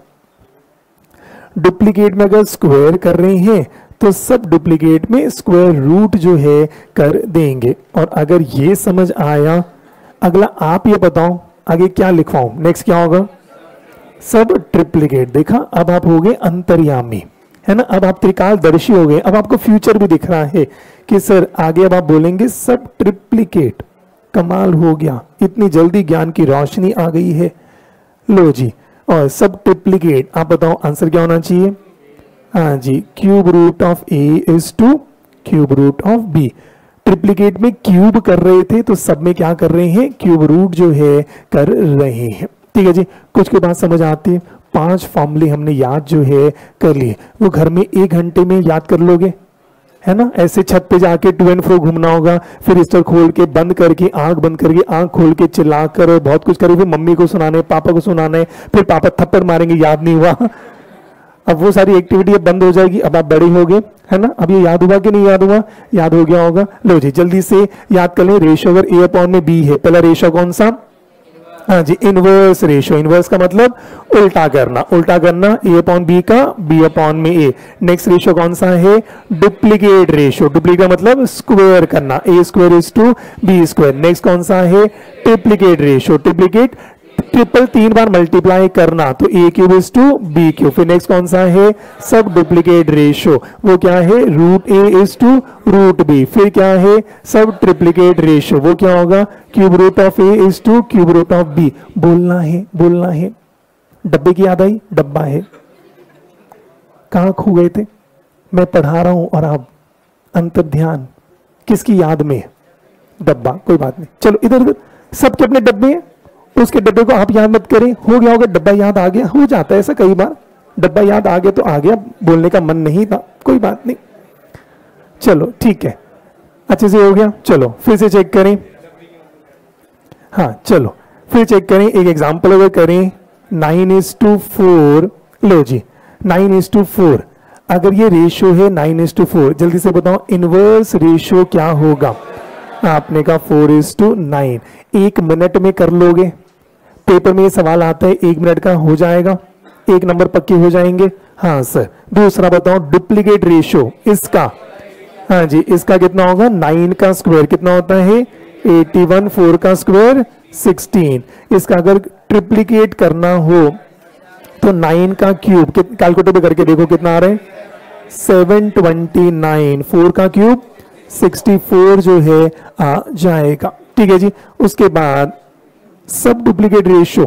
डुप्लीकेट में अगर स्क्वायर कर रहे हैं तो सब डुप्लीकेट में स्क्वायर रूट जो है कर देंगे। और अगर ये समझ आया, अगला आप ये बताओ आगे क्या लिखवाऊं, नेक्स्ट क्या होगा, सब ट्रिप्लीकेट। देखा, अब आप हो गए अंतर्यामी, है ना, अब आप त्रिकालदर्शी हो गए। अब आपको फ्यूचर भी दिख रहा है कि सर आगे अब आप बोलेंगे सब ट्रिप्लीकेट। कमाल हो गया, इतनी जल्दी ज्ञान की रोशनी आ गई है। लो जी, और सब ट्रिप्लीकेट, आप बताओ आंसर क्या होना चाहिए। हाँ जी, cube root of A is to cube root of B. Triplicate में क्यूब कर रहे थे तो सब में क्या कर रहे हैं, क्यूब रूट जो है कर रहे हैं। ठीक है जी, कुछ के बाद समझ आती है। पांच फॉर्मूले हमने याद जो है कर लिए, वो घर में एक घंटे में याद कर लोगे, है ना। ऐसे छत पे जाके टू एंड फ्रो घूमना होगा, फिर रजिस्टर खोल के बंद करके आंख बंद करके आंख खोल के चिल्ला कर बहुत कुछ करोगे, मम्मी को सुनाने, पापा को सुनाने, फिर पापा थप्पड़ मारेंगे याद नहीं हुआ। अब वो सारी एक्टिविटी अब बंद हो जाएगी, अब आप बड़े हो गए, है ना। अब ये याद हुआ कि नहीं याद हुआ, याद हो गया होगा। लो जी, जल्दी से याद कर लें। रेशियो अगर ए अपॉन में बी है, पहला रेशियो कौन सा, हाँ जी, इनवर्स रेशियो। इनवर्स का मतलब उल्टा करना, उल्टा करना, ए अपॉन बी का बी अपॉन में ए। नेक्स्ट रेशियो कौन सा है, डुप्लीकेट रेशियो। डुप्लीकेट मतलब स्क्वायर करना, A square is to B square. Next कौन सा है, ट्रिप्लीकेट रेशियो। ट्रिप्लीकेट ट्रिपल तीन बार मल्टीप्लाई करना, तो A cube is to B cube. फिर नेक्स्ट कौन सा है, सब डुप्लीकेट रेशियो, वो क्या है, root A is to root B. फिर क्या है, सब ट्रिप्लीकेट रेशियो, वो क्या होगा, cube root of A is to cube root of B. बोलना है, बोलना है। डब्बे की याद आई, डब्बा है, कहां खो गए थे, मैं पढ़ा रहा हूं और आप अंतर ध्यान किसकी याद में, डब्बा। कोई बात नहीं, चलो इधर उधर सबके अपने डब्बे हैं, उसके डब्बे को आप याद मत करें। हो गया होगा, डब्बा याद आ गया, हो जाता है ऐसा कई बार, डब्बा याद आ गया तो आ गया, बोलने का मन नहीं था, कोई बात नहीं। चलो ठीक है, अच्छे से हो गया। चलो फिर से चेक करें, हाँ चलो फिर चेक करें। एक एग्जाम्पल अगर करें, नाइन इज टू फोर। लो जी, नाइन इज टू फोर, अगर ये रेशियो है नाइन इज टू फोर, जल्दी से बताओ इनवर्स रेशियो क्या होगा। आपने कहा फोर इज टू नाइन। एक मिनट में कर लोगे, पेपर में ये सवाल आता है, एक मिनट का हो जाएगा, एक नंबर पक्के हो जाएंगे। हाँ सर। दूसरा बताओ डुप्लीकेट रेशियो इसका, हाँ जी, इसका कितना होगा, नाइन का स्क्वायर कितना होता है, एटी वन, फोर का स्क्वायर सिक्सटीन। इसका अगर ट्रिप्लीकेट करना हो तो नाइन का क्यूब, कैलकुलेटर पे करके देखो कितना आ रहा है, सेवन ट्वेंटी नाइन। फोर का क्यूब सिक्सटी फोर जो है आ जाएगा। ठीक है जी। उसके बाद सब डुप्लीकेट रेशियो,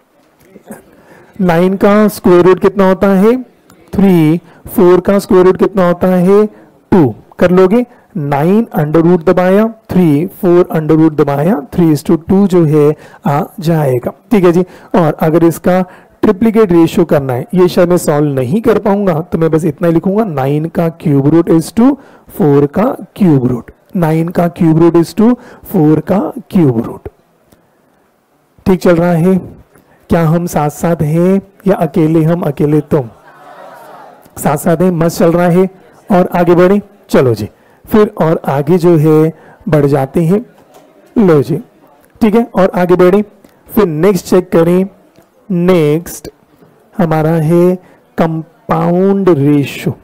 नाइन का स्क्वायर रूट कितना होता है, थ्री। फोर का स्क्वायर रूट कितना होता है, टू। कर लोगे, नाइन अंडर रूट दबाया थ्री, फोर अंडर रूट दबाया थ्री इज टू टू जो है आ जाएगा। ठीक है जी। और अगर इसका ट्रिप्लीकेट रेशियो करना है, ये शायद मैं सॉल्व नहीं कर पाऊंगा, तो मैं बस इतना ही लिखूंगा, नाइन का cube root is to four का क्यूब रूट। नाइन का cube root is to four का क्यूब रूट। ठीक चल रहा है क्या, हम साथ साथ हैं या अकेले हम अकेले तुम, साथ साथ हैं, मस्त चल रहा है। और आगे बढ़े, चलो जी फिर और आगे जो है बढ़ जाते हैं। लो जी ठीक है, और आगे बढ़े, फिर नेक्स्ट चेक करें। नेक्स्ट हमारा है कंपाउंड रेशियो।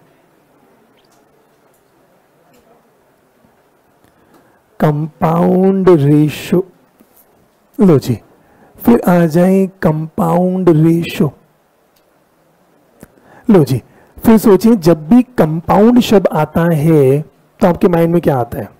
कंपाउंड रेशियो, लो जी फिर आ जाए कंपाउंड रेशियो। लो जी फिर सोचिए, जब भी कंपाउंड शब्द आता है तो आपके माइंड में क्या आता है,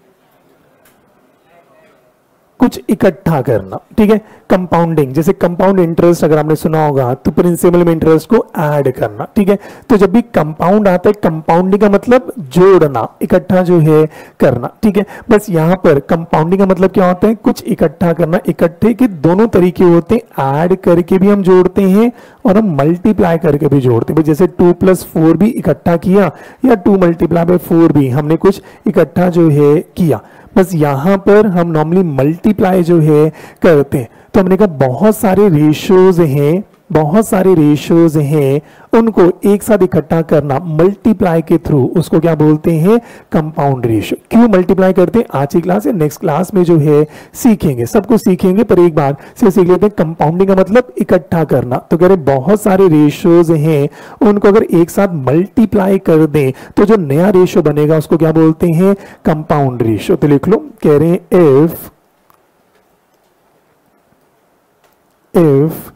कुछ इकट्ठा करना। ठीक है, कंपाउंडिंग, जैसे कंपाउंड इंटरेस्ट अगर आपने सुना होगा तो प्रिंसिपल में इंटरेस्ट को ऐड करना। ठीक है, तो जब भी कंपाउंड आता है, कंपाउंडिंग का मतलब जोड़ना, इकट्ठा जो है करना। ठीक है, बस यहां पर कंपाउंडिंग का मतलब क्या होता है, कुछ इकट्ठा करना। इकट्ठे के दोनों तरीके होते हैं, ऐड करके भी हम जोड़ते हैं और हम मल्टीप्लाई करके भी जोड़ते हैं। जैसे टू प्लस फोर भी इकट्ठा किया, या टू मल्टीप्लाई बाय फोर भी हमने कुछ इकट्ठा जो है किया। बस यहां पर हम नॉर्मली मल्टीप्लाई जो है करते हैं। तो हमने कहा बहुत सारे रेशियोज हैं बहुत सारे रेशियोज हैं उनको एक साथ इकट्ठा करना मल्टीप्लाई के थ्रू, उसको क्या बोलते हैं, कंपाउंड रेशियो। क्यों मल्टीप्लाई करते हैं, आज की क्लास है, नेक्स्ट क्लास में जो है सीखेंगे, सब कुछ सीखेंगे, पर एक बार से सीख लेते हैं। कंपाउंडिंग का मतलब इकट्ठा करना। तो कह रहे बहुत सारे रेशियोज हैं उनको अगर एक साथ मल्टीप्लाई कर दें तो जो नया रेशियो बनेगा उसको क्या बोलते हैं, कंपाउंड रेशियो। तो लिख लो, कह रहे हैं if if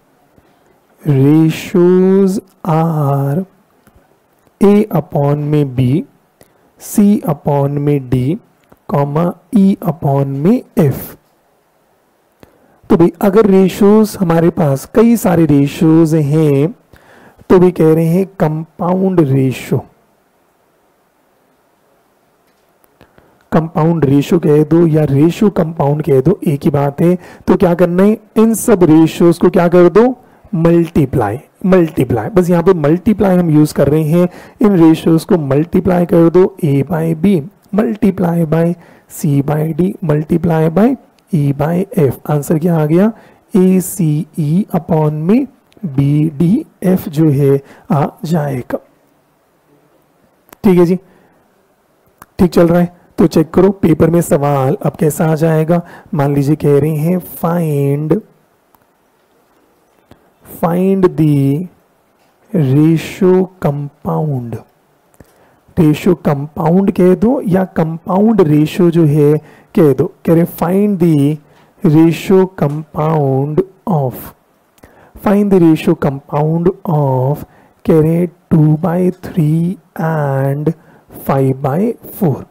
ratios are a upon में b, c upon में d, कॉमा e upon में f। तो भाई अगर रेशियोज हमारे पास कई सारे रेशियोज हैं तो भी कह रहे हैं कंपाउंड रेशियो, कंपाउंड रेशियो कह दो या रेशियो कंपाउंड कह दो, एक ही बात है। तो क्या करना है, इन सब रेशियोज को क्या कर दो, मल्टीप्लाई, मल्टीप्लाई, बस यहाँ पे मल्टीप्लाई हम यूज कर रहे हैं। इन रेशियोज को मल्टीप्लाई कर दो, a by B multiply by C by D multiply by E by F. Answer क्या आ गया, ए सी ई अपॉन में बी डी एफ जो है आ जाएगा। ठीक है जी, ठीक चल रहा है। तो चेक करो पेपर में सवाल अब कैसा आ जाएगा। मान लीजिए कह रहे हैं find find the ratio compound, ratio compound कह दो या कंपाउंड रेशियो जो है कह दो। कह रहे find the ratio compound of, find the ratio compound of कह रहे two by three and five by four.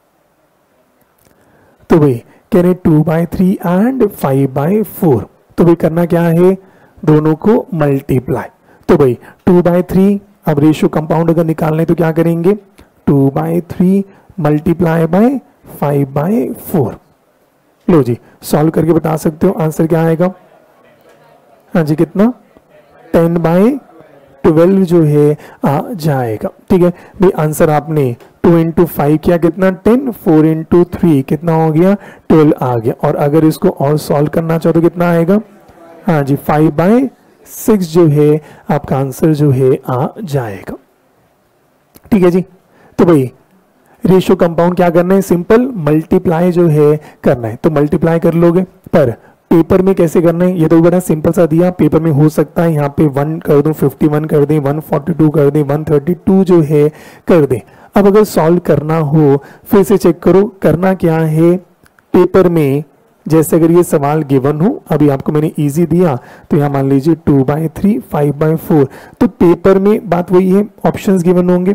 तो भाई कह रहे two by three and five by four. तो भाई करना क्या है, दोनों को मल्टीप्लाई। तो भाई टू बाई थ्री, अब रेशियो कंपाउंड अगर निकालने तो क्या करेंगे, two by three multiply by five by four. लो जी सॉल्व करके बता सकते हो आंसर क्या आएगा। हाँ जी कितना, टेन बाई ट्वेल्व जो है आ जाएगा। ठीक है भाई, आंसर आपने टू इंटू फाइव किया कितना, टेन, फोर इंटू थ्री कितना हो गया, ट्वेल्व आ गया। और अगर इसको और सॉल्व करना चाहो तो कितना आएगा, हाँ जी फाइव बाई सिक्स जो है आपका आंसर जो है आ जाएगा। ठीक है जी। तो भाई रेशियो कंपाउंड क्या करना है, सिंपल मल्टीप्लाई जो है करना है, तो मल्टीप्लाई कर लोगे। पर पेपर में कैसे करना है, ये तो बड़ा सिंपल सा दिया। पेपर में हो सकता है यहाँ पे वन कर दूं, फिफ्टी वन कर दें, वन फोर्टी टू कर दें, वन थर्टी टू जो है कर दें। अब अगर सॉल्व करना हो फिर से चेक करो करना क्या है। पेपर में जैसे अगर ये सवाल गिवन हो, अभी आपको मैंने इजी दिया, तो यहाँ मान लीजिए two by three, five by four, तो पेपर में बात वही है, ऑप्शंस गिवन होंगे।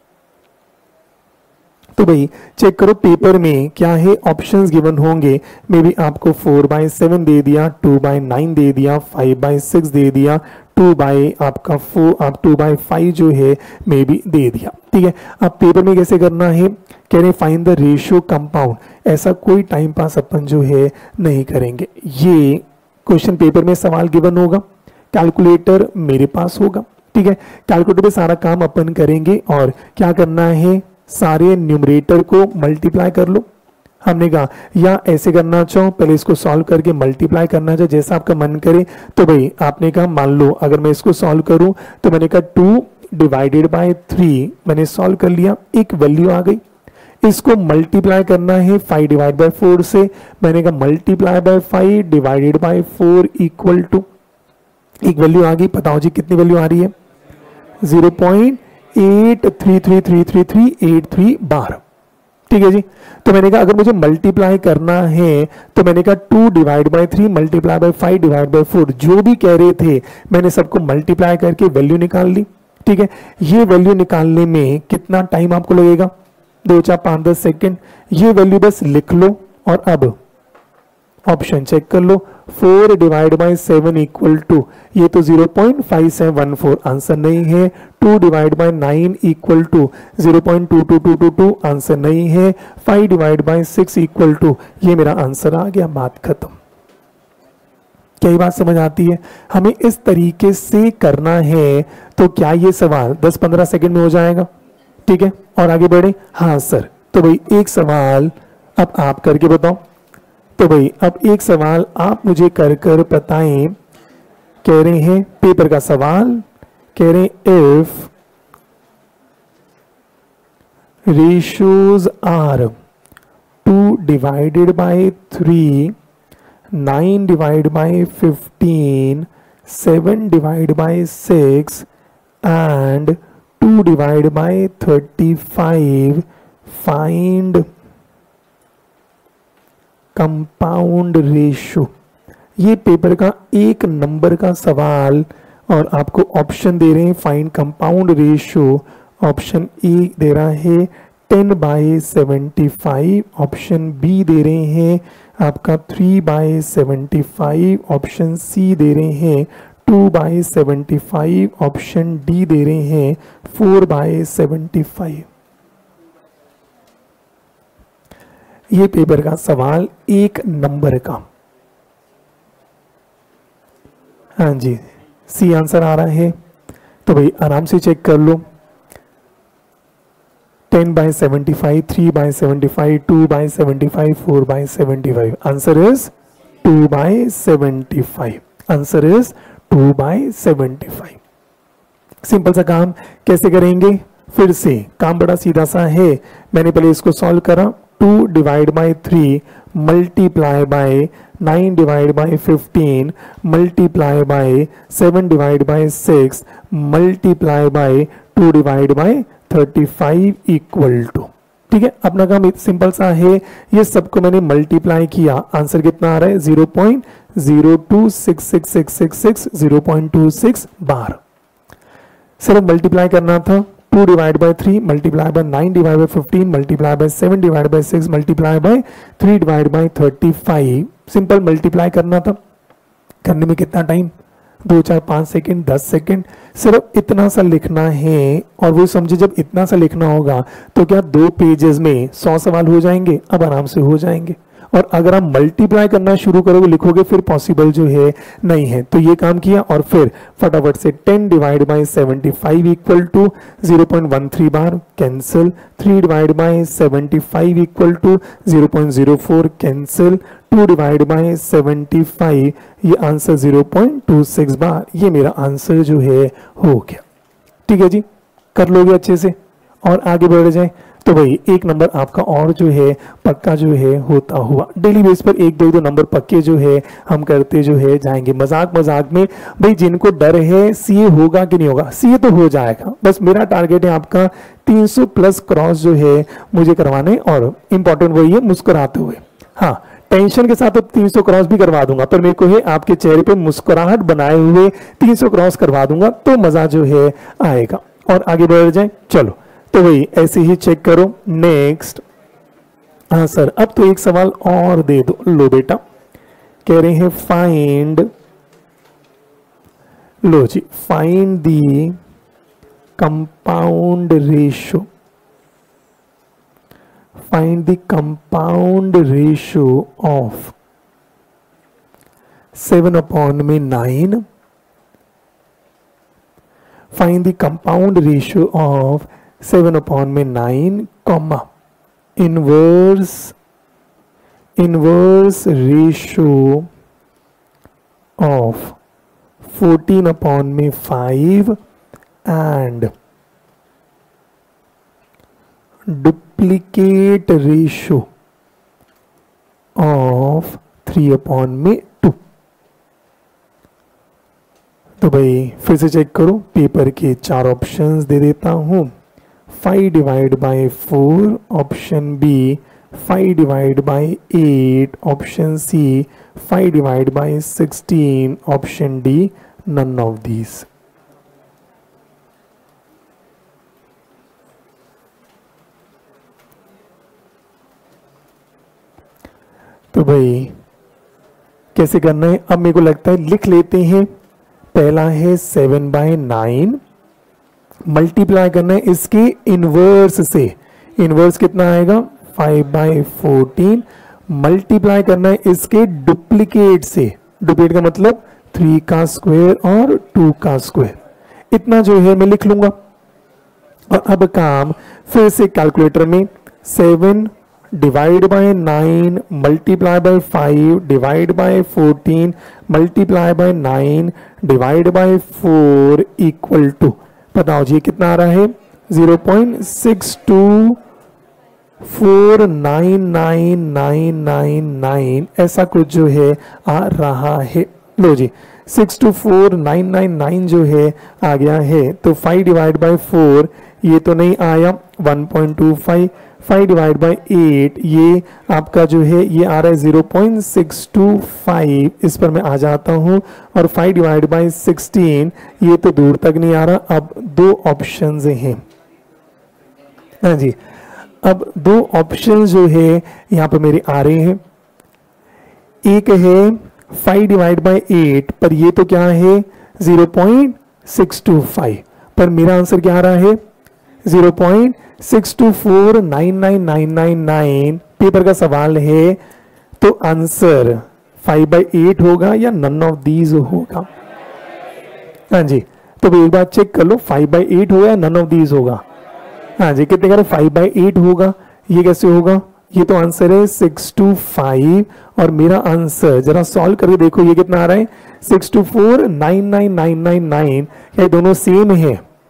तो भाई चेक करो पेपर में क्या है, ऑप्शंस गिवन होंगे। मे बी आपको फोर बाई सेवन दे दिया, टू बाई नाइन दे दिया, फाइव बाई सिक्स दे दिया, टू बाई आपका फोर, आप टू बाई फाइव जो है मे बी दे दिया। ठीक है, अब पेपर में कैसे करना है, कह रहे फाइंड द रेशियो कंपाउंड। ऐसा कोई टाइम पास अपन जो है नहीं करेंगे। ये क्वेश्चन पेपर में सवाल गिवन होगा, कैलकुलेटर मेरे पास होगा। ठीक है, कैलकुलेटर पे सारा काम अपन करेंगे और क्या करना है, सारे न्यूमरेटर को मल्टीप्लाई कर लो। हमने कहा या ऐसे करना चाहो, पहले इसको सॉल्व करके मल्टीप्लाई करना चाहो, जैसा आपका मन करे। तो भाई आपने कहा मान लो अगर मैं इसको सॉल्व करूं तो मैंने कहा टू डिवाइडेड बाय थ्री, मैंने सॉल्व कर लिया, एक वैल्यू आ गई। इसको मल्टीप्लाई करना है फाइव डिवाइड बाय फोर से, मैंने कहा multiply by five divided by four equal to, एक वैल्यू आ गई। बताओ जी कितनी वैल्यू आ रही है, zero point eight three three three three three eight three bar. ठीक है जी। तो मैंने कहा अगर मुझे मल्टीप्लाई करना है तो मैंने कहा two divide by three multiply by five divide by four, जो भी कह रहे थे मैंने सबको मल्टीप्लाई करके वैल्यू निकाल ली। ठीक है, ये वैल्यू निकालने में कितना टाइम आपको लगेगा, दो चार पांच दस सेकेंड। ये वैल्यू बस लिख लो और अब ऑप्शन चेक कर लो, four divide by seven equal to, ये तो zero point five seven one four answer नहीं है। Two divide by nine equal to zero point two two two two two answer नहीं है। Five divide by six equal to, ये मेरा answer आ गया, बात खत्म। क्या ये बात समझ आती है, हमें इस तरीके से करना है। तो क्या ये सवाल दस पंद्रह सेकंड में हो जाएगा। ठीक है, और आगे बढ़े। हाँ सर, तो भाई एक सवाल अब आप करके बताओ। तो भाई अब एक सवाल आप मुझे कर कर बताएं, कह रहे हैं पेपर का सवाल, कह रहे हैं if ratios are two divided by three, nine divided by fifteen, seven divided by six and two divided by thirty-five, find compound ratio। ये पेपर का एक नंबर का सवाल और आपको ऑप्शन दे रहे हैं find compound ratio. Option A दे रहा है ten by seventy five, option B दे रहे हैं आपका three by seventy five, option C दे रहे हैं two by seventy five, option D दे रहे हैं फोर बाई सेवेंटी फाइव। ये पेपर का सवाल एक नंबर का। हाँ जी, सी आंसर आ रहा है, तो भाई आराम से चेक कर लो। Ten by seventy five, three by seventy five, two by seventy five, four by seventy five. Answer is two by seventy five. Answer is two by seventy five. Simple सा काम कैसे करेंगे? फिर से काम बड़ा सीधा सा है। मैंने पहले इसको सॉल्व करा। Two divide by three multiply by nine divide by fifteen multiply by seven divide by six multiply by two divide by thirty five equal to. ठीक है, अपना काम सिंपल सा है। ये सबको मैंने मल्टीप्लाई किया, आंसर कितना आ रहा है? Zero point zero two six six six six six zero point two six bar. सिर्फ मल्टीप्लाई करना था। Two divide by three multiply by nine divide by fifteen multiply by seven divide by six multiply by three divide by thirty five. Simple multiply करना था। करने में कितना time? दो चार पांच सेकंड, दस सेकंड। सिर्फ इतना सा लिखना है। और वो समझे जब इतना सा लिखना होगा तो क्या दो पेजेस में सौ सवाल हो जाएंगे? अब आराम से हो जाएंगे। और अगर आप मल्टीप्लाई करना शुरू करोगे, लिखोगे, फिर पॉसिबल जो है नहीं है। तो ये काम किया और फिर फटाफट से ten divide by seventy five equal to zero point one three bar cancel. Three divide by seventy five equal to zero point zero four cancel. Two divide by seventy five, ये answer zero point two six bar. ये मेरा answer जो है हो गया। ठीक है जी, कर लोगे अच्छे से और आगे बढ़ जाए तो भाई एक नंबर आपका और जो है पक्का जो है होता हुआ। डेली बेस पर एक दो दो नंबर पक्के जो है हम करते जो है जाएंगे। मजाक मजाक में भाई जिनको डर है सीए होगा कि नहीं होगा, सीए तो हो जाएगा। बस मेरा टारगेट है आपका तीन सौ प्लस क्रॉस जो है मुझे करवाने, और इंपॉर्टेंट वही है मुस्कुराते हुए। हाँ, टेंशन के साथ तो तीन सौ क्रॉस भी करवा दूंगा, पर मेरे को है आपके चेहरे पे मुस्कुराहट बनाए हुए तीन सौ क्रॉस करवा दूंगा, तो मजा जो है आएगा। और आगे बढ़ जाए, चलो तो वही ऐसे ही चेक करो। नेक्स्ट, हाँ सर अब तो एक सवाल और दे दो। लो बेटा, कह रहे हैं फाइंड, लो जी, find the compound ratio. Find the compound ratio of seven upon में nine. Find the compound ratio of seven upon में nine, comma inverse inverse ratio of fourteen upon में five and duplicate ratio of three upon में two. तो भाई फिर से check करो, paper के चार ऑप्शंस दे देता हूं। Five divide by four, option B five divide by eight, option C five divide by sixteen, option D none of these. तो भाई कैसे करना है? अब मेरे को लगता है लिख लेते हैं। पहला है सेवन बाय नाइन, मल्टीप्लाई करना है इसके इनवर्स से। इनवर्स कितना आएगा? Five by fourteen. मल्टीप्लाई करना है इसके डुप्लीकेट से। डुप्लीकेट का मतलब थ्री का स्क्वायर और टू का स्क्वायर। इतना जो है मैं लिख लूंगा। और अब काम फिर से कैलकुलेटर में seven divide by nine multiply by five divide by fourteen multiply by nine divide by four equal to, बताओ जी कितना आ रहा है, zero point six two four nine nine nine nine nine, ऐसा कुछ जो है आ रहा है। लो जी six two four nine nine nine जो है आ गया है। तो फाइव डिवाइड बाय फोर ये तो नहीं आया, one point two five, five divide by eight ये आपका जो है ये आ रहा है zero point six two five, इस पर मैं आ जाता हूं। और फाइव डिवाइड बाय सिक्सटीन ये तो दूर तक नहीं आ रहा। अब दो ऑप्शंस हैं, हाँ जी, अब दो ऑप्शन जो है यहां पर मेरे आ रहे हैं। एक है फाइव डिवाइड बाय एट, पर ये तो क्या है zero point six two five, पर मेरा आंसर क्या आ रहा है zero point six two four nine nine nine nine nine. Paper का सवाल है तो आंसर फाइव बाई एट होगा या नन ऑफ दीज होगा। हाँ जी, तो एक बार चेक कर लो, फाइव बाई एट होगा या नन ऑफ दीज होगा। हाँ जी, कितने कह रहे फाइव बाई एट होगा, ये कैसे होगा, ये तो आंसर है सिक्स टू फाइव। और मेरा आंसर जरा सॉल्व करके देखो, ये कितना आ रहा है six two four nine nine nine nine nine, ये दोनों सेम है।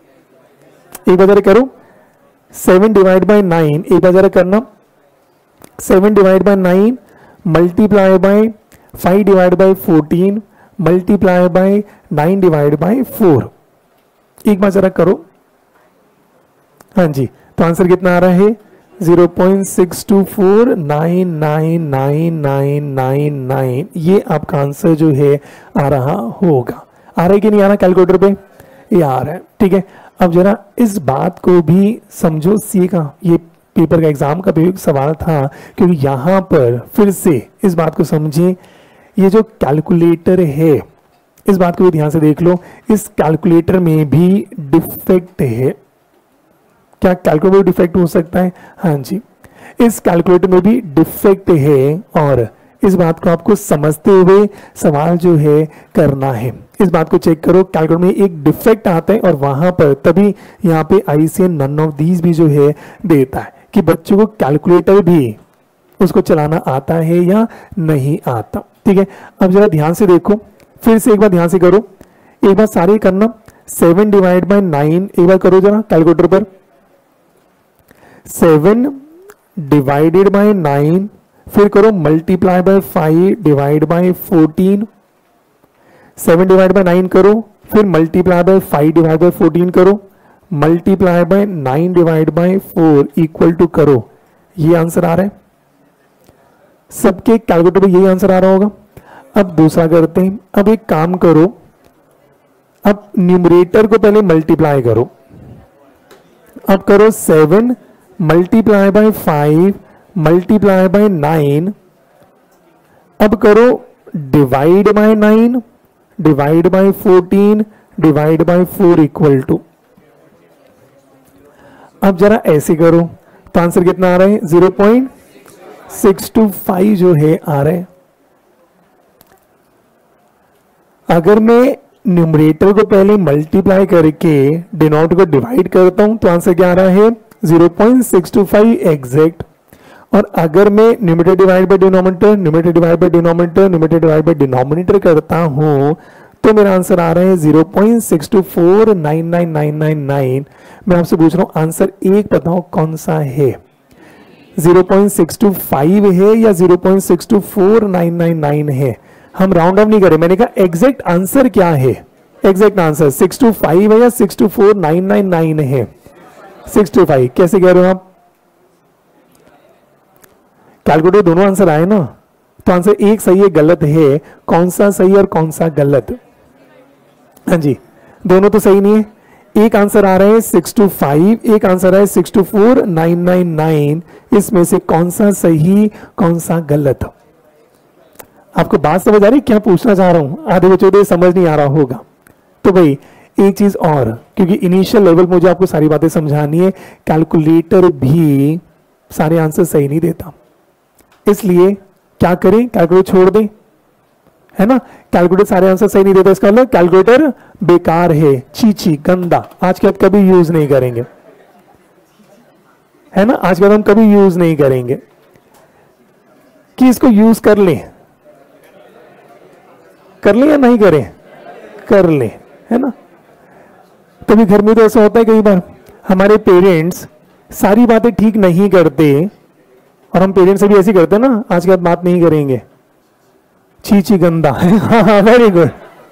एक बार जरा करो, सेवन डिवाइड बाय नाइन, एक बार जरा करना, seven divide by nine multiply by five divide by fourteen multiply by nine divide by four, एक बार जरा करो। हाँ जी, तो आंसर कितना आ रहा है zero point six two four nine nine nine nine nine nine, ये आपका आंसर जो है आ रहा होगा। आ रहा है कि नहीं आ रहा कैलकुलेटर पे, ये आ रहा है, ठीक है। अब जरा इस बात को भी समझो, सीखा, ये पेपर का एग्जाम का भी सवाल था, क्योंकि यहां पर फिर से इस बात को समझें, ये जो कैलकुलेटर है इस बात को भी ध्यान से देख लो, इस कैलकुलेटर में भी डिफेक्ट है। क्या कैलकुलेटर डिफेक्ट हो सकता है? हाँ जी, इस कैलकुलेटर में भी डिफेक्ट है, और इस बात को आपको समझते हुए सवाल जो है करना है। इस बात को चेक करो, कैलकुलेटर में एक डिफेक्ट आता है और वहां पर तभी यहाँ पे आई से नन ऑफ दीज भी जो है देता है कि बच्चों को कैलकुलेटर भी उसको चलाना आता है या नहीं आता। ठीक है, अब जरा ध्यान से देखो, फिर से एक बार ध्यान से करो, एक बार सारे करना, सेवन डिवाइड बाय नाइन एक बार करो जरा कैलकुलेटर पर, सेवन डिवाइडेड बाय नाइन, फिर करो multiply by five divide by fourteen, seven divide by nine करो, फिर multiply by five divide by fourteen करो, multiply by nine divide by four equal to करो। ये आंसर आ रहा है सबके कैलकुलेटर पे, यही आंसर आ रहा होगा। अब दूसरा करते हैं, अब एक काम करो, अब न्यूमरेटर को पहले मल्टीप्लाई करो, अब करो seven multiply by five multiply by nine, अब करो divide by nine divide by fourteen divide by four equal to. अब जरा ऐसे करो तो आंसर कितना आ रहा है zero point six two five जो है आ रहा है। अगर मैं न्यूमरेटर को पहले मल्टीप्लाई करके डिनोमिनेटर को डिवाइड करता हूं तो आंसर क्या आ रहा है zero point six two five exact. और अगर मैं numerator divide by denominator numerator divide by denominator numerator divide by denominator करता हूं तो मेरा आंसर आ रहा है zero point six two four nine nine nine nine nine. मैं आपसे पूछ रहा हूं आंसर एक बताओ कौन सा है, zero point six two five है या zero point six two four nine nine nine है। हम राउंड ऑफ नहीं करें, मैंने कहा एग्जैक्ट आंसर क्या है, exact answer six two five है या six two four nine nine nine है, सिक्स टू फाइव। कैसे कह रहे हो आप, कैलकुलेटर दोनों आंसर आए ना, तो आंसर एक सही है गलत है, कौन सा सही और कौन सा गलत? हाँ जी, दोनों तो सही नहीं है। एक आंसर आ रहा है सिक्स टू फाइव, एक आंसर आ रहा है six two four nine nine nine, इसमें से कौन सा सही कौन सा गलत? आपको बात समझ आ रही क्या पूछना चाह रहा हूं? आधे बच्चों को समझ नहीं आ रहा होगा। तो भाई एक चीज और, क्योंकि इनिशियल लेवल मुझे आपको सारी बातें समझानी है, कैलकुलेटर भी सारे आंसर सही नहीं देता, इसलिए क्या करें, कैलकुलेटर छोड़ दें, है ना। कैलकुलेटर सारे आंसर सही नहीं देता, इसका मतलब कैलकुलेटर बेकार है, चीची गंदा, आज के बाद कभी यूज नहीं करेंगे, है ना, आज के बाद हम कभी यूज नहीं करेंगे। कि इसको यूज कर लें, कर लें या नहीं करें, कर लें, है ना। तभी घर में तो ऐसा होता है कई बार हमारे पेरेंट्स सारी बातें ठीक नहीं करते और हम पेरेंट्स से भी ऐसे करते हैं ना, आज के बाद बात नहीं करेंगे, छी छी गंदा है। हाँ वेरी गुड।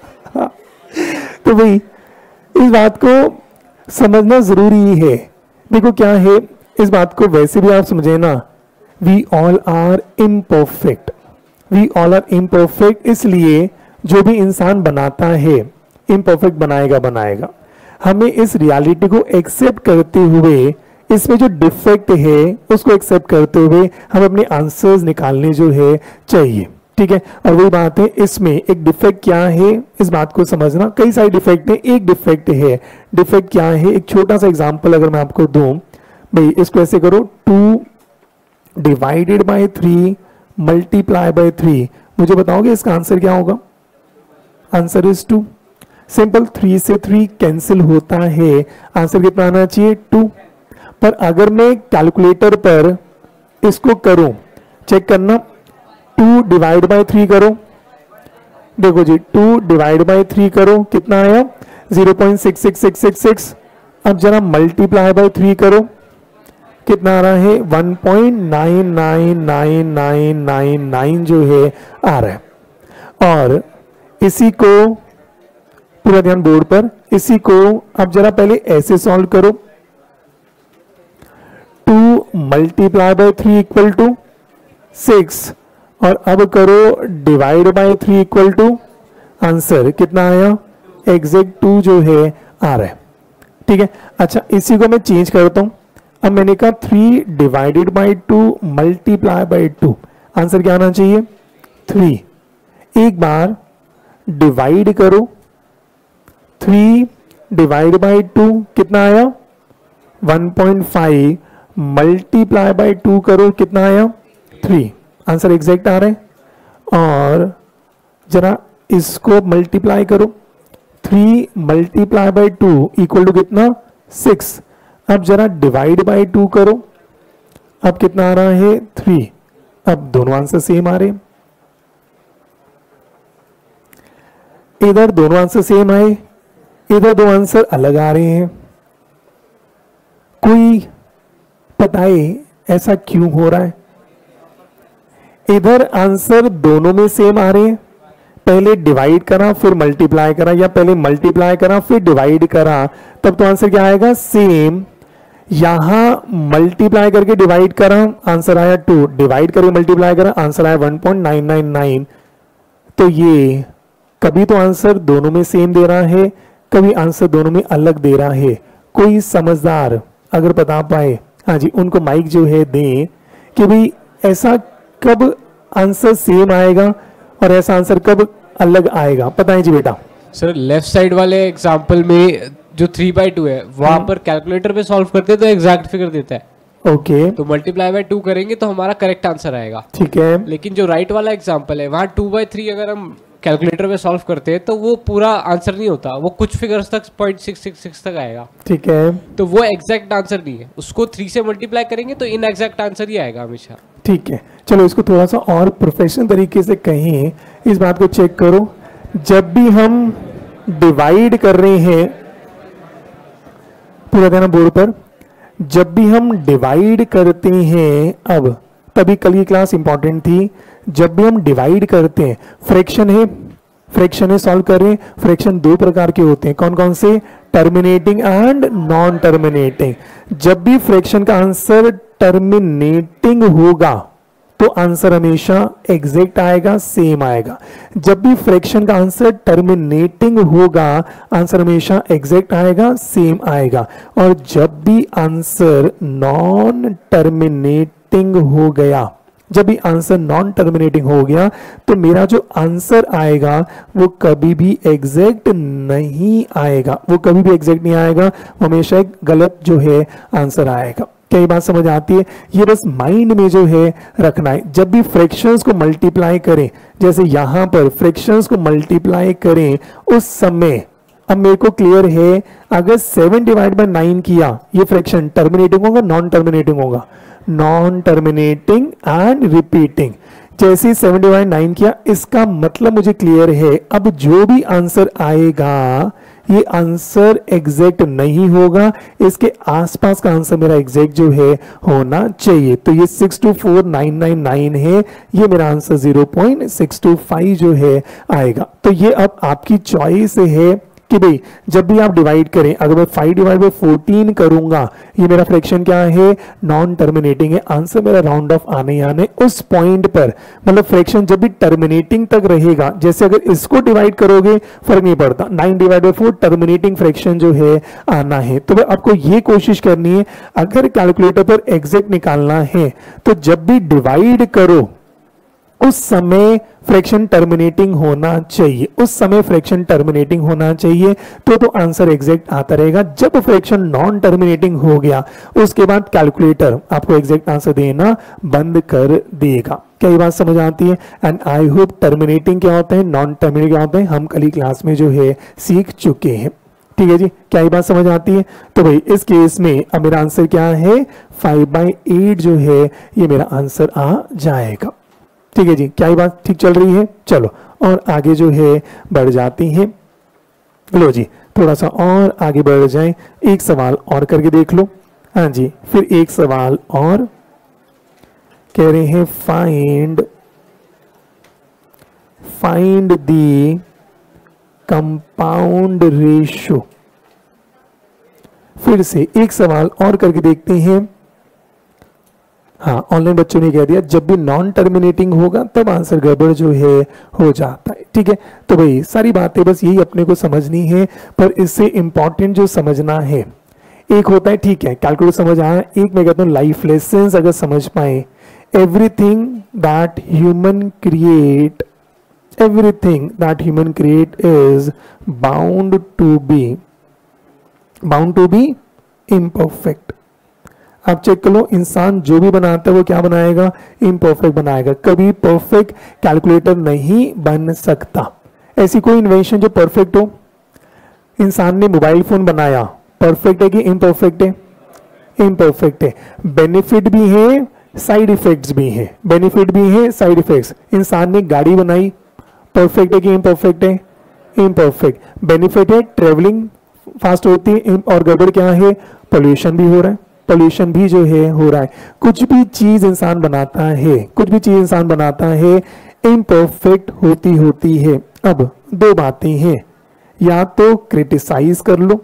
तो भाई इस बात को समझना जरूरी है। देखो क्या है, इस बात को वैसे भी आप समझे ना, we all are imperfect, we all are imperfect, इसलिए जो भी इंसान बनाता है इम्परफेक्ट बनाएगा बनाएगा। हमें इस रियलिटी को एक्सेप्ट करते हुए, इसमें जो डिफेक्ट है उसको एक्सेप्ट करते हुए हम अपने आंसर्स निकालने जो है चाहिए, ठीक है। और वही बात है, इसमें एक डिफेक्ट क्या है इस बात को समझना। कई सारे डिफेक्ट है, एक डिफेक्ट है, डिफेक्ट क्या है, एक छोटा सा एग्जांपल अगर मैं आपको दूं, भाई इसको ऐसे करो, two divided by three multiply by three, मुझे बताओगे इसका आंसर क्या होगा? Answer is two. Simple, three से थ्री कैंसिल होता है, आंसर कितना आना चाहिए? टू। पर अगर मैं कैलकुलेटर पर इसको करूं, चेक करना, टू डिवाइड बाय थ्री करो, देखो जी टू डिवाइड बाय थ्री करो, कितना आया? Zero point six six six six six. अब जरा मल्टीप्लाई बाय थ्री करो, कितना आ रहा है? One point nine nine nine nine nine nine जो है आ रहा है। और इसी को पूरा ध्यान बोर्ड पर, इसी को अब जरा पहले ऐसे सॉल्व करो, two multiply by three equal to six, और अब करो divide by three equal to, answer कितना आया? एग्जैक्ट टू जो है आ रहा है, ठीक है। अच्छा इसी को मैं चेंज करता हूं, अब मैंने कहा three divided by two multiply by two, answer क्या आना चाहिए? थ्री। एक बार डिवाइड करो, थ्री डिवाइड बाय टू कितना आया? One point five. Multiply by two करो, कितना आया? थ्री। आंसर एग्जैक्ट आ रहा है। और जरा इसको मल्टीप्लाई करो, three multiply by two equal to कितना? सिक्स। अब जरा डिवाइड बाय टू करो, अब कितना आ रहा है? थ्री। अब दोनों आंसर सेम आ रहे हैं, इधर दोनों आंसर सेम आए, इधर दो आंसर अलग आ रहे हैं। कोई बताए ऐसा क्यों हो रहा है? इधर आंसर दोनों में सेम आ रहे हैं, पहले डिवाइड करा फिर मल्टीप्लाई करा, या पहले मल्टीप्लाई करा फिर डिवाइड करा, तब तो आंसर क्या आएगा? सेम। यहां मल्टीप्लाई करके डिवाइड करा, आंसर आया टू, डिवाइड करके मल्टीप्लाई करा, आंसर आया one point nine nine nine. तो ये कभी तो आंसर दोनों में सेम दे रहा है, कभी आंसर दोनों में अलग दे रहा है। कोई समझदार अगर बता पाए, हाँ जी, उनको माइक जो है दें कि भाई ऐसा कब आंसर सेम आएगा और ऐसा आंसर कब अलग आएगा, बताएं जी बेटा। सर लेफ्ट साइड वाले एग्जांपल में जो थ्री बाई टू है वहां पर कैलकुलेटर पे सॉल्व करते हैं तो एग्जैक्ट फिगर देता है, ओके, तो मल्टीप्लाई बाय टू करेंगे तो हमारा करेक्ट आंसर आएगा, ठीक है। लेकिन जो राइट वाला एग्जांपल है वहां टू बाई थ्री अगर हम कैलकुलेटर पे सॉल्व करते हैं तो वो पूरा आंसर नहीं होता, वो कुछ फिगर्स तक पॉइंट सिक्स सिक्स सिक्स तक आएगा, ठीक है। तो वो एग्जैक्ट आंसर नहीं है, उसको थ्री से मल्टीप्लाई करेंगे तो इन एग्जैक्ट आंसर ही आएगा हमेशा। ठीक है, चलो इसको थोड़ा सा और प्रोफेशनल तरीके से कहें, इस बात को चेक करो। जब भी हम डिवाइड कर रहे हैं, पूरा देना बोर्ड पर, जब भी हम डिवाइड करते हैं, अब तभी कल की क्लास इंपॉर्टेंट थी, जब भी हम डिवाइड करते हैं, फ्रैक्शन है, फ्रैक्शन है सॉल्व कर रहे हैं, फ्रैक्शन दो प्रकार के होते हैं, कौन कौन से? Terminating and non terminating. जब भी फ्रैक्शन का आंसर टर्मिनेटिंग होगा तो आंसर हमेशा एग्जैक्ट आएगा, सेम आएगा। जब भी फ्रैक्शन का आंसर टर्मिनेटिंग होगा, आंसर हमेशा एग्जैक्ट आएगा, सेम आएगा। और जब भी आंसर नॉन टर्मिनेटिंग हो गया, जब भी आंसर नॉन टर्मिनेटिंग हो गया, तो मेरा जो आंसर आएगा वो कभी भी एग्जैक्ट नहीं आएगा, वो कभी भी एग्जैक्ट नहीं आएगा, वो हमेशा एक गलत जो है आंसर आएगा। क्या ये बात समझ आती है? ये बस माइंड में जो है रखना है। जब भी फ्रैक्शंस को मल्टीप्लाई करें, जैसे यहां पर फ्रैक्शंस को मल्टीप्लाई करें, उस समय अब मेरे को क्लियर है, अगर सेवन डिवाइड बाय नाइन किया, ये फ्रैक्शन टर्मिनेटिंग होगा, नॉन टर्मिनेटिंग होगा? Non terminating and repeating. जैसे सेवन डिवाइड नाइन किया, इसका मतलब मुझे क्लियर है। अब जो भी आंसर आएगा ये आंसर एग्जैक्ट नहीं होगा, इसके आसपास का आंसर मेरा एग्जैक्ट जो है होना चाहिए। तो ये six two four nine nine nine है, ये मेरा answer zero point six two five जो है आएगा। तो ये अब आपकी चॉइस है कि भाई जब भी आप डिवाइड करें, अगर मैं फाइव डिवाइड बाई फोर्टीन करूंगा, ये मेरा फ्रैक्शन क्या है, नॉन टर्मिनेटिंग है, आंसर मेरा राउंड ऑफ आने आने उस पॉइंट पर, मतलब फ्रैक्शन जब भी टर्मिनेटिंग तक रहेगा, जैसे अगर इसको डिवाइड करोगे फर्क नहीं पड़ता, nine divide by four terminating fraction जो है आना है। तो भाई आपको ये कोशिश करनी है, अगर कैलकुलेटर पर एग्जैक्ट निकालना है तो जब भी डिवाइड करो उस समय फ्रैक्शन टर्मिनेटिंग होना चाहिए, उस समय फ्रैक्शन टर्मिनेटिंग होना चाहिए, तो तो आंसर एग्जैक्ट आता रहेगा। जब फ्रैक्शन नॉन टर्मिनेटिंग हो गया उसके बाद कैलकुलेटर आपको एग्जैक्ट आंसर देना बंद कर देगा। क्या ये बात समझ आती है? एंड आई होप टर्मिनेटिंग क्या होता है, नॉन टर्मिनेटिंग क्या होता है, हम कल ही क्लास में जो है सीख चुके हैं। ठीक है जी, क्या ये बात समझ आती है? तो भाई इस केस में अब मेरा आंसर क्या है, फाइव बाई एट जो है ये मेरा आंसर आ जाएगा। ठीक है जी, क्या ये बात ठीक चल रही है? चलो और आगे जो है बढ़ जाती हैं। लो जी थोड़ा सा और आगे बढ़ जाए, एक सवाल और करके देख लो। हाँ जी, फिर एक सवाल और कह रहे हैं find find the compound ratio. फिर से एक सवाल और करके देखते हैं। हाँ, ऑनलाइन बच्चों ने कह दिया जब भी नॉन टर्मिनेटिंग होगा तब आंसर गड़बड़ जो है हो जाता है। ठीक है, तो भाई सारी बातें बस यही अपने को समझनी है, पर इससे इंपॉर्टेंट जो समझना है, एक होता है ठीक है कैलकुलेटर समझ आया, एक मैं कहता हूँ लाइफ लेसन्स अगर समझ पाए, everything that human create everything that human create is bound to be bound to be imperfect. आप चेक कर लो, इंसान जो भी बनाता है वो क्या बनाएगा, इम्परफेक्ट बनाएगा, कभी परफेक्ट कैलकुलेटर नहीं बन सकता। ऐसी कोई इन्वेंशन जो परफेक्ट हो, इंसान ने मोबाइल फोन बनाया, परफेक्ट है कि इम्परफेक्ट है, इम्परफेक्ट है। बेनिफिट भी है साइड इफेक्ट्स भी है, बेनिफिट भी है साइड इफेक्ट्स। इंसान ने गाड़ी बनाई, परफेक्ट है कि इम्परफेक्ट है, इम्परफेक्ट। बेनिफिट है ट्रेवलिंग फास्ट होती है, और गड़बड़ क्या है, पोल्यूशन भी हो रहा है, पोल्यूशन भी जो है हो रहा है। कुछ भी चीज इंसान बनाता है कुछ भी चीज इंसान बनाता है इम्परफेक्ट होती होती है। अब दो बातें हैं, या तो क्रिटिसाइज कर लो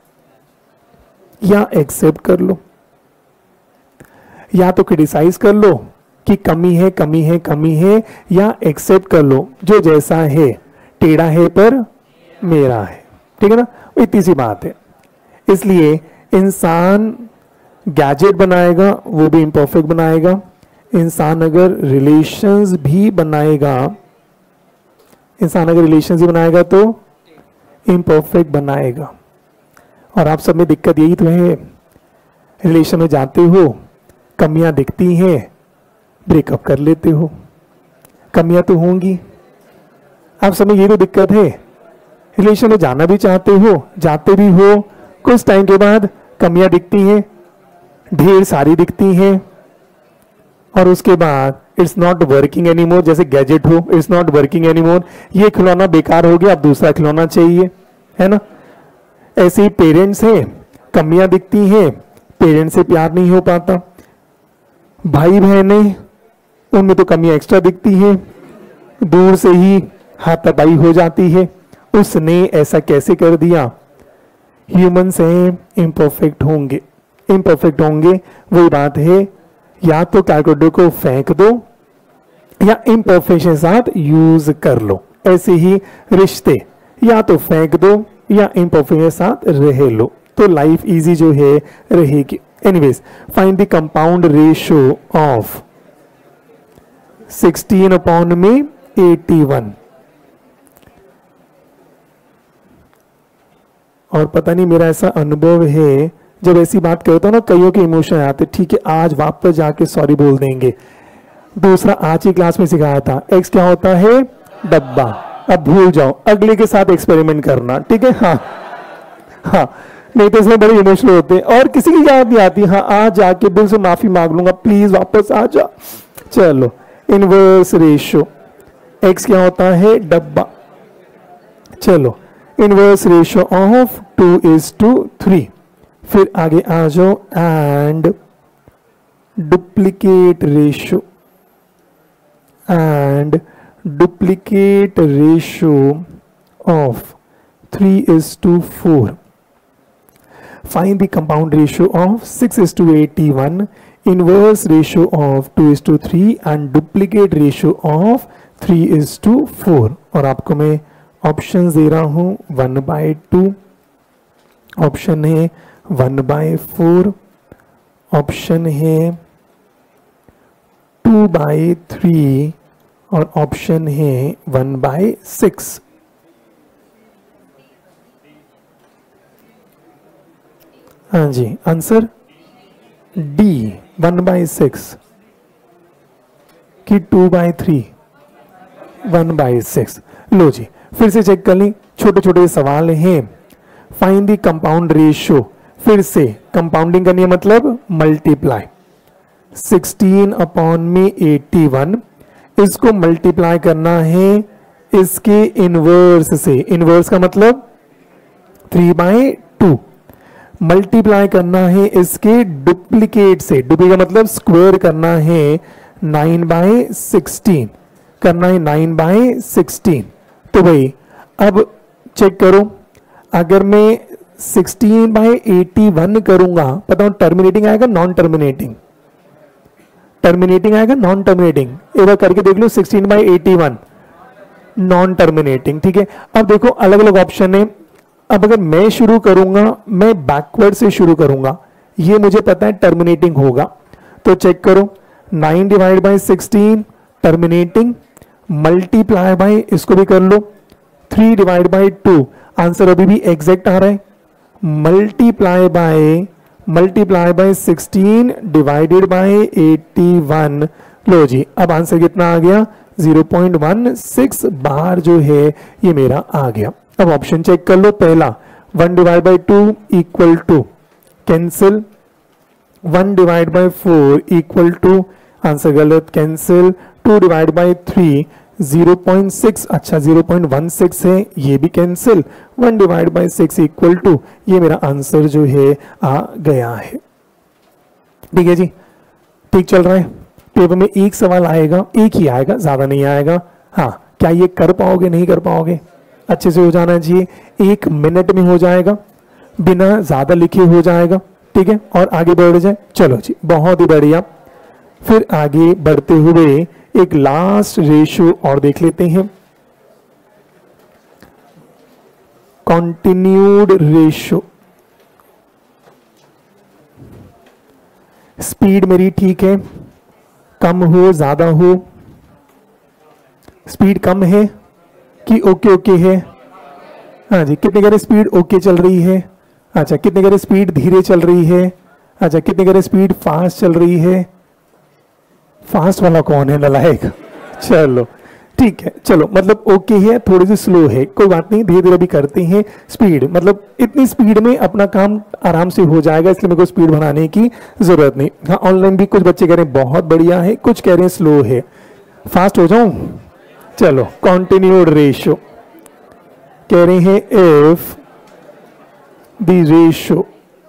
या एक्सेप्ट कर लो। या तो क्रिटिसाइज कर लो कि कमी है कमी है कमी है, या एक्सेप्ट कर लो जो जैसा है, टेढ़ा है पर मेरा है। ठीक है ना, इतनी सी बात है। इसलिए इंसान गैजेट बनाएगा वो भी इम्परफेक्ट बनाएगा, इंसान अगर रिलेशंस भी बनाएगा इंसान अगर रिलेशंस भी बनाएगा तो इम्परफेक्ट बनाएगा। और आप सब में दिक्कत यही तो है, रिलेशन में जाते हो, कमियां दिखती हैं, ब्रेकअप कर लेते हो, कमियां तो होंगी। आप सब में ये तो दिक्कत है, रिलेशन में जाना भी चाहते हो, जाते भी हो, कुछ टाइम के बाद कमियां दिखती हैं, ढेर सारी दिखती हैं, और उसके बाद इट्स नॉट वर्किंग एनीमोर। जैसे गैजेट हो, इट्स नॉट वर्किंग एनीमोर, ये खिलौना बेकार हो गया, अब दूसरा खिलौना चाहिए, है ना। ऐसे ही पेरेंट्स हैं, कमियां दिखती हैं, पेरेंट्स से प्यार नहीं हो पाता। भाई बहन है, उनमें तो कमियां एक्स्ट्रा दिखती हैं, दूर से ही हाथापाई हो जाती है, उसने ऐसा कैसे कर दिया। ह्यूमंस हैं, इम्परफेक्ट होंगे इम्परफेक्ट होंगे वही बात है, या तो कैलकुलेटर को फेंक दो या इम्परफेक्शन साथ यूज कर लो। ऐसे ही रिश्ते, या तो फेंक दो या इम्परफेक्शन साथ रह लो, तो लाइफ इजी जो है रहेगी। Anyways, find the compound ratio of sixteen upon में एटी वन। और पता नहीं मेरा ऐसा अनुभव है, जब ऐसी बात करता हूं ना, कईयों के इमोशन आते, ठीक है आज वापस जाके सॉरी बोल देंगे। दूसरा आज ही क्लास में सिखाया था, एक्स क्या होता है, डब्बा, अब भूल जाओ, अगले के साथ एक्सपेरिमेंट करना। ठीक है, हाँ हाँ, नहीं तो इसमें बड़े इमोशनल होते हैं, और किसी की याद नहीं आती, हाँ आज जाके दिल से माफी मांग लूंगा, प्लीज वापस आ जा। चलो इनवर्स रेशियो, x क्या होता है डब्बा, चलो inverse ratio of two is to three. फिर आगे आ जाओ and duplicate ratio, and duplicate ratio of three is to four. Find the compound ratio of six is to eighty-one, inverse ratio of two is to three and duplicate ratio of three is to four। और आपको मैं option दे रहा हूं one by two, option है one by four, option है two by three और option है वन बाय सिक्स। हाँ जी, answer D one by six कि two by three, one by six. लो जी फिर से चेक कर ली, छोटे छोटे सवाल हैं। फाइंड दी कंपाउंड रेशियो, फिर से कंपाउंडिंग करनी है मतलब मल्टीप्लाई, सिक्सटीन अपॉन में एटी वन, इसको मल्टीप्लाई करना है इसके इनवर्स से, इनवर्स का मतलब थ्री बाई टू, मल्टीप्लाई करना है इसके डुप्लीकेट से, डुप्लीकेट मतलब स्क्वायर करना है नाइन बाय सिक्सटीन, करना है नाइन बाय सिक्सटीन। तो भाई अब चेक करो, अगर मैं सिक्सटीन बाय एटी वन करूंगा, पता हूं टर्मिनेटिंग आएगा नॉन टर्मिनेटिंग, टर्मिनेटिंग आएगा नॉन टर्मिनेटिंग, एक बार करके देख लो sixteen by eighty one non terminating, ठीक है। अब देखो अलग अलग ऑप्शन है, अब अगर मैं शुरू करूंगा, मैं बैकवर्ड से शुरू करूंगा, ये मुझे पता है टर्मिनेटिंग होगा, तो चेक करो nine divide by sixteen terminating, multiply by इसको भी कर लो three divide by two, answer अभी भी एग्जैक्ट आ रहा है, multiply by multiply by sixteen divided by eighty one. लो जी अब आंसर कितना आ गया zero point one six bar जो है ये मेरा आ गया। अब ऑप्शन चेक कर लो, पहला one divide by two equal to cancel, one divide by four equal to, answer गलत cancel, two divide by three zero point six, अच्छा ज़ीरो पॉइंट वन सिक्स है ये भी cancel, one divide by six equal to, ये मेरा answer जो है आ गया है। ठीक है जी, ठीक चल रहा है। पेपर में एक सवाल आएगा, एक ही आएगा, ज्यादा नहीं आएगा। हाँ क्या ये कर पाओगे, नहीं कर पाओगे, अच्छे से हो जाना चाहिए, एक मिनट में हो जाएगा, बिना ज्यादा लिखे हो जाएगा, ठीक है। और आगे बढ़ जाए, चलो जी बहुत ही बढ़िया। फिर आगे बढ़ते हुए एक लास्ट रेशियो और देख लेते हैं, कॉन्टिन्यूड रेशियो। स्पीड मेरी ठीक है, कम हो ज्यादा हो, स्पीड कम है कि ओके ओके है, हाँ जी, कितने करे स्पीड ओके चल रही है, अच्छा कितने करे स्पीड धीरे चल रही है, अच्छा कितने करे स्पीड फास्ट चल रही है, फास्ट वाला कौन है नलायक, चलो ठीक है, चलो मतलब ओके है, थोड़ी सी स्लो है, कोई बात नहीं, धीरे धीरे भी करते हैं। स्पीड मतलब इतनी स्पीड में अपना काम आराम से हो जाएगा, इसलिए मेरे को स्पीड बढ़ाने की जरूरत नहीं। हाँ ऑनलाइन भी कुछ बच्चे कह रहे हैं बहुत बढ़िया है, कुछ कह रहे हैं स्लो है, फास्ट हो जाऊं, चलो कॉन्टिन्यूड रेशियो कह रहे हैं, if the ratio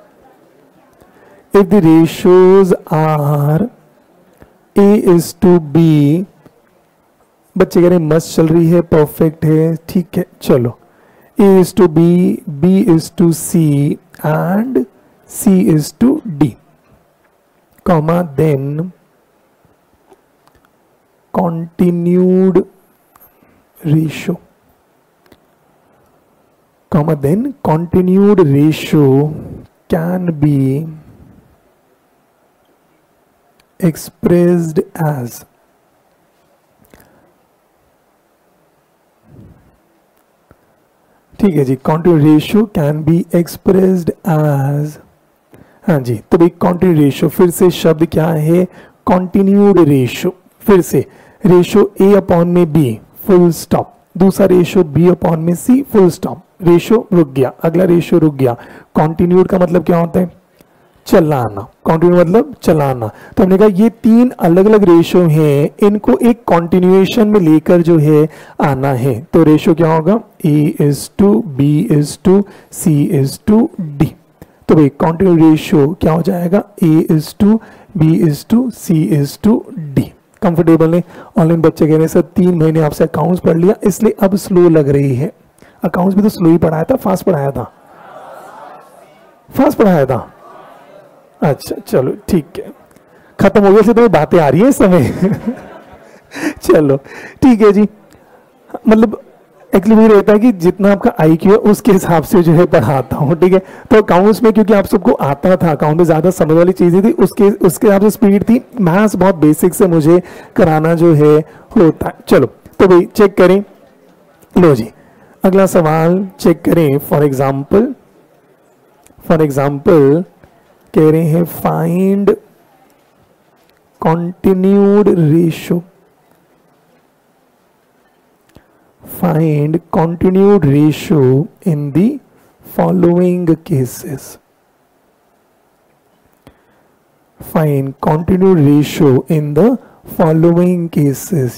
if the ratios are A is to B, बच्चे कह रहे हैं मस्त चल रही है, परफेक्ट है, ठीक है, चलो A is to B, B is to C and C is to D, comma then continued ratio, comma then continued ratio can be expressed as ठीक है जी, continued ratio can be expressed as, हाँ जी, तो भाई continued ratio फिर से शब्द क्या है, continued ratio, फिर से रेशियो ए अपॉन में बी फुल स्टॉप, दूसरा रेशियो बी अपॉन में सी फुल स्टॉप, रेशियो रुक गया, अगला रेशियो रुक गया। कॉन्टिन्यूड का मतलब क्या होता है, चलाना, कंटिन्यू मतलब चलाना। तो हमने कहा ये तीन अलग अलग रेशो हैं, इनको एक कॉन्टिन्यूएशन में लेकर जो है आना है। तो रेशो क्या होगा, A is to B is to C is to D. तो भाई कंटिन्यू रेशो क्या हो जाएगा, A is to B is to C is to D. Comfortable है। ऑनलाइन बच्चे कह रहे हैं सर तीन महीने आपसे अकाउंट्स पढ़ लिया इसलिए अब स्लो लग रही है। अकाउंट्स भी तो स्लो ही पढ़ाया था, फास्ट पढ़ाया था, फास्ट पढ़ाया था। अच्छा चलो ठीक है, खत्म हो गया से तो बातें आ रही है इस समय चलो ठीक है जी। मतलब एक्चुअली ये रहता है कि जितना आपका आई क्यू है उसके हिसाब से जो है पढ़ाता हूँ, ठीक है। तो अकाउंट्स में क्योंकि आप सबको आता था, अकाउंट में ज्यादा समझ वाली चीजें थी, उसके उसके हिसाब से स्पीड थी। मैथ्स बहुत बेसिक से मुझे कराना जो है होता है। चलो तो भाई चेक करें, लो जी अगला सवाल चेक करें। फॉर एग्जाम्पल फॉर एग्जाम्पल कह रहे हैं find continued ratio, find continued ratio in the following cases. Find continued ratio in the following cases.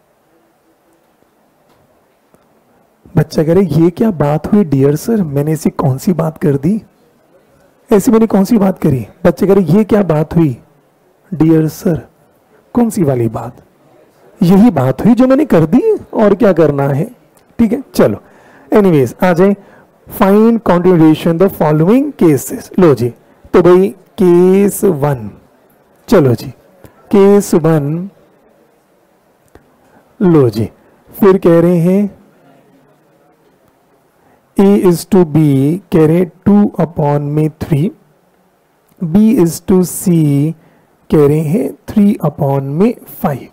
बच्चा कह रहे ये क्या बात हुई डियर सर, मैंने ऐसी कौन सी बात कर दी, ऐसी मैंने कौन सी बात करी। बच्चे कह रहे ये क्या बात हुई डियर सर, कौन सी वाली बात, यही बात हुई जो मैंने कर दी, और क्या करना है, ठीक है। चलो एनीवेज आ जाए, find continuation the following cases. लो जी तो भाई केस वन, चलो जी केस वन, लो जी फिर कह रहे हैं ए इज टू बी, कह रहे टू अपॉन में three, B is to C कह रहे हैं थ्री अपॉन में five,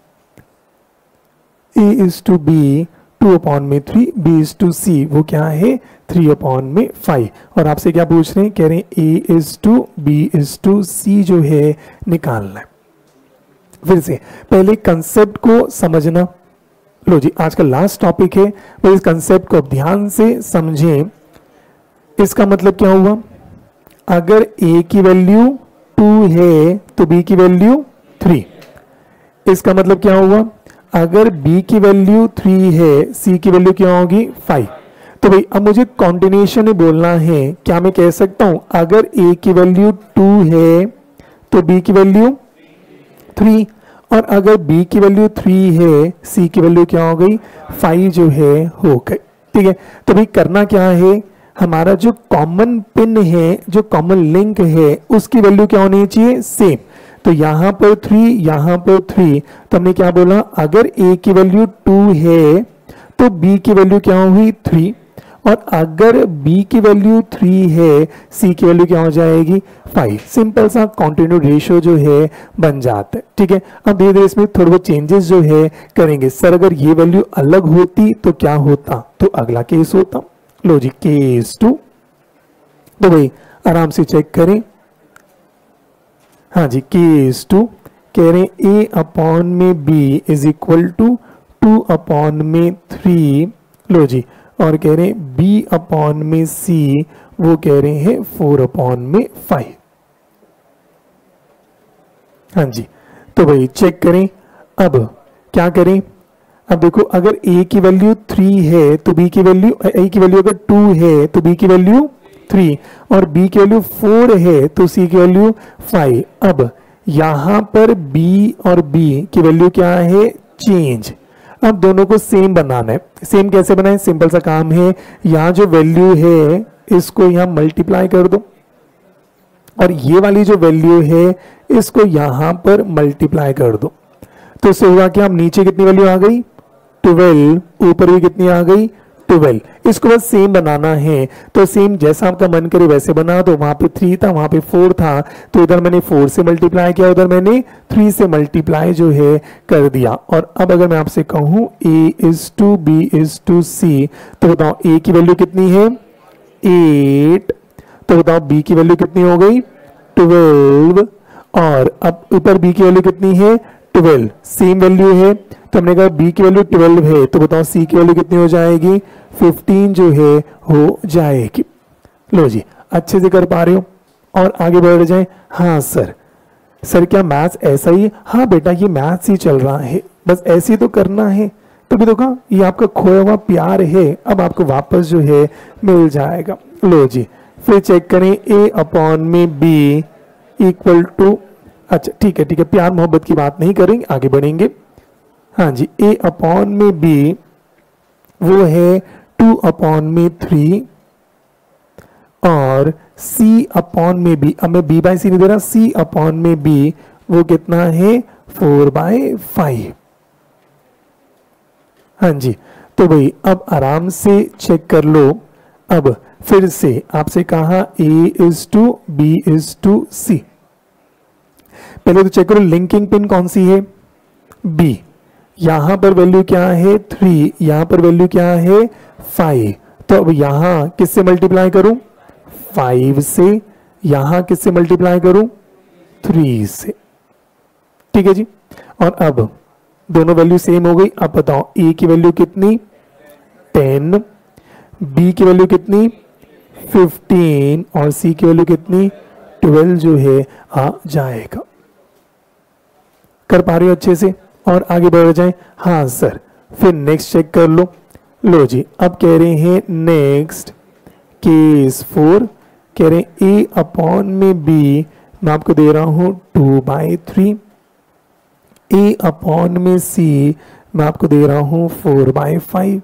A is to B two upon में three, B is to C वो क्या है थ्री अपॉन में फाइव। और आपसे क्या पूछ रहे हैं, कह रहे हैं A is to B is to C जो है निकालना है। फिर से पहले कंसेप्ट को समझना। लो जी आज का लास्ट टॉपिक है, तो इस कंसेप्ट को ध्यान से समझें। इसका मतलब क्या हुआ, अगर ए की वैल्यू टू है तो बी की वैल्यू थ्री। इसका मतलब क्या हुआ, अगर b की वैल्यू थ्री है c की वैल्यू क्या होगी फाइव। तो भाई अब मुझे कॉन्टिन्यूएशन में बोलना है, क्या मैं कह सकता हूं अगर a की वैल्यू टू है तो b की वैल्यू थ्री, और अगर b की वैल्यू थ्री है c की वैल्यू क्या हो गई फाइव जो है हो गई, ठीक है। तो भाई करना क्या है, हमारा जो कॉमन पिन है, जो कॉमन लिंक है, उसकी वैल्यू क्या होनी चाहिए सेम। तो यहां पर थ्री, यहां पर थ्री, तो हमने क्या बोला, अगर a की वैल्यू टू है तो b की वैल्यू क्या हुई थ्री, और अगर b की वैल्यू थ्री है c की वैल्यू क्या हो जाएगी फाइव। सिंपल सा कॉन्टिन्यूड रेशियो जो है बन जाता है, ठीक है। अब धीरे धीरे इसमें थोड़े बहुत चेंजेस जो है करेंगे। सर अगर ये वैल्यू अलग होती तो क्या होता, तो अगला केस होता। लो जी केस टू, तो भाई आराम से चेक करें। हाँ जी केस टू कह रहे हैं ए अपॉन में B is equal to two upon में थ्री, लो जी, और कह रहे हैं बी अपॉन में सी वो कह रहे हैं फोर अपॉन में फाइव। हाँ जी तो भाई चेक करें, अब क्या करें, अब देखो अगर a की वैल्यू थ्री है तो b की वैल्यू, a की वैल्यू अगर टू है तो b की वैल्यू थ्री, और b की वैल्यू फोर है तो c की वैल्यू फाइव। अब यहां पर b और b की वैल्यू क्या है चेंज। अब दोनों को सेम बनाना है। सेम कैसे बनाए, सिंपल सा काम है, यहां जो वैल्यू है इसको यहां मल्टीप्लाई कर दो, और ये वाली जो वैल्यू है इसको यहां पर मल्टीप्लाई कर दो। तो इससे हुआ क्या, अब नीचे कितनी वैल्यू आ गई ट्वेल्व, ऊपर भी कितनी आ गई ट्वेल्व। इसको बस सेम बनाना है, तो सेम जैसा आपका मन करे वैसे बना दो। वहां पे थ्री था, वहां पे फोर था, तो इधर मैंने फोर से मल्टीप्लाई किया, उधर मैंने थ्री से मल्टीप्लाई जो है कर दिया। और अब अगर मैं आपसे कहूं a is to B is to C, तो बताओ a की वैल्यू कितनी है एट, तो बताओ b की वैल्यू कितनी हो गई ट्वेल्व, और अब ऊपर b की वैल्यू कितनी है ट्वेल्व, सेम वैल्यू है। तो हमने कहा b की वैल्यू ट्वेल्व है, तो बताओ c की वैल्यू कितनी हो जाएगी फिफ्टीन जो है हो जाएगी। लो जी अच्छे से कर पा रहे हो। और आगे बढ़ जाए। हाँ सर, सर क्या मैथ्स ऐसा ही? हाँ बेटा ये मैथ्स ही चल रहा है, बस ऐसे ही तो करना है। तो भी देखो ये आपका खोया हुआ प्यार है, अब आपको वापस जो है मिल जाएगा। लो जी, फिर चेक करें ए अपॉन में बी इक्वल टू, अच्छा ठीक है ठीक है, प्यार मोहब्बत की बात नहीं करेंगे, आगे बढ़ेंगे। हाँ जी, ए अपॉन में बी वो है टू अपॉन में थ्री, और सी अपॉन में बी, अब मैं बी बाई सी नहीं दे रहा, सी अपॉन में बी वो कितना है फोर बाय फाइव। हाँ जी, तो भाई अब आराम से चेक कर लो। अब फिर से आपसे कहा A is to B is to C, पहले तो चेक करो लिंकिंग पिन कौन सी है, बी। यहां पर वैल्यू क्या है थ्री, यहां पर वैल्यू क्या है फाइव, तो अब यहां किससे मल्टीप्लाई करूं फाइव से, यहां किससे मल्टीप्लाई करूं थ्री से, ठीक है जी। और अब दोनों वैल्यू सेम हो गई। अब बताओ ए की वैल्यू कितनी टेन, बी की वैल्यू कितनी फिफ्टीन, और सी की वैल्यू कितनी ट्वेल्व जो है आ जाएगा। कर पा रहे हो अच्छे से? और आगे बढ़ जाए। हाँ सर, फिर नेक्स्ट चेक कर लो। लो जी, अब कह रहे हैं नेक्स्ट केस फोर, कह रहे हैं ए अपॉन में बी मैं आपको दे रहा हूं two by three, A upon में सी मैं आपको दे रहा हूं फोर बाई फाइव,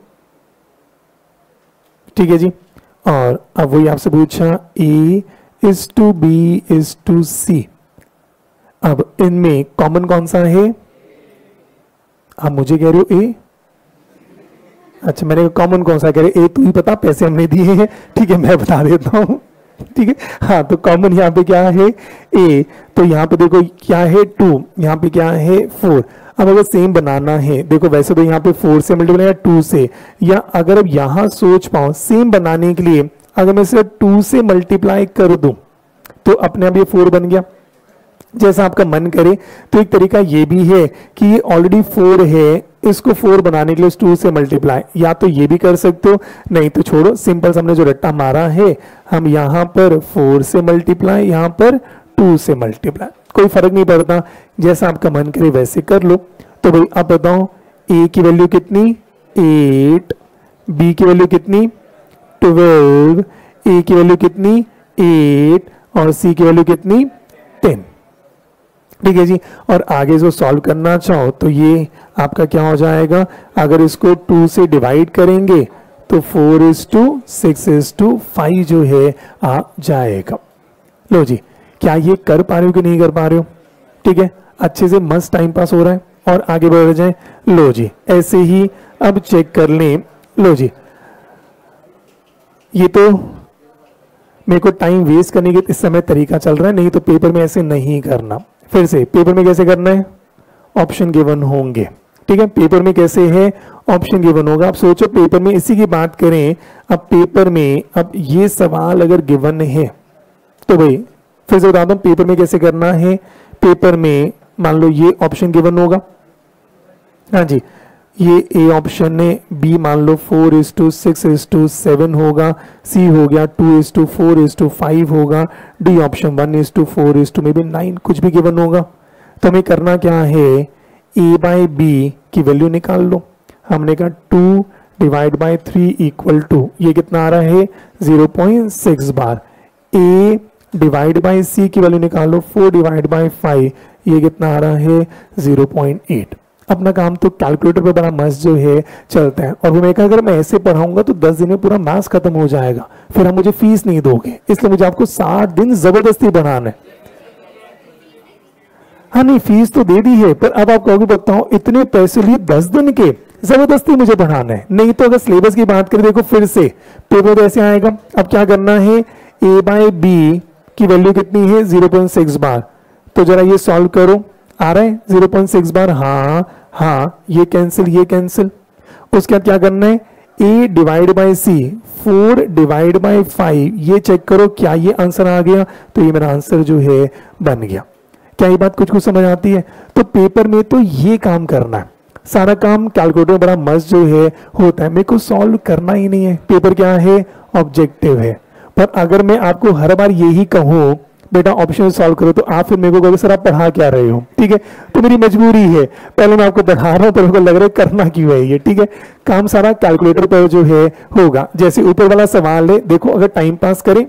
ठीक है जी। और अब वही आपसे पूछा A is to B is to C, अब इनमें कॉमन कौन सा है? आप मुझे कह रहे हो ए, अच्छा मैंने कॉमन कौन सा कह रहे ए, तू ही बता, पैसे हमने दिए हैं, ठीक है मैं बता देता हूं, ठीक है। हाँ तो कॉमन यहाँ पे क्या है ए, तो यहाँ पे देखो क्या है टू, यहाँ पे क्या है फोर। अब अगर सेम बनाना है, देखो वैसे तो यहाँ पे फोर से मल्टीप्लाई या टू से, या अगर अब यहाँ सोच पाओ सेम बनाने के लिए अगर मैं सिर्फ टू से मल्टीप्लाई कर दूं तो अपने आप ये फोर बन गया, जैसा आपका मन करे। तो एक तरीका ये भी है कि ये ऑलरेडी फोर है, इसको फोर बनाने के लिए टू से मल्टीप्लाई, या तो ये भी कर सकते हो, नहीं तो छोड़ो सिंपल हमने जो रट्टा मारा है, हम यहाँ पर फोर से मल्टीप्लाई, यहाँ पर टू से मल्टीप्लाई, कोई फर्क नहीं पड़ता, जैसा आपका मन करे वैसे कर लो। तो भाई अब बताओ ए की वैल्यू कितनी एट, बी की वैल्यू कितनी ट्वेल्व, ए की वैल्यू कितनी एट, और सी की वैल्यू कितनी टेन, ठीक है जी। और आगे जो सॉल्व करना चाहो तो ये आपका क्या हो जाएगा, अगर इसको टू से डिवाइड करेंगे तो four is to six is to five जो है आ जाएगा। लो जी, क्या ये कर पा रहे हो कि नहीं कर पा रहे हो? ठीक है, अच्छे से मस्त टाइम पास हो रहा है। और आगे बढ़ जाए। लो जी, ऐसे ही अब चेक कर लें। लो जी, ये तो मेरे को टाइम वेस्ट करने के इस समय तरीका चल रहा है, नहीं तो पेपर में ऐसे नहीं करना। फिर से पेपर में कैसे करना है, ऑप्शन गिवन होंगे, ठीक है। पेपर में कैसे है, ऑप्शन गिवन होगा। आप सोचो पेपर में इसी की बात करें, अब पेपर में अब ये सवाल अगर गिवन है तो भाई फिर से बता दूं पेपर में कैसे करना है। पेपर में मान लो ये ऑप्शन गिवन होगा, हाँ जी, ये ए ऑप्शन है, बी मान लो four is to six is to seven होगा, सी हो गया two is to four is to five होगा, D option one is to four is to maybe nine, कुछ भी गिवन होगा। तो हमें करना क्या है, ए बाई बी की वैल्यू निकाल लो। हमने कहा two divide by three equal to, ये कितना आ रहा है zero point six bar. A divide by C की वैल्यू निकालो, फोर डिवाइड बाई फाइव, ये कितना आ रहा है जीरो पॉइंट एट। अपना काम तो कैलकुलेटर पे बड़ा मस्त जो है चलता है। और वो मैं कहा अगर मैं ऐसे पढ़ाऊंगा तो दस दिन में पूरा मैथ्स खत्म हो जाएगा, फिर हम मुझे फीस नहीं दोगे, इसलिए मुझे आपको साठ दिन जबरदस्ती बनाना है। हाँ नहीं, फीस तो दे दी है, पर अब आप कहोगे बताओ इतने पैसे लिए दस दिन के, जबरदस्ती मुझे पढ़ाना है। नहीं तो अगर सिलेबस की बात करें, देखो फिर से पेपर ऐसे आएगा। अब क्या करना है, ए बाई बी की वैल्यू कितनी है जीरो पॉइंट सिक्स बार, तो जरा ये सॉल्व करो। आ रहा है जीरो पॉइंट सिक्स बार, हाँ हाँ, ये कैंसिल ये कैंसिल। उसके बाद क्या करना है, A divide by C, four divide by five, ये चेक करो क्या ये आंसर आ गया, तो ये मेरा आंसर जो है बन गया। क्या ये बात कुछ कुछ समझ आती है? तो पेपर में तो ये काम करना है, सारा काम कैलकुलेटर में बड़ा मस्त जो है होता है, मेरे को सॉल्व करना ही नहीं है। पेपर क्या है, ऑब्जेक्टिव है। पर अगर मैं आपको हर बार यही कहूं बेटा ऑप्शन सॉल्व करो, तो आप फिर मेरे को कहोगे सर आप पढ़ा क्या रहे हो, ठीक है। तो मेरी मजबूरी है, पहले मैं आपको पढ़ा रहा हूँ तो मेरे को लग रहा है करना क्यों है ये, ठीक है। काम सारा कैलकुलेटर पर जो है होगा। जैसे ऊपर वाला सवाल है, देखो अगर टाइम पास करें,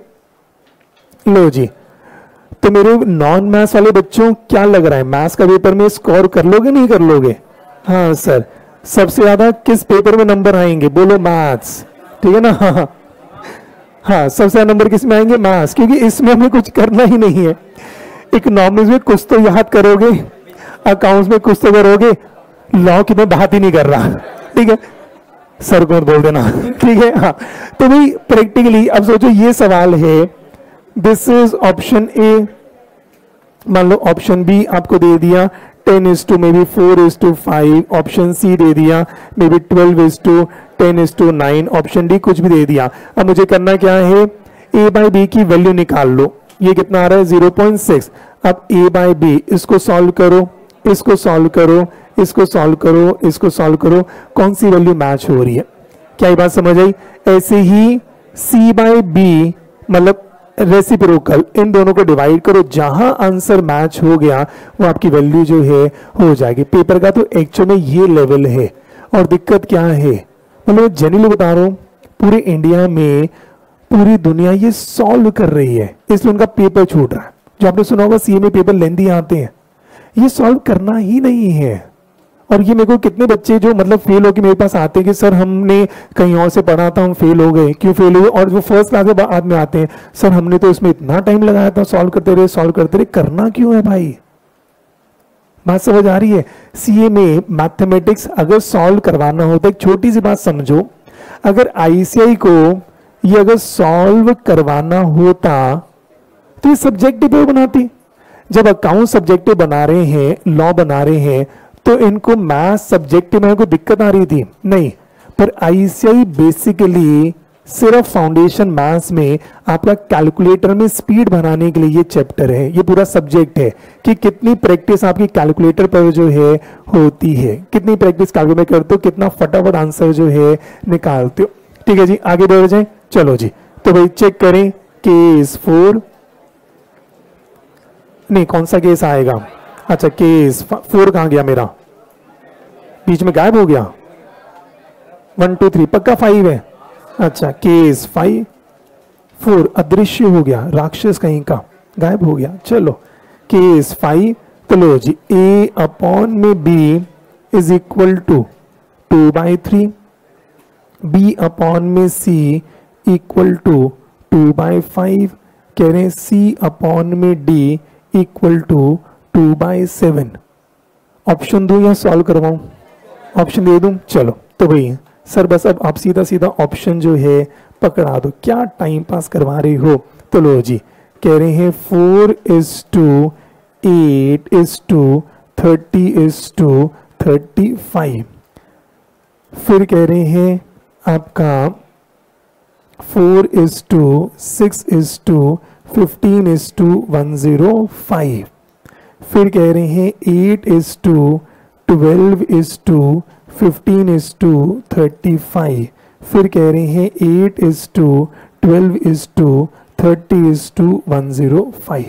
लो जी, तो मेरे नॉन मैथ्स वाले बच्चों क्या लग रहा है, मैथ्स का पेपर में स्कोर कर लोगे नहीं कर लोगे? हाँ सर, सबसे ज्यादा किस पेपर में नंबर आएंगे, बोलो मैथ्स, ठीक है ना। हाँ हाँ, सबसे ज्यादा नंबर किस में आएंगे, मैथ्स, क्योंकि इसमें हमें कुछ करना ही नहीं है। इकोनॉमिक्स में कुछ तो याद करोगे, अकाउंट्स में कुछ तो करोगे, लॉ की मैं बात ही नहीं कर रहा, ठीक है। सर को बोल देना, ठीक है। हाँ, तो भाई प्रैक्टिकली अब सोचो ये सवाल है, दिस इज ऑप्शन ए, मान लो ऑप्शन बी आपको दे दिया ten is to may be four is to five, option C दे दिया maybe twelve is to ten is to nine, option D कुछ भी दे दिया। अब मुझे करना क्या है, ए बाई बी की वैल्यू निकाल लो, ये कितना आ रहा है जीरो पॉइंट सिक्स। अब ए बाई बी, इसको सॉल्व करो, इसको सॉल्व करो, इसको सॉल्व करो, इसको सॉल्व करो, कौन सी वैल्यू मैच हो रही है, क्या ये बात समझ आई। ऐसे ही सी बाई बी मतलब रेसिप्रोकल, इन दोनों को डिवाइड करो, जहां आंसर मैच हो गया वो आपकी वैल्यू जो है हो जाएगी। पेपर का तो एक्चुअल में ये लेवल है। और दिक्कत क्या है, मतलब जनरली बता रहा हूं, पूरे इंडिया में पूरी दुनिया ये सॉल्व कर रही है, इसलिए उनका पेपर छूट रहा है। जो आपने सुना होगा सीए में पेपर लेंदी आते हैं, ये सॉल्व करना ही नहीं है। और ये मेरे को कितने बच्चे जो मतलब फेल होकर मेरे पास आते हैं कि सर हमने कहीं और से पढ़ा था, हम फेल हो गए, क्यों फेल हुए, और वो फर्स्ट क्लास के बाद में आते हैं, सर हमने तो इसमें इतना टाइम लगाया था, सॉल्व करते रहे सॉल्व करते रहे, करना क्यों है भाई, बात समझ आ रही है। सीए में मैथमेटिक्स अगर सॉल्व करवाना होता है, एक छोटी सी बात समझो, अगर आईसीआई को ये अगर सॉल्व करवाना होता तो ये सब्जेक्टिव पेपर बनाती। जब अकाउंट सब्जेक्टिव बना रहे हैं, लॉ बना रहे हैं, तो इनको मैथ सब्जेक्टिव में कोई दिक्कत आ रही थी नहीं। पर आईसीआई बेसिकली सिर्फ फाउंडेशन मैथ्स में आपका कैलकुलेटर में स्पीड बनाने के लिए ये चैप्टर है, ये पूरा सब्जेक्ट है कि कितनी प्रैक्टिस आपकी कैलकुलेटर पर जो है होती है, कितनी प्रैक्टिस कैलकुलेटर में करते हो, कितना फटाफट आंसर जो है निकालते हो। ठीक है जी, आगे बढ़ जाए, चलो जी। तो भाई चेक करें, केस फोर नहीं, कौन सा केस आएगा, अच्छा केस फोर कहां गया मेरा, बीच में गायब हो गया, वन टू थ्री पक्का फाइव है, अच्छा केस फाइव, फोर अदृश्य हो गया, राक्षस कहीं का गायब हो गया। चलो केस फाइव, तो लो जी, ए अपॉन में B is equal to two by three, B upon में C equal to two by five, कह रहे हैं सी अपॉन में D equal to two by seven. Option दूं या सॉल्व करवाऊं, ऑप्शन दे दूं, चलो। तो भाई सर बस अब आप सीधा सीधा ऑप्शन जो है पकड़ा दो, क्या टाइम पास करवा रही हो। तो लो जी, कह रहे हैं four is to eight is to thirty is to thirty five, फिर कह रहे हैं आपका four is to six is to fifteen is to one zero five, फिर कह रहे हैं eight is to twelve is to fifteen is to thirty five, फिर कह रहे हैं eight is to twelve is to thirty is to one zero five.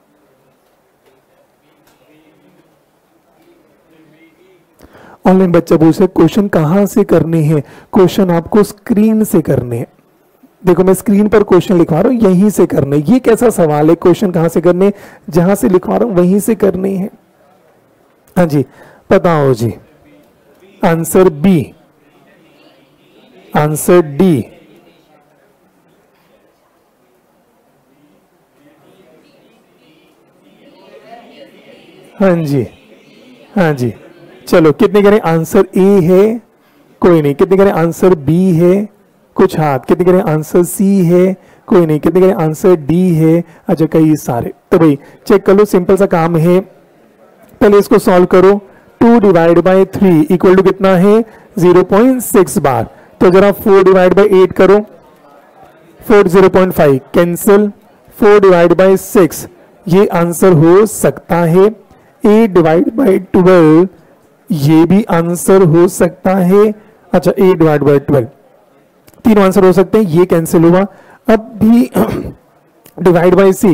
Online बच्चा पूछ रहे क्वेश्चन कहां से करने हैं, क्वेश्चन आपको स्क्रीन से करने हैं। देखो मैं स्क्रीन पर क्वेश्चन लिखवा रहा हूं, यहीं से करने। ये कैसा सवाल है, क्वेश्चन कहां से करने, जहां से लिखवा रहा हूं वहीं से करने हैं। हाँ जी बताओ जी, आंसर बी, आंसर डी, हाँ जी हाँ जी। चलो कितने करें, आंसर ए है, कोई नहीं। कितने करें, आंसर बी है, कुछ हाथ। कितने करें, आंसर सी है, कोई नहीं। कितने करें, आंसर डी है, अच्छा कई सारे। तो भाई चेक कर लो, सिंपल सा काम है, पहले इसको सॉल्व करो। Two divide by three equal to कितना है, जीरो पॉइंट सिक्स बार। तो जरा फोर डिवाइड बाई एट करो, four zero point five cancel, four divide by six ये आंसर हो सकता है, एट डिवाइड बाई ट्वेल्व ये भी आंसर हो सकता है, अच्छा एट डिवाइड बाई ट्वेल्व तीन आंसर हो सकते हैं, ये कैंसिल हुआ। अब B divide by C,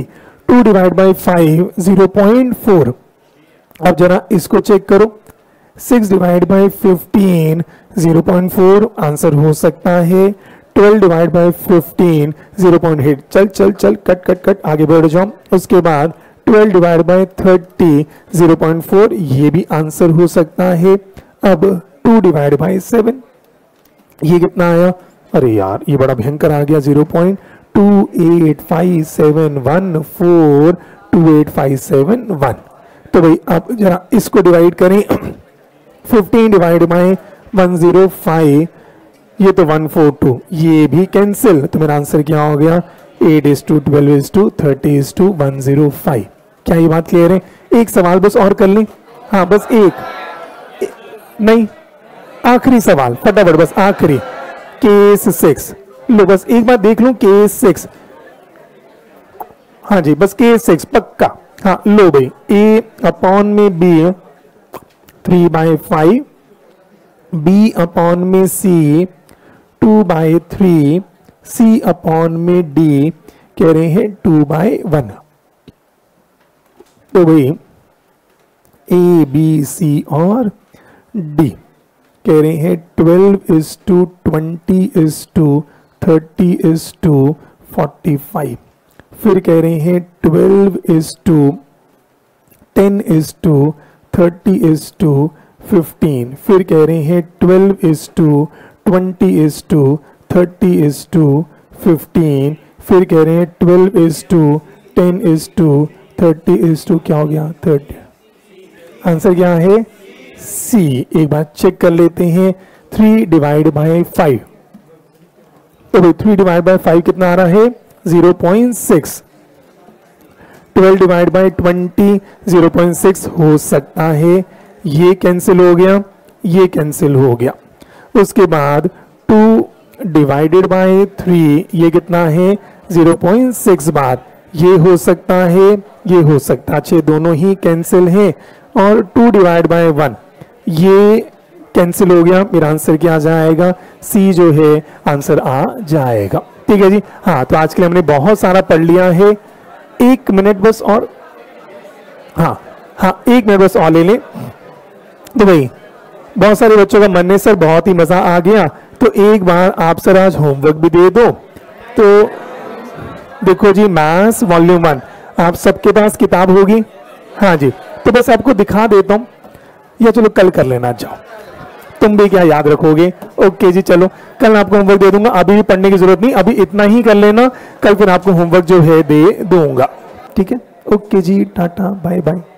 two divide by five zero point four. अब जरा इसको चेक करो, six divide by fifteen zero point four answer हो सकता है। Twelve divide by fifteen zero point eight. चल चल चल कट कट कट आगे बढ़ जाओ। उसके बाद twelve divide by thirty zero point four, ये भी आंसर हो सकता है। अब टू डिवाइड बाई सेवन, ये कितना आया? अरे यार ये बड़ा भयंकर आ गया, zero point two eight five seven one four two eight five seven one. तो भाई अब जरा इसको डिवाइड करें, fifteen divide by one zero five, ये तो वन फोर टू, ये भी कैंसिल। तो मेरा आंसर क्या हो गया? Eight is to twelve is to thirty is to one zero five. क्या ये बात क्लियर है? एक सवाल बस और कर लें। हाँ बस एक, ए, नहीं आखिरी सवाल फटाफट, बस आखिरी। केस सिक्स, लो बस एक बार देख लो केस सिक्स। हाँ जी बस केस सिक्स पक्का। हाँ लो भाई, ए अपॉन में B three by five, B upon में C two by three, C upon में डी कह रहे हैं टू बाई वन। तो भाई ए बी सी और डी कह रहे हैं twelve is to twenty is to thirty is to forty five. फिर कह रहे हैं twelve is to ten is to thirty is to fifteen. फिर कह रहे हैं twelve is to twenty is to thirty is to fifteen. फिर कह रहे हैं twelve is to ten is to thirty is to क्या हो गया? थर्टी। आंसर क्या है? सी। एक बार चेक कर लेते हैं, थ्री डिवाइड बाय फाइव। तो भाई थ्री डिवाइड बाय फाइव कितना आ रहा है? Zero point six. Twelve divide by twenty zero point six हो सकता है। ये कैंसिल हो गया, ये कैंसिल हो गया। उसके बाद टू डिवाइडेड बाय थ्री, ये कितना है? Zero point six bar. ये हो सकता है, ये हो सकता है। अच्छे दोनों ही कैंसिल हैं। और टू डिवाइड बाय वन, ये कैंसिल हो गया। मेरा आंसर क्या आ जाएगा? सी जो है आंसर आ जाएगा। ठीक है जी। हाँ तो आज के लिए हमने बहुत सारा पढ़ लिया है। एक मिनट बस और, हाँ हाँ एक मिनट बस और ले लें। तो भाई बहुत सारे बच्चों का मन है सर बहुत ही मजा आ गया, तो एक बार आप सर आज होमवर्क भी दे दो। तो देखो जी, मैथ्स वॉल्यूम वन आप सबके पास किताब होगी? हाँ जी, तो बस आपको दिखा देता हूँ, या चलो कल कर लेना, जाओ तुम भी क्या याद रखोगे। ओके जी, चलो कल आपको होमवर्क दे दूंगा, अभी भी पढ़ने की जरूरत नहीं, अभी इतना ही कर लेना, कल फिर आपको होमवर्क जो है दे दूंगा। ठीक है, ओके जी, टाटा बाय बाय।